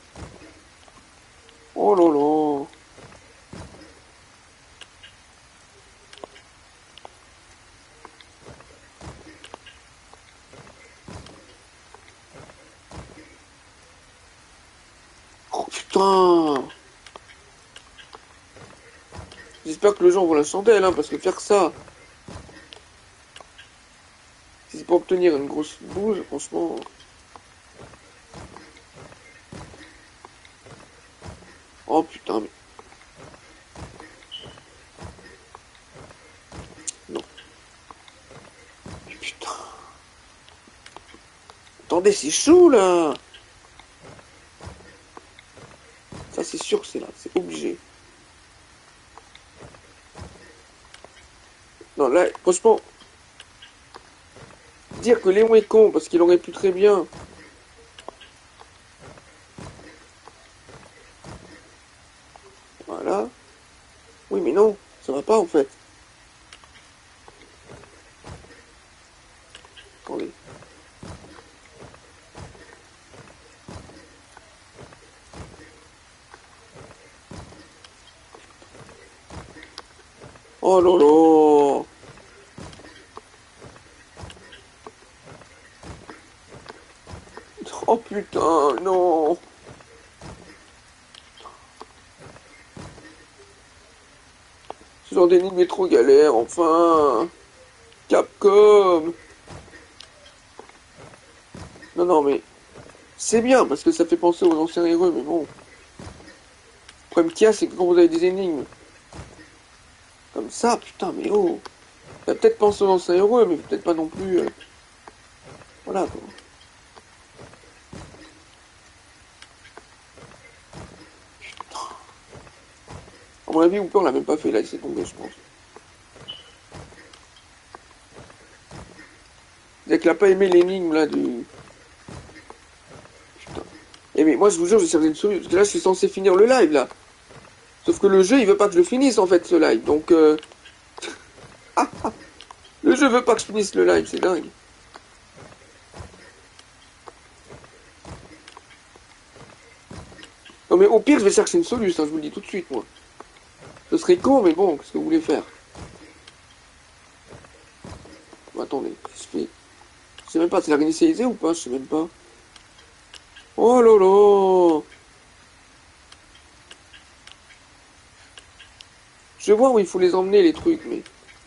A: Oh là là. putain. J'espère que le gens vont la chandelle, hein, parce que faire ça, si c'est pour obtenir une grosse bouse, franchement... Oh putain, mais... Non. Mais putain... Attendez, c'est chaud, là. Ça, c'est sûr que c'est là, c'est obligé. Non, là, franchement... Dire que Léon est con, parce qu'il aurait pu très bien... Voilà. Oui, mais non, ça va pas, en fait. Attendez. Oh là là. Oh putain, non. Ce genre d'énigme est trop galère, enfin. Capcom. Non, non, mais... C'est bien, parce que ça fait penser aux anciens héros, mais bon. Le problème qu'il y a, c'est que quand vous avez des énigmes... Comme ça, putain, mais oh. Ça peut-être penser aux anciens héros, mais peut-être pas non plus... Euh... Voilà, quoi. Putain. À mon avis, Hooper l'a même pas fait, là, il s'est tombé, je pense. C'est qu'il a pas aimé l'énigme, là, du... Putain. Eh mais moi, je vous jure, j'ai cherché une solution, parce que là, je suis censé finir le live, là. Sauf que le jeu, il veut pas que je le finisse, en fait, ce live, donc... Euh... ah, ah. Le jeu veut pas que je finisse le live, c'est dingue. Non mais au pire, je vais chercher une solution, hein, je vous le dis tout de suite, moi. Ce serait con, mais bon, qu'est-ce que vous voulez faire? Bon, attendez, je fais... Je sais même pas, c'est la réinitialisée ou pas? Je sais même pas. Oh là là. Je vais voir où il faut les emmener, les trucs, mais...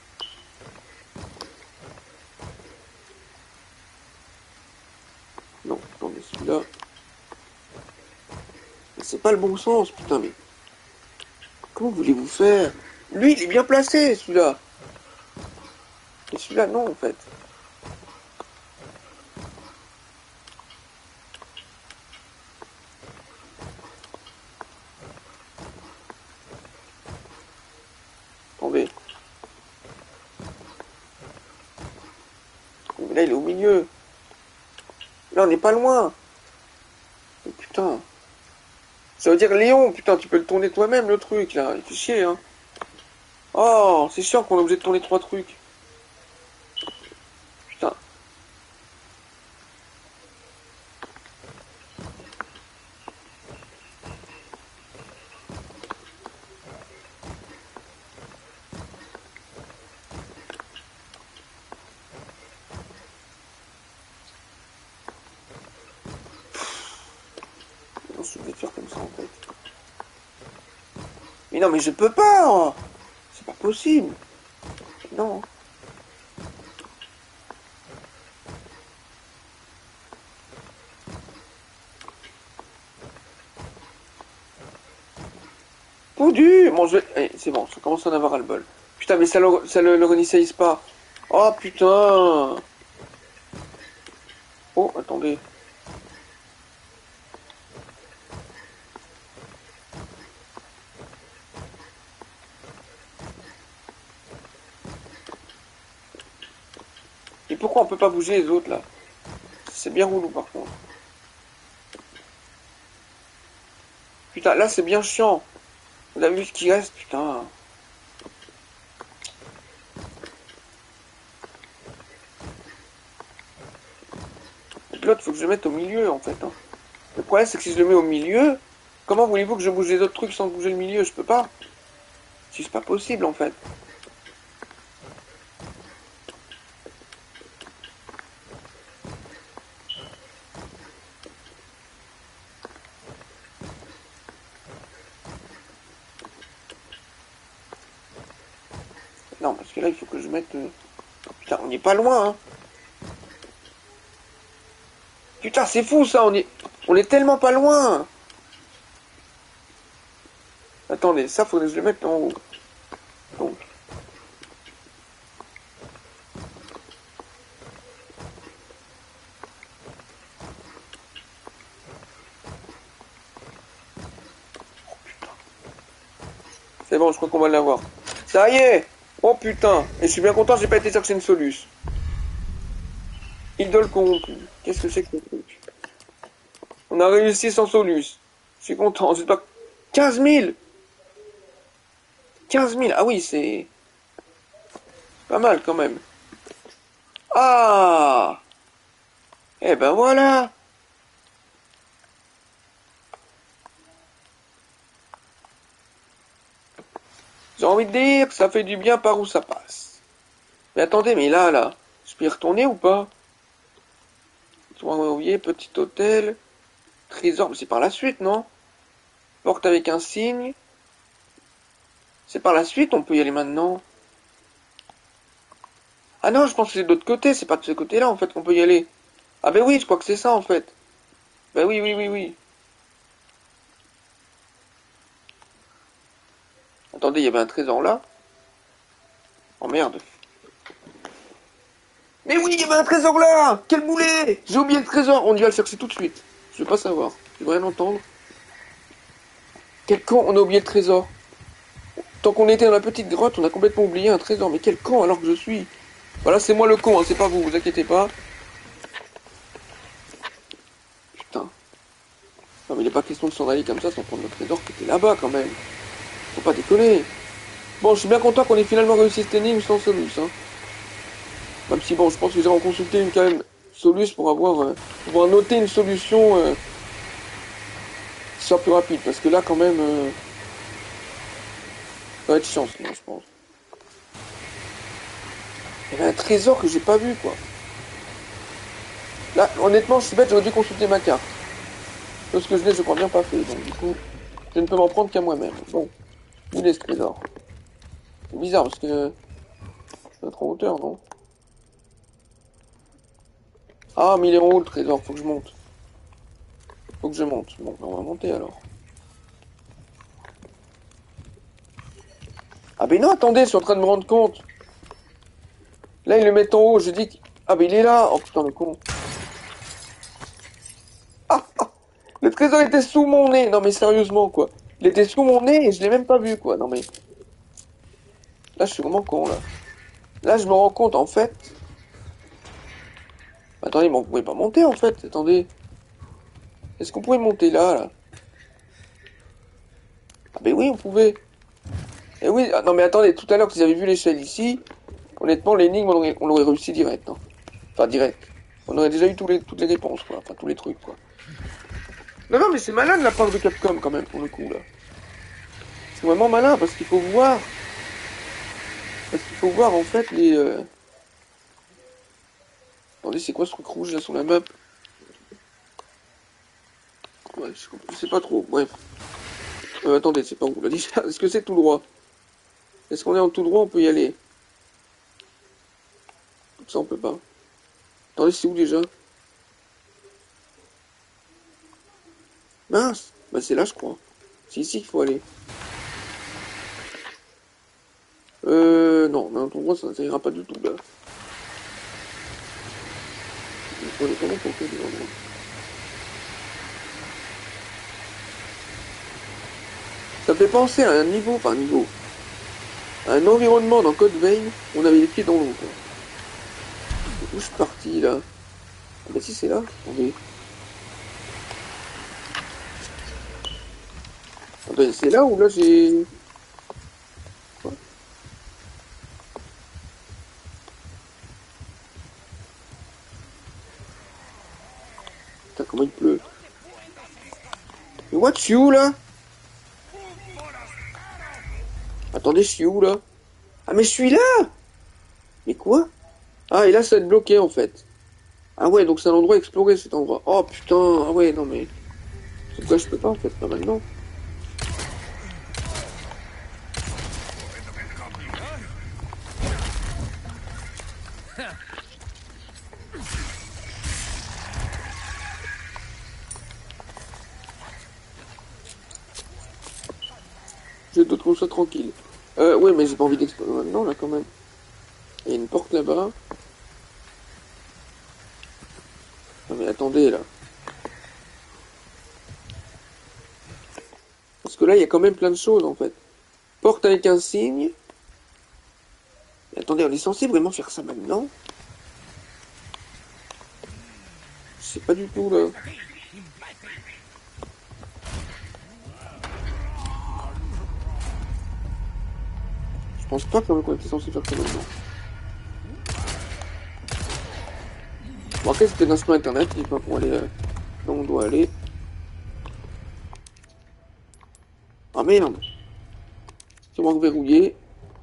A: Non, attendez, celui-là... C'est pas le bon sens, putain, mais... Comment voulez-vous faire? Lui, il est bien placé, celui-là. Et celui-là, non, en fait. Attendez. Mais là, il est au milieu. Là, on n'est pas loin. Oh, putain. Ça veut dire Léon, putain, tu peux le tourner toi-même, le truc, là. Il fait chier, hein. Oh, c'est chiant qu'on est obligé de tourner trois trucs. Putain. Non, je vais faire comme ça, en fait. Mais non, mais je peux pas, hein. C'est pas possible. Non. Poudu. Bon, je vais... Eh, c'est bon, ça commence à en avoir ras le bol. Putain, mais ça le, ça le, le réinitialise pas. Oh, putain. Oh, attendez. Et pourquoi on peut pas bouger les autres, là? C'est bien relou, par contre. Putain, là, c'est bien chiant. Vous avez vu ce qui reste, putain. L'autre, faut que je le mette au milieu, en fait. Hein. Le problème, c'est que si je le mets au milieu, comment voulez-vous que je bouge les autres trucs sans bouger le milieu? Je peux pas. Si c'est pas possible, en fait. Non, parce que là, il faut que je mette... Euh... Oh, putain, on n'est pas loin, hein. Putain, c'est fou, ça, on est... On est tellement pas loin. Attendez, ça, faudrait que je le mette en haut. Donc... C'est bon, je crois qu'on va l'avoir. Ça y est! Oh putain! Et je suis bien content, j'ai pas été chercher une soluce. Idole corrompue. Qu'est-ce que c'est que ce truc? On a réussi sans soluce. Je suis content. C'est pas... quinze mille! quinze mille! Ah oui, c'est... pas mal quand même. Ah! Eh ben voilà! J'ai envie de dire que ça fait du bien par où ça passe. Mais attendez, mais là, là, je peux y retourner ou pas? Oublier, petit hôtel, trésor, mais c'est par la suite, non? Porte avec un signe. C'est par la suite, on peut y aller maintenant. Ah non, je pense que c'est de l'autre côté, c'est pas de ce côté-là, en fait, qu'on peut y aller. Ah ben oui, je crois que c'est ça, en fait. Ben oui, oui, oui, oui. Attendez, il y avait un trésor là. Oh merde. Mais oui, il y avait un trésor là! Quel boulet! J'ai oublié le trésor, on y va le chercher tout de suite. Je veux pas savoir, je veux rien entendre. Quel con, on a oublié le trésor. Tant qu'on était dans la petite grotte, on a complètement oublié un trésor. Mais quel con alors que je suis. Voilà, c'est moi le con, hein, c'est pas vous, vous inquiétez pas. Putain. Non mais il n'est pas question de s'en aller comme ça sans prendre le trésor qui était là-bas quand même. Faut pas déconner. Bon, je suis bien content qu'on ait finalement réussi cette énigme sans soluce. Hein. Même si bon, je pense que j'ai en consulté une quand même soluce pour avoir, euh, pour pouvoir noter une solution euh, qui soit plus rapide. Parce que là quand même, euh, ça va être chiant sinon, je pense. Il y avait un trésor que j'ai pas vu quoi. Là, honnêtement, je suis bête, j'aurais dû consulter ma carte. Parce que je l'ai, je crois bien pas fait. Donc du coup, je ne peux m'en prendre qu'à moi-même. Bon, où est ce trésor? C'est bizarre parce que je dois être en hauteur, non? Ah, mais il est en haut le trésor, faut que je monte. Faut que je monte. Bon, on va monter alors. Ah ben non, attendez, je suis en train de me rendre compte. Là, ils le mettent en haut, je dis que... Ah ben il est là. Oh putain, le con. Ah, ah, le trésor était sous mon nez. Non mais sérieusement, quoi. Il était sous mon nez et je l'ai même pas vu, quoi. Non mais... Là, je suis vraiment con, là. Là, je me rends compte, en fait... Attendez, mais on pouvait pas monter, en fait. Attendez. Est-ce qu'on pouvait monter là, là? Ah ben oui, on pouvait. Et oui, ah, non mais attendez, tout à l'heure, si vous avez vu l'échelle ici, honnêtement, l'énigme, on l'aurait réussi direct. Hein. Enfin, direct. On aurait déjà eu tous les, toutes les réponses, quoi. Enfin, tous les trucs, quoi. Non, non, mais c'est malin de la part de Capcom, quand même, pour le coup, là. C'est vraiment malin, parce qu'il faut voir... Parce qu'il faut voir, en fait, les... Euh... Attendez, c'est quoi ce truc rouge, là, sur la map? Ouais, je sais pas trop, bref. Euh, attendez, c'est pas où, là, déjà. Est-ce que c'est tout droit? Est-ce qu'on est en tout droit, on peut y aller? Comme ça, on peut pas. Attendez, c'est où, déjà? Mince! Bah, c'est là, je crois. C'est ici qu'il faut aller. Euh, non, mais en tout droit, ça, ça ira pas du tout, là. Il faut aller comment pour faire des endroits. Ça fait penser à un niveau, enfin un niveau, à un environnement dans Code Vein où on avait les pieds dans l'eau, quoi. Où je suis parti, là? Ah bah si, c'est là. Attendez. Ah bah c'est là où là j'ai... Quoi? Putain, comment il pleut. Mais what you, là? Attendez, je suis où, là? Ah, mais je suis là! Mais quoi? Ah, et là, ça va être bloqué, en fait. Ah ouais, donc c'est un endroit à explorer, cet endroit. Oh, putain, ah ouais, non, mais... Pourquoi je peux pas, en fait, pas maintenant? J'ai d'autres qu'on soit tranquille. Euh, ouais, mais j'ai pas envie d'explorer maintenant, là, quand même. Il y a une porte là-bas. Non, mais attendez, là. Parce que là, il y a quand même plein de choses, en fait. Porte avec un signe. Mais attendez, on est censé vraiment faire ça maintenant? Je sais pas du tout, là. Je pense pas quand même qu'on était censé faire ça maintenant. Bon, après, c'était un instant alternatif hein, pour aller là. Là, on doit aller. Ah merde! Tiroir verrouillé.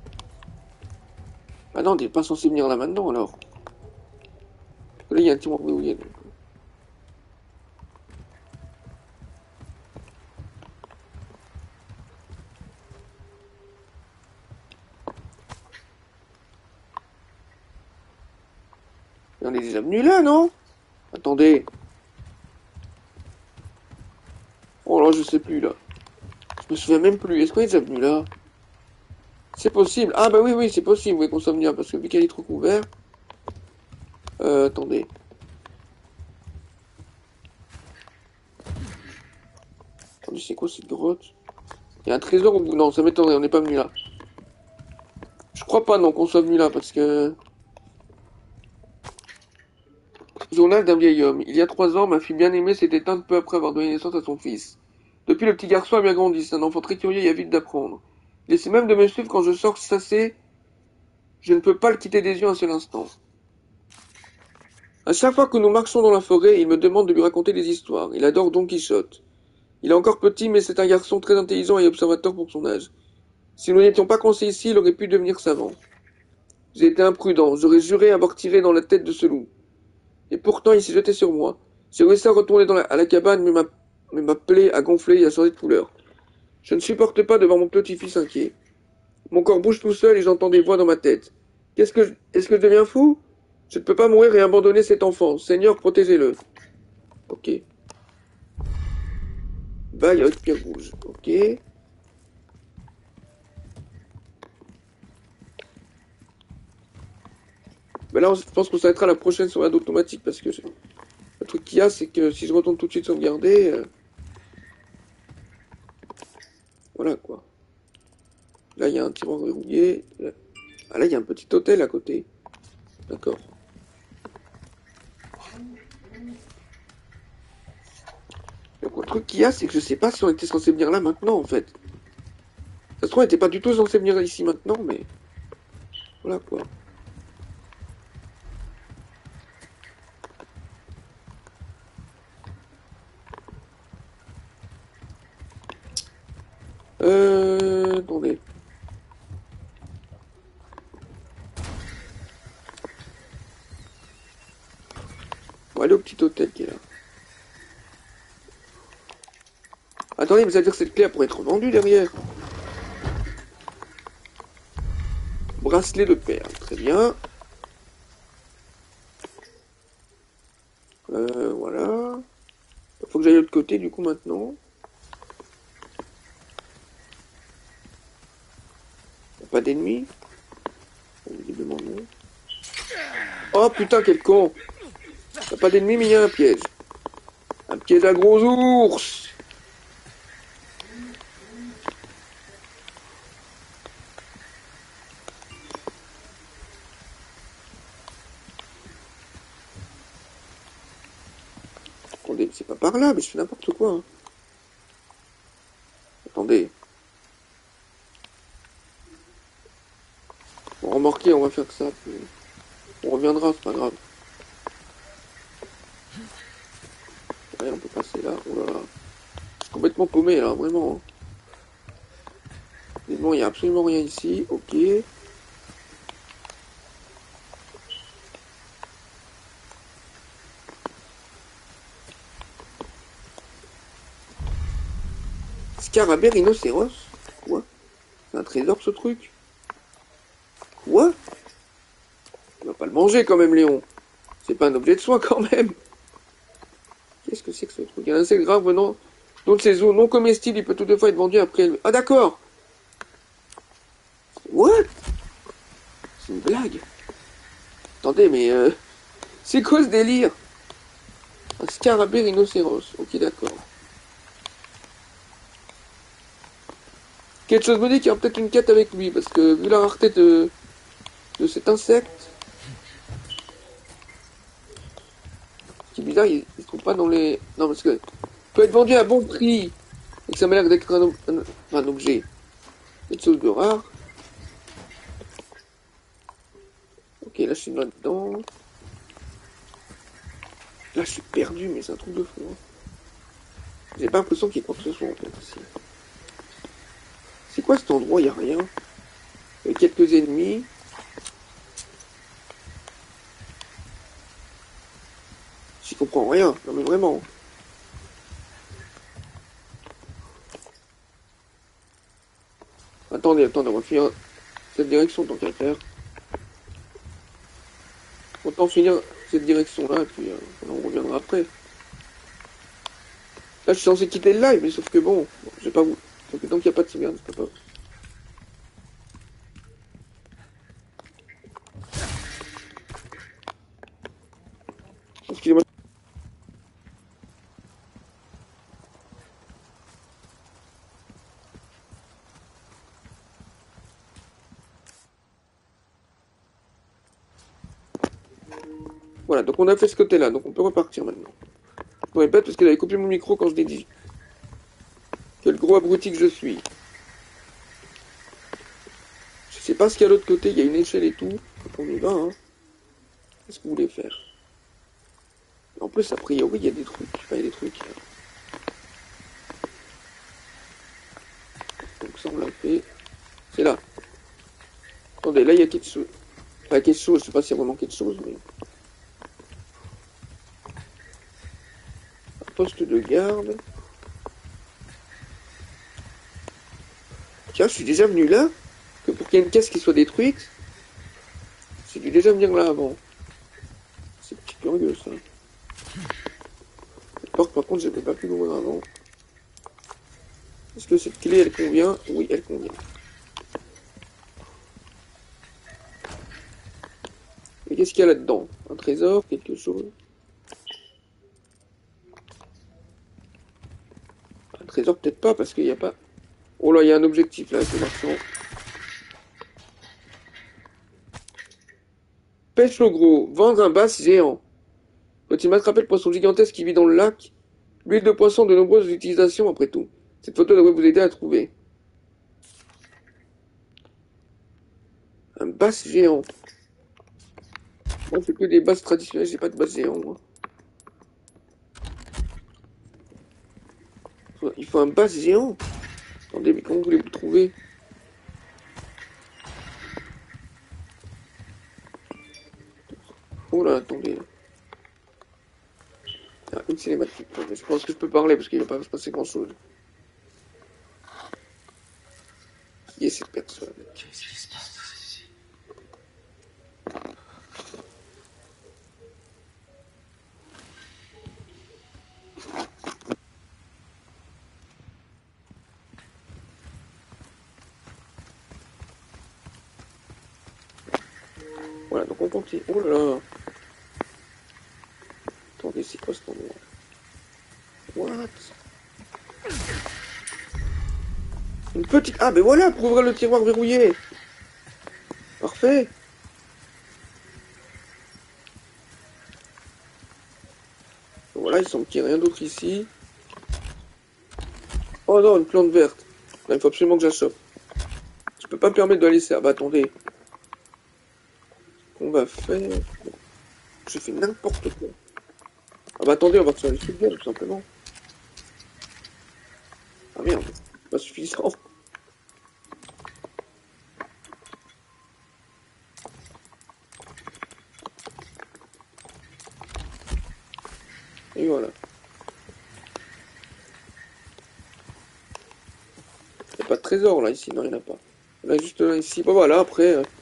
A: Ah non, on n'est pas censé venir là maintenant alors. Là, il y a un tiroir verrouillé. Donc. Et on est déjà venu là, non? Attendez. Oh là, je sais plus là. Je me souviens même plus. Est-ce qu'on est déjà venu là? C'est possible. Ah bah oui, oui, c'est possible, oui, qu'on soit venu là, parce que vu qu'elle est trop couverte. Euh, attendez. Attendez, c'est quoi cette grotte? Il y a un trésor au bout. Non, ça m'étonnerait, on n'est pas venu là. Je crois pas, non, qu'on soit venu là, parce que... Journal d'un vieil homme. Il y a trois ans, ma fille bien-aimée s'est éteinte peu après avoir donné naissance à son fils. Depuis, le petit garçon a bien grandi. C'est un enfant très curieux et avide d'apprendre. Il essaie même de me suivre quand je sors chasser. Je ne peux pas le quitter des yeux un seul instant. À chaque fois que nous marchons dans la forêt, il me demande de lui raconter des histoires. Il adore Don Quichotte. Il est encore petit, mais c'est un garçon très intelligent et observateur pour son âge. Si nous n'étions pas coincés ici, il aurait pu devenir savant. J'ai été imprudent. J'aurais juré avoir tiré dans la tête de ce loup. Et pourtant, il s'est jeté sur moi. J'ai réussi à retourner dans la, à la cabane, mais ma, mais ma plaie a gonflé et a changé de couleur. Je ne supporte pas de voir mon petit-fils inquiet. Mon corps bouge tout seul et j'entends des voix dans ma tête. Qu'est-ce que je... Est-ce que je deviens fou? Je ne peux pas mourir et abandonner cet enfant. Seigneur, protégez-le. Ok. Baille avec pierre rouge. Ok. Ben là, je pense qu'on s'arrêtera la prochaine sur l'aide automatique parce que le truc qu'il y a, c'est que si je retourne tout de suite sauvegarder, euh... voilà quoi. Là, il y a un tiroir verrouillé. Ah là, il y a un petit hôtel à côté. D'accord. Donc le truc qu'il y a, c'est que je sais pas si on était censé venir là maintenant en fait. Ça se trouve, on était pas du tout censé venir ici maintenant, mais voilà quoi. Euh... Attendez. On va aller au petit hôtel qui est là. Attendez, mais ça veut dire que cette clé pourrait être vendue derrière. Bracelet de perles, très bien. Euh, voilà. Faut que j'aille de l'autre côté du coup maintenant. Pas d'ennemis? Visiblement non. Oh putain, quel con! Y'a pas d'ennemis, mais il y a un piège. Un piège à gros ours! Attendez, c'est pas par là, mais je fais n'importe quoi. Hein. Attendez. Bon, remarquez, on va faire ça. Puis... on reviendra, c'est pas grave. Allez, on peut passer là. Oh là là. Je suis complètement paumé là, vraiment. Bon, il n'y a absolument rien ici. Ok. Scarabée rhinocéros? Quoi? C'est un trésor ce truc? Quoi? Tu vas pas le manger quand même, Léon. C'est pas un objet de soin quand même. Qu'est-ce que c'est que ce truc? Il y a un insecte grave venant dont ces eaux non comestibles, il peut toutefois être vendu après... Ah d'accord. What? C'est une blague. Attendez, mais euh... c'est quoi ce délire? Un scarabée rhinocéros. Ok, d'accord. Quelque chose me dit qu'il y a peut-être une quête avec lui, parce que vu la rareté de, de cet insecte, ce qui est bizarre, il, il se trouve pas dans les... Non, parce que peut être vendu à bon prix, et que ça m'a l'air d'être un, un, un objet. Quelque chose de rare. Ok, là je suis là-dedans. Là je suis perdu, mais c'est un truc de fou. Hein. J'ai pas l'impression qu'il y ait quoi que ce soit en fait ici. C'est quoi cet endroit? Il n'y a rien. Il y a quelques ennemis. J'y comprends rien. Non mais vraiment. Attendez, attendez, on va finir cette direction tant qu'à faire. Autant finir cette direction-là, et puis euh, on reviendra après. Là, je suis censé quitter le live, mais sauf que bon, bon je vais pas vous... Sauf que tant qu'il n'y a pas de sauvegarde, je peux pas... Excusez-moi. Voilà, donc on a fait ce côté-là, donc on peut repartir maintenant. Je me répète parce qu'elle avait coupé mon micro quand je l'ai dit. Quel gros abruti que je suis. Je sais pas ce qu'il y a de l'autre côté, il y a une échelle et tout. Donc on y va, hein. Qu'est-ce que vous voulez faire? En plus, a priori, il y a des trucs. Enfin, il y a des trucs. Donc ça, on l'a fait. C'est là. Attendez, là, il y a quelque chose. Enfin, quelque chose, je sais pas s'il y a vraiment quelque chose, mais... Un poste de garde. Tiens, je suis déjà venu là. Que pour qu'il y ait une caisse qui soit détruite, j'ai dû déjà venir là avant. C'est petit curieux, ça. Cette porte, par contre, je n'avais pas pu l'ouvrir avant. Est-ce que cette clé, elle convient? Oui, elle convient. Mais qu'est-ce qu'il y a là-dedans? Un trésor? Quelque chose? Un trésor, peut-être pas, parce qu'il n'y a pas... Oh là, il y a un objectif, là, c'est marchand. Pêche au gros. Vendre un bass géant. Faut-il m'attraper le poisson gigantesque qui vit dans le lac? L'huile de poisson de nombreuses utilisations, après tout. Cette photo devrait vous aider à trouver. Un bass géant. Moi, c'est que des basses traditionnelles, j'ai pas de bass géant, moi. Il faut un bass géant. Attendez, mais comment voulez-vous le trouver? Oh là, attendez. Ah, une cinématique. Je pense que je peux parler parce qu'il ne va pas se passer grand-chose. Qui est cette personne?
B: Qu'est-ce qui se passe ici?
A: Voilà, donc on continue. Oh là là. Attendez, c'est quoi cet endroit? What? Une petite... Ah, ben voilà, pour ouvrir le tiroir verrouillé. Parfait. Voilà, il semble qu'il n'y ait rien d'autre ici. Oh non, une plante verte. Là, il faut absolument que j'achète. Je peux pas me permettre de la laisser. Ah bah attendez. On va faire... J'ai fait n'importe quoi. Ah bah attendez, on va faire les trucs bien, tout simplement. Ah merde, c'est pas suffisant. Et voilà. Il n'y a pas de trésor là ici, non il n'y en a pas. Là juste là ici, bon voilà après... Euh...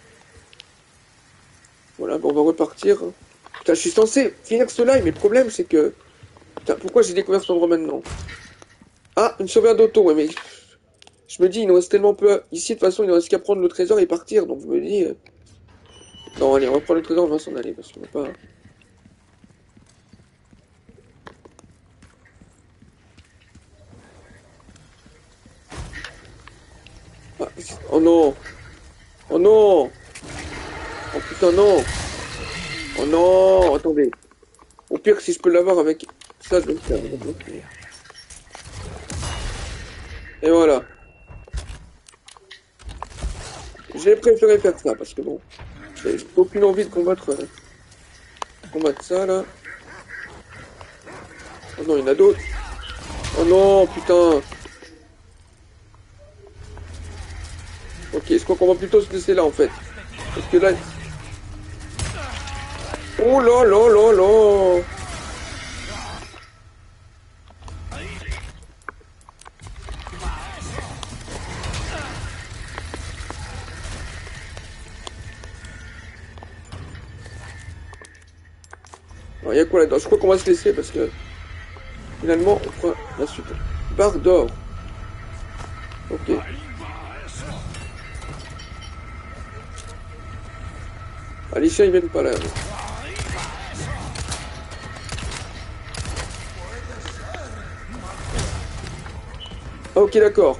A: Voilà, bon, on va repartir. Putain, je suis censé finir ce live, mais le problème c'est que... Putain, pourquoi j'ai découvert cet endroit maintenant? Ah, une sauvegarde d'auto, ouais mais... Je me dis, il nous reste tellement peu... Ici, de toute façon, il ne reste qu'à prendre le trésor et partir. Donc je me dis... Euh... Non, allez, on va prendre le trésor, on va s'en aller. Parce qu'on va pas... Ah, oh non. Oh non. Oh putain, non. Oh non. Attendez. Au pire, si je peux l'avoir avec... Ça, je vais le faire. Et voilà. J'ai préféré faire ça, parce que bon... J'ai aucune envie de combattre... Euh, combattre ça, là. Oh non, il y en a d'autres. Oh non, putain. Ok, je crois qu'on va plutôt se laisser là, en fait. Parce que là... Oh là là là là. Alors, il y a quoi là-dedans? Je crois qu'on va se laisser parce que... Finalement, on fera la suite. Barre d'or. Ok. Alicia, ils viennent pas là. Ah, ok, d'accord.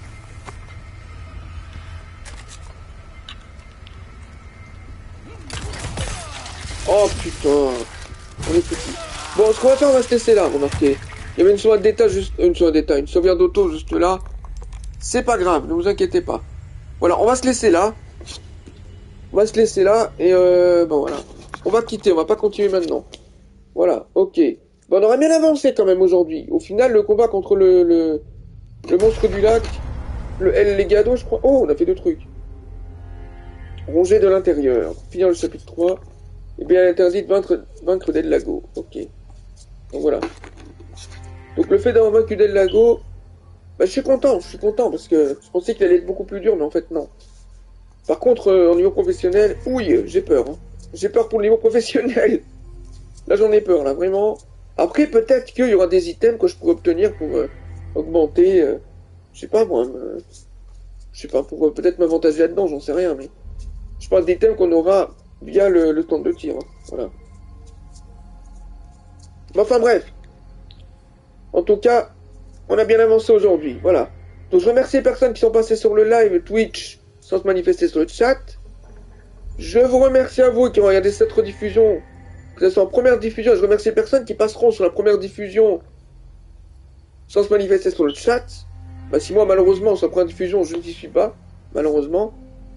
A: Oh putain. On est petit. Bon, ce qu'on va faire, on va se laisser là, remarquez. Il y avait une sauvegarde d'état juste... Une sauvegarde d'état, une sauvegarde d'auto juste là. C'est pas grave, ne vous inquiétez pas. Voilà, on va se laisser là. On va se laisser là, et euh... bon voilà. On va quitter, on va pas continuer maintenant. Voilà, ok. Bon, on aurait bien avancé quand même aujourd'hui. Au final, le combat contre le... Le, le monstre du lac... Le El Legado, je crois... Oh, on a fait deux trucs. Ronger de l'intérieur. Finir le chapitre trois. Et bien interdit de vaincre, vaincre Del Lago. Ok. Donc voilà. Donc le fait d'avoir vaincu Del Lago, bah je suis content, je suis content parce que je pensais qu'il allait être beaucoup plus dur, mais en fait non. Par contre, euh, au niveau professionnel, oui, j'ai peur. Hein. J'ai peur pour le niveau professionnel. Là j'en ai peur, là, vraiment. Après, peut-être qu'il y aura des items que je pourrais obtenir pour euh, augmenter, euh, je sais pas moi, me... je sais pas, pour euh, peut-être m'avantager là-dedans, j'en sais rien, mais je parle d'items qu'on aura via le, le stand de tir. Hein. Voilà. Mais enfin bref. En tout cas, on a bien avancé aujourd'hui. Voilà. Donc je remercie les personnes qui sont passées sur le live Twitch sans se manifester sur le chat. Je vous remercie à vous qui ont regardé cette rediffusion, que ce soit en première diffusion. Je remercie les personnes qui passeront sur la première diffusion sans se manifester sur le chat. Bah si moi malheureusement sur la première diffusion je n'y suis pas, malheureusement.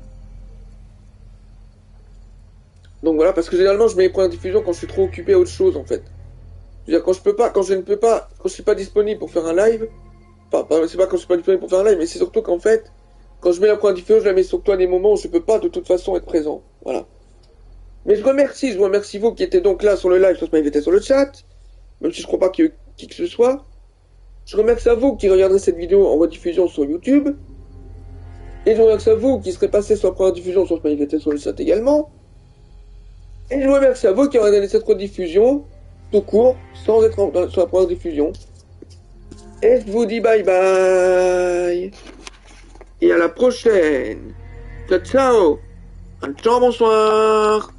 A: Donc voilà, parce que généralement je mets les premières diffusions quand je suis trop occupé à autre chose en fait. Je veux dire, quand je peux pas, quand je ne peux pas, quand je suis pas disponible pour faire un live, enfin, c'est pas quand je suis pas disponible pour faire un live, mais c'est surtout qu'en fait, quand je mets la première diffusion, je la mets sur toi des moments où je peux pas de toute façon être présent. Voilà. Mais je remercie, je vous remercie vous qui étiez donc là sur le live, sans se manifester sur le chat, même si je crois pas qu'il y ait qui que ce soit. Je remercie à vous qui regarderez cette vidéo en rediffusion sur YouTube. Et je remercie à vous qui serez passé sur la première diffusion sans se manifester sur le chat également. Et je vous remercie à vous qui regardez cette rediffusion tout court, sans être en, dans, sur la première diffusion. Et je vous dis bye bye. Et à la prochaine. Ciao ciao. Ciao, bonsoir.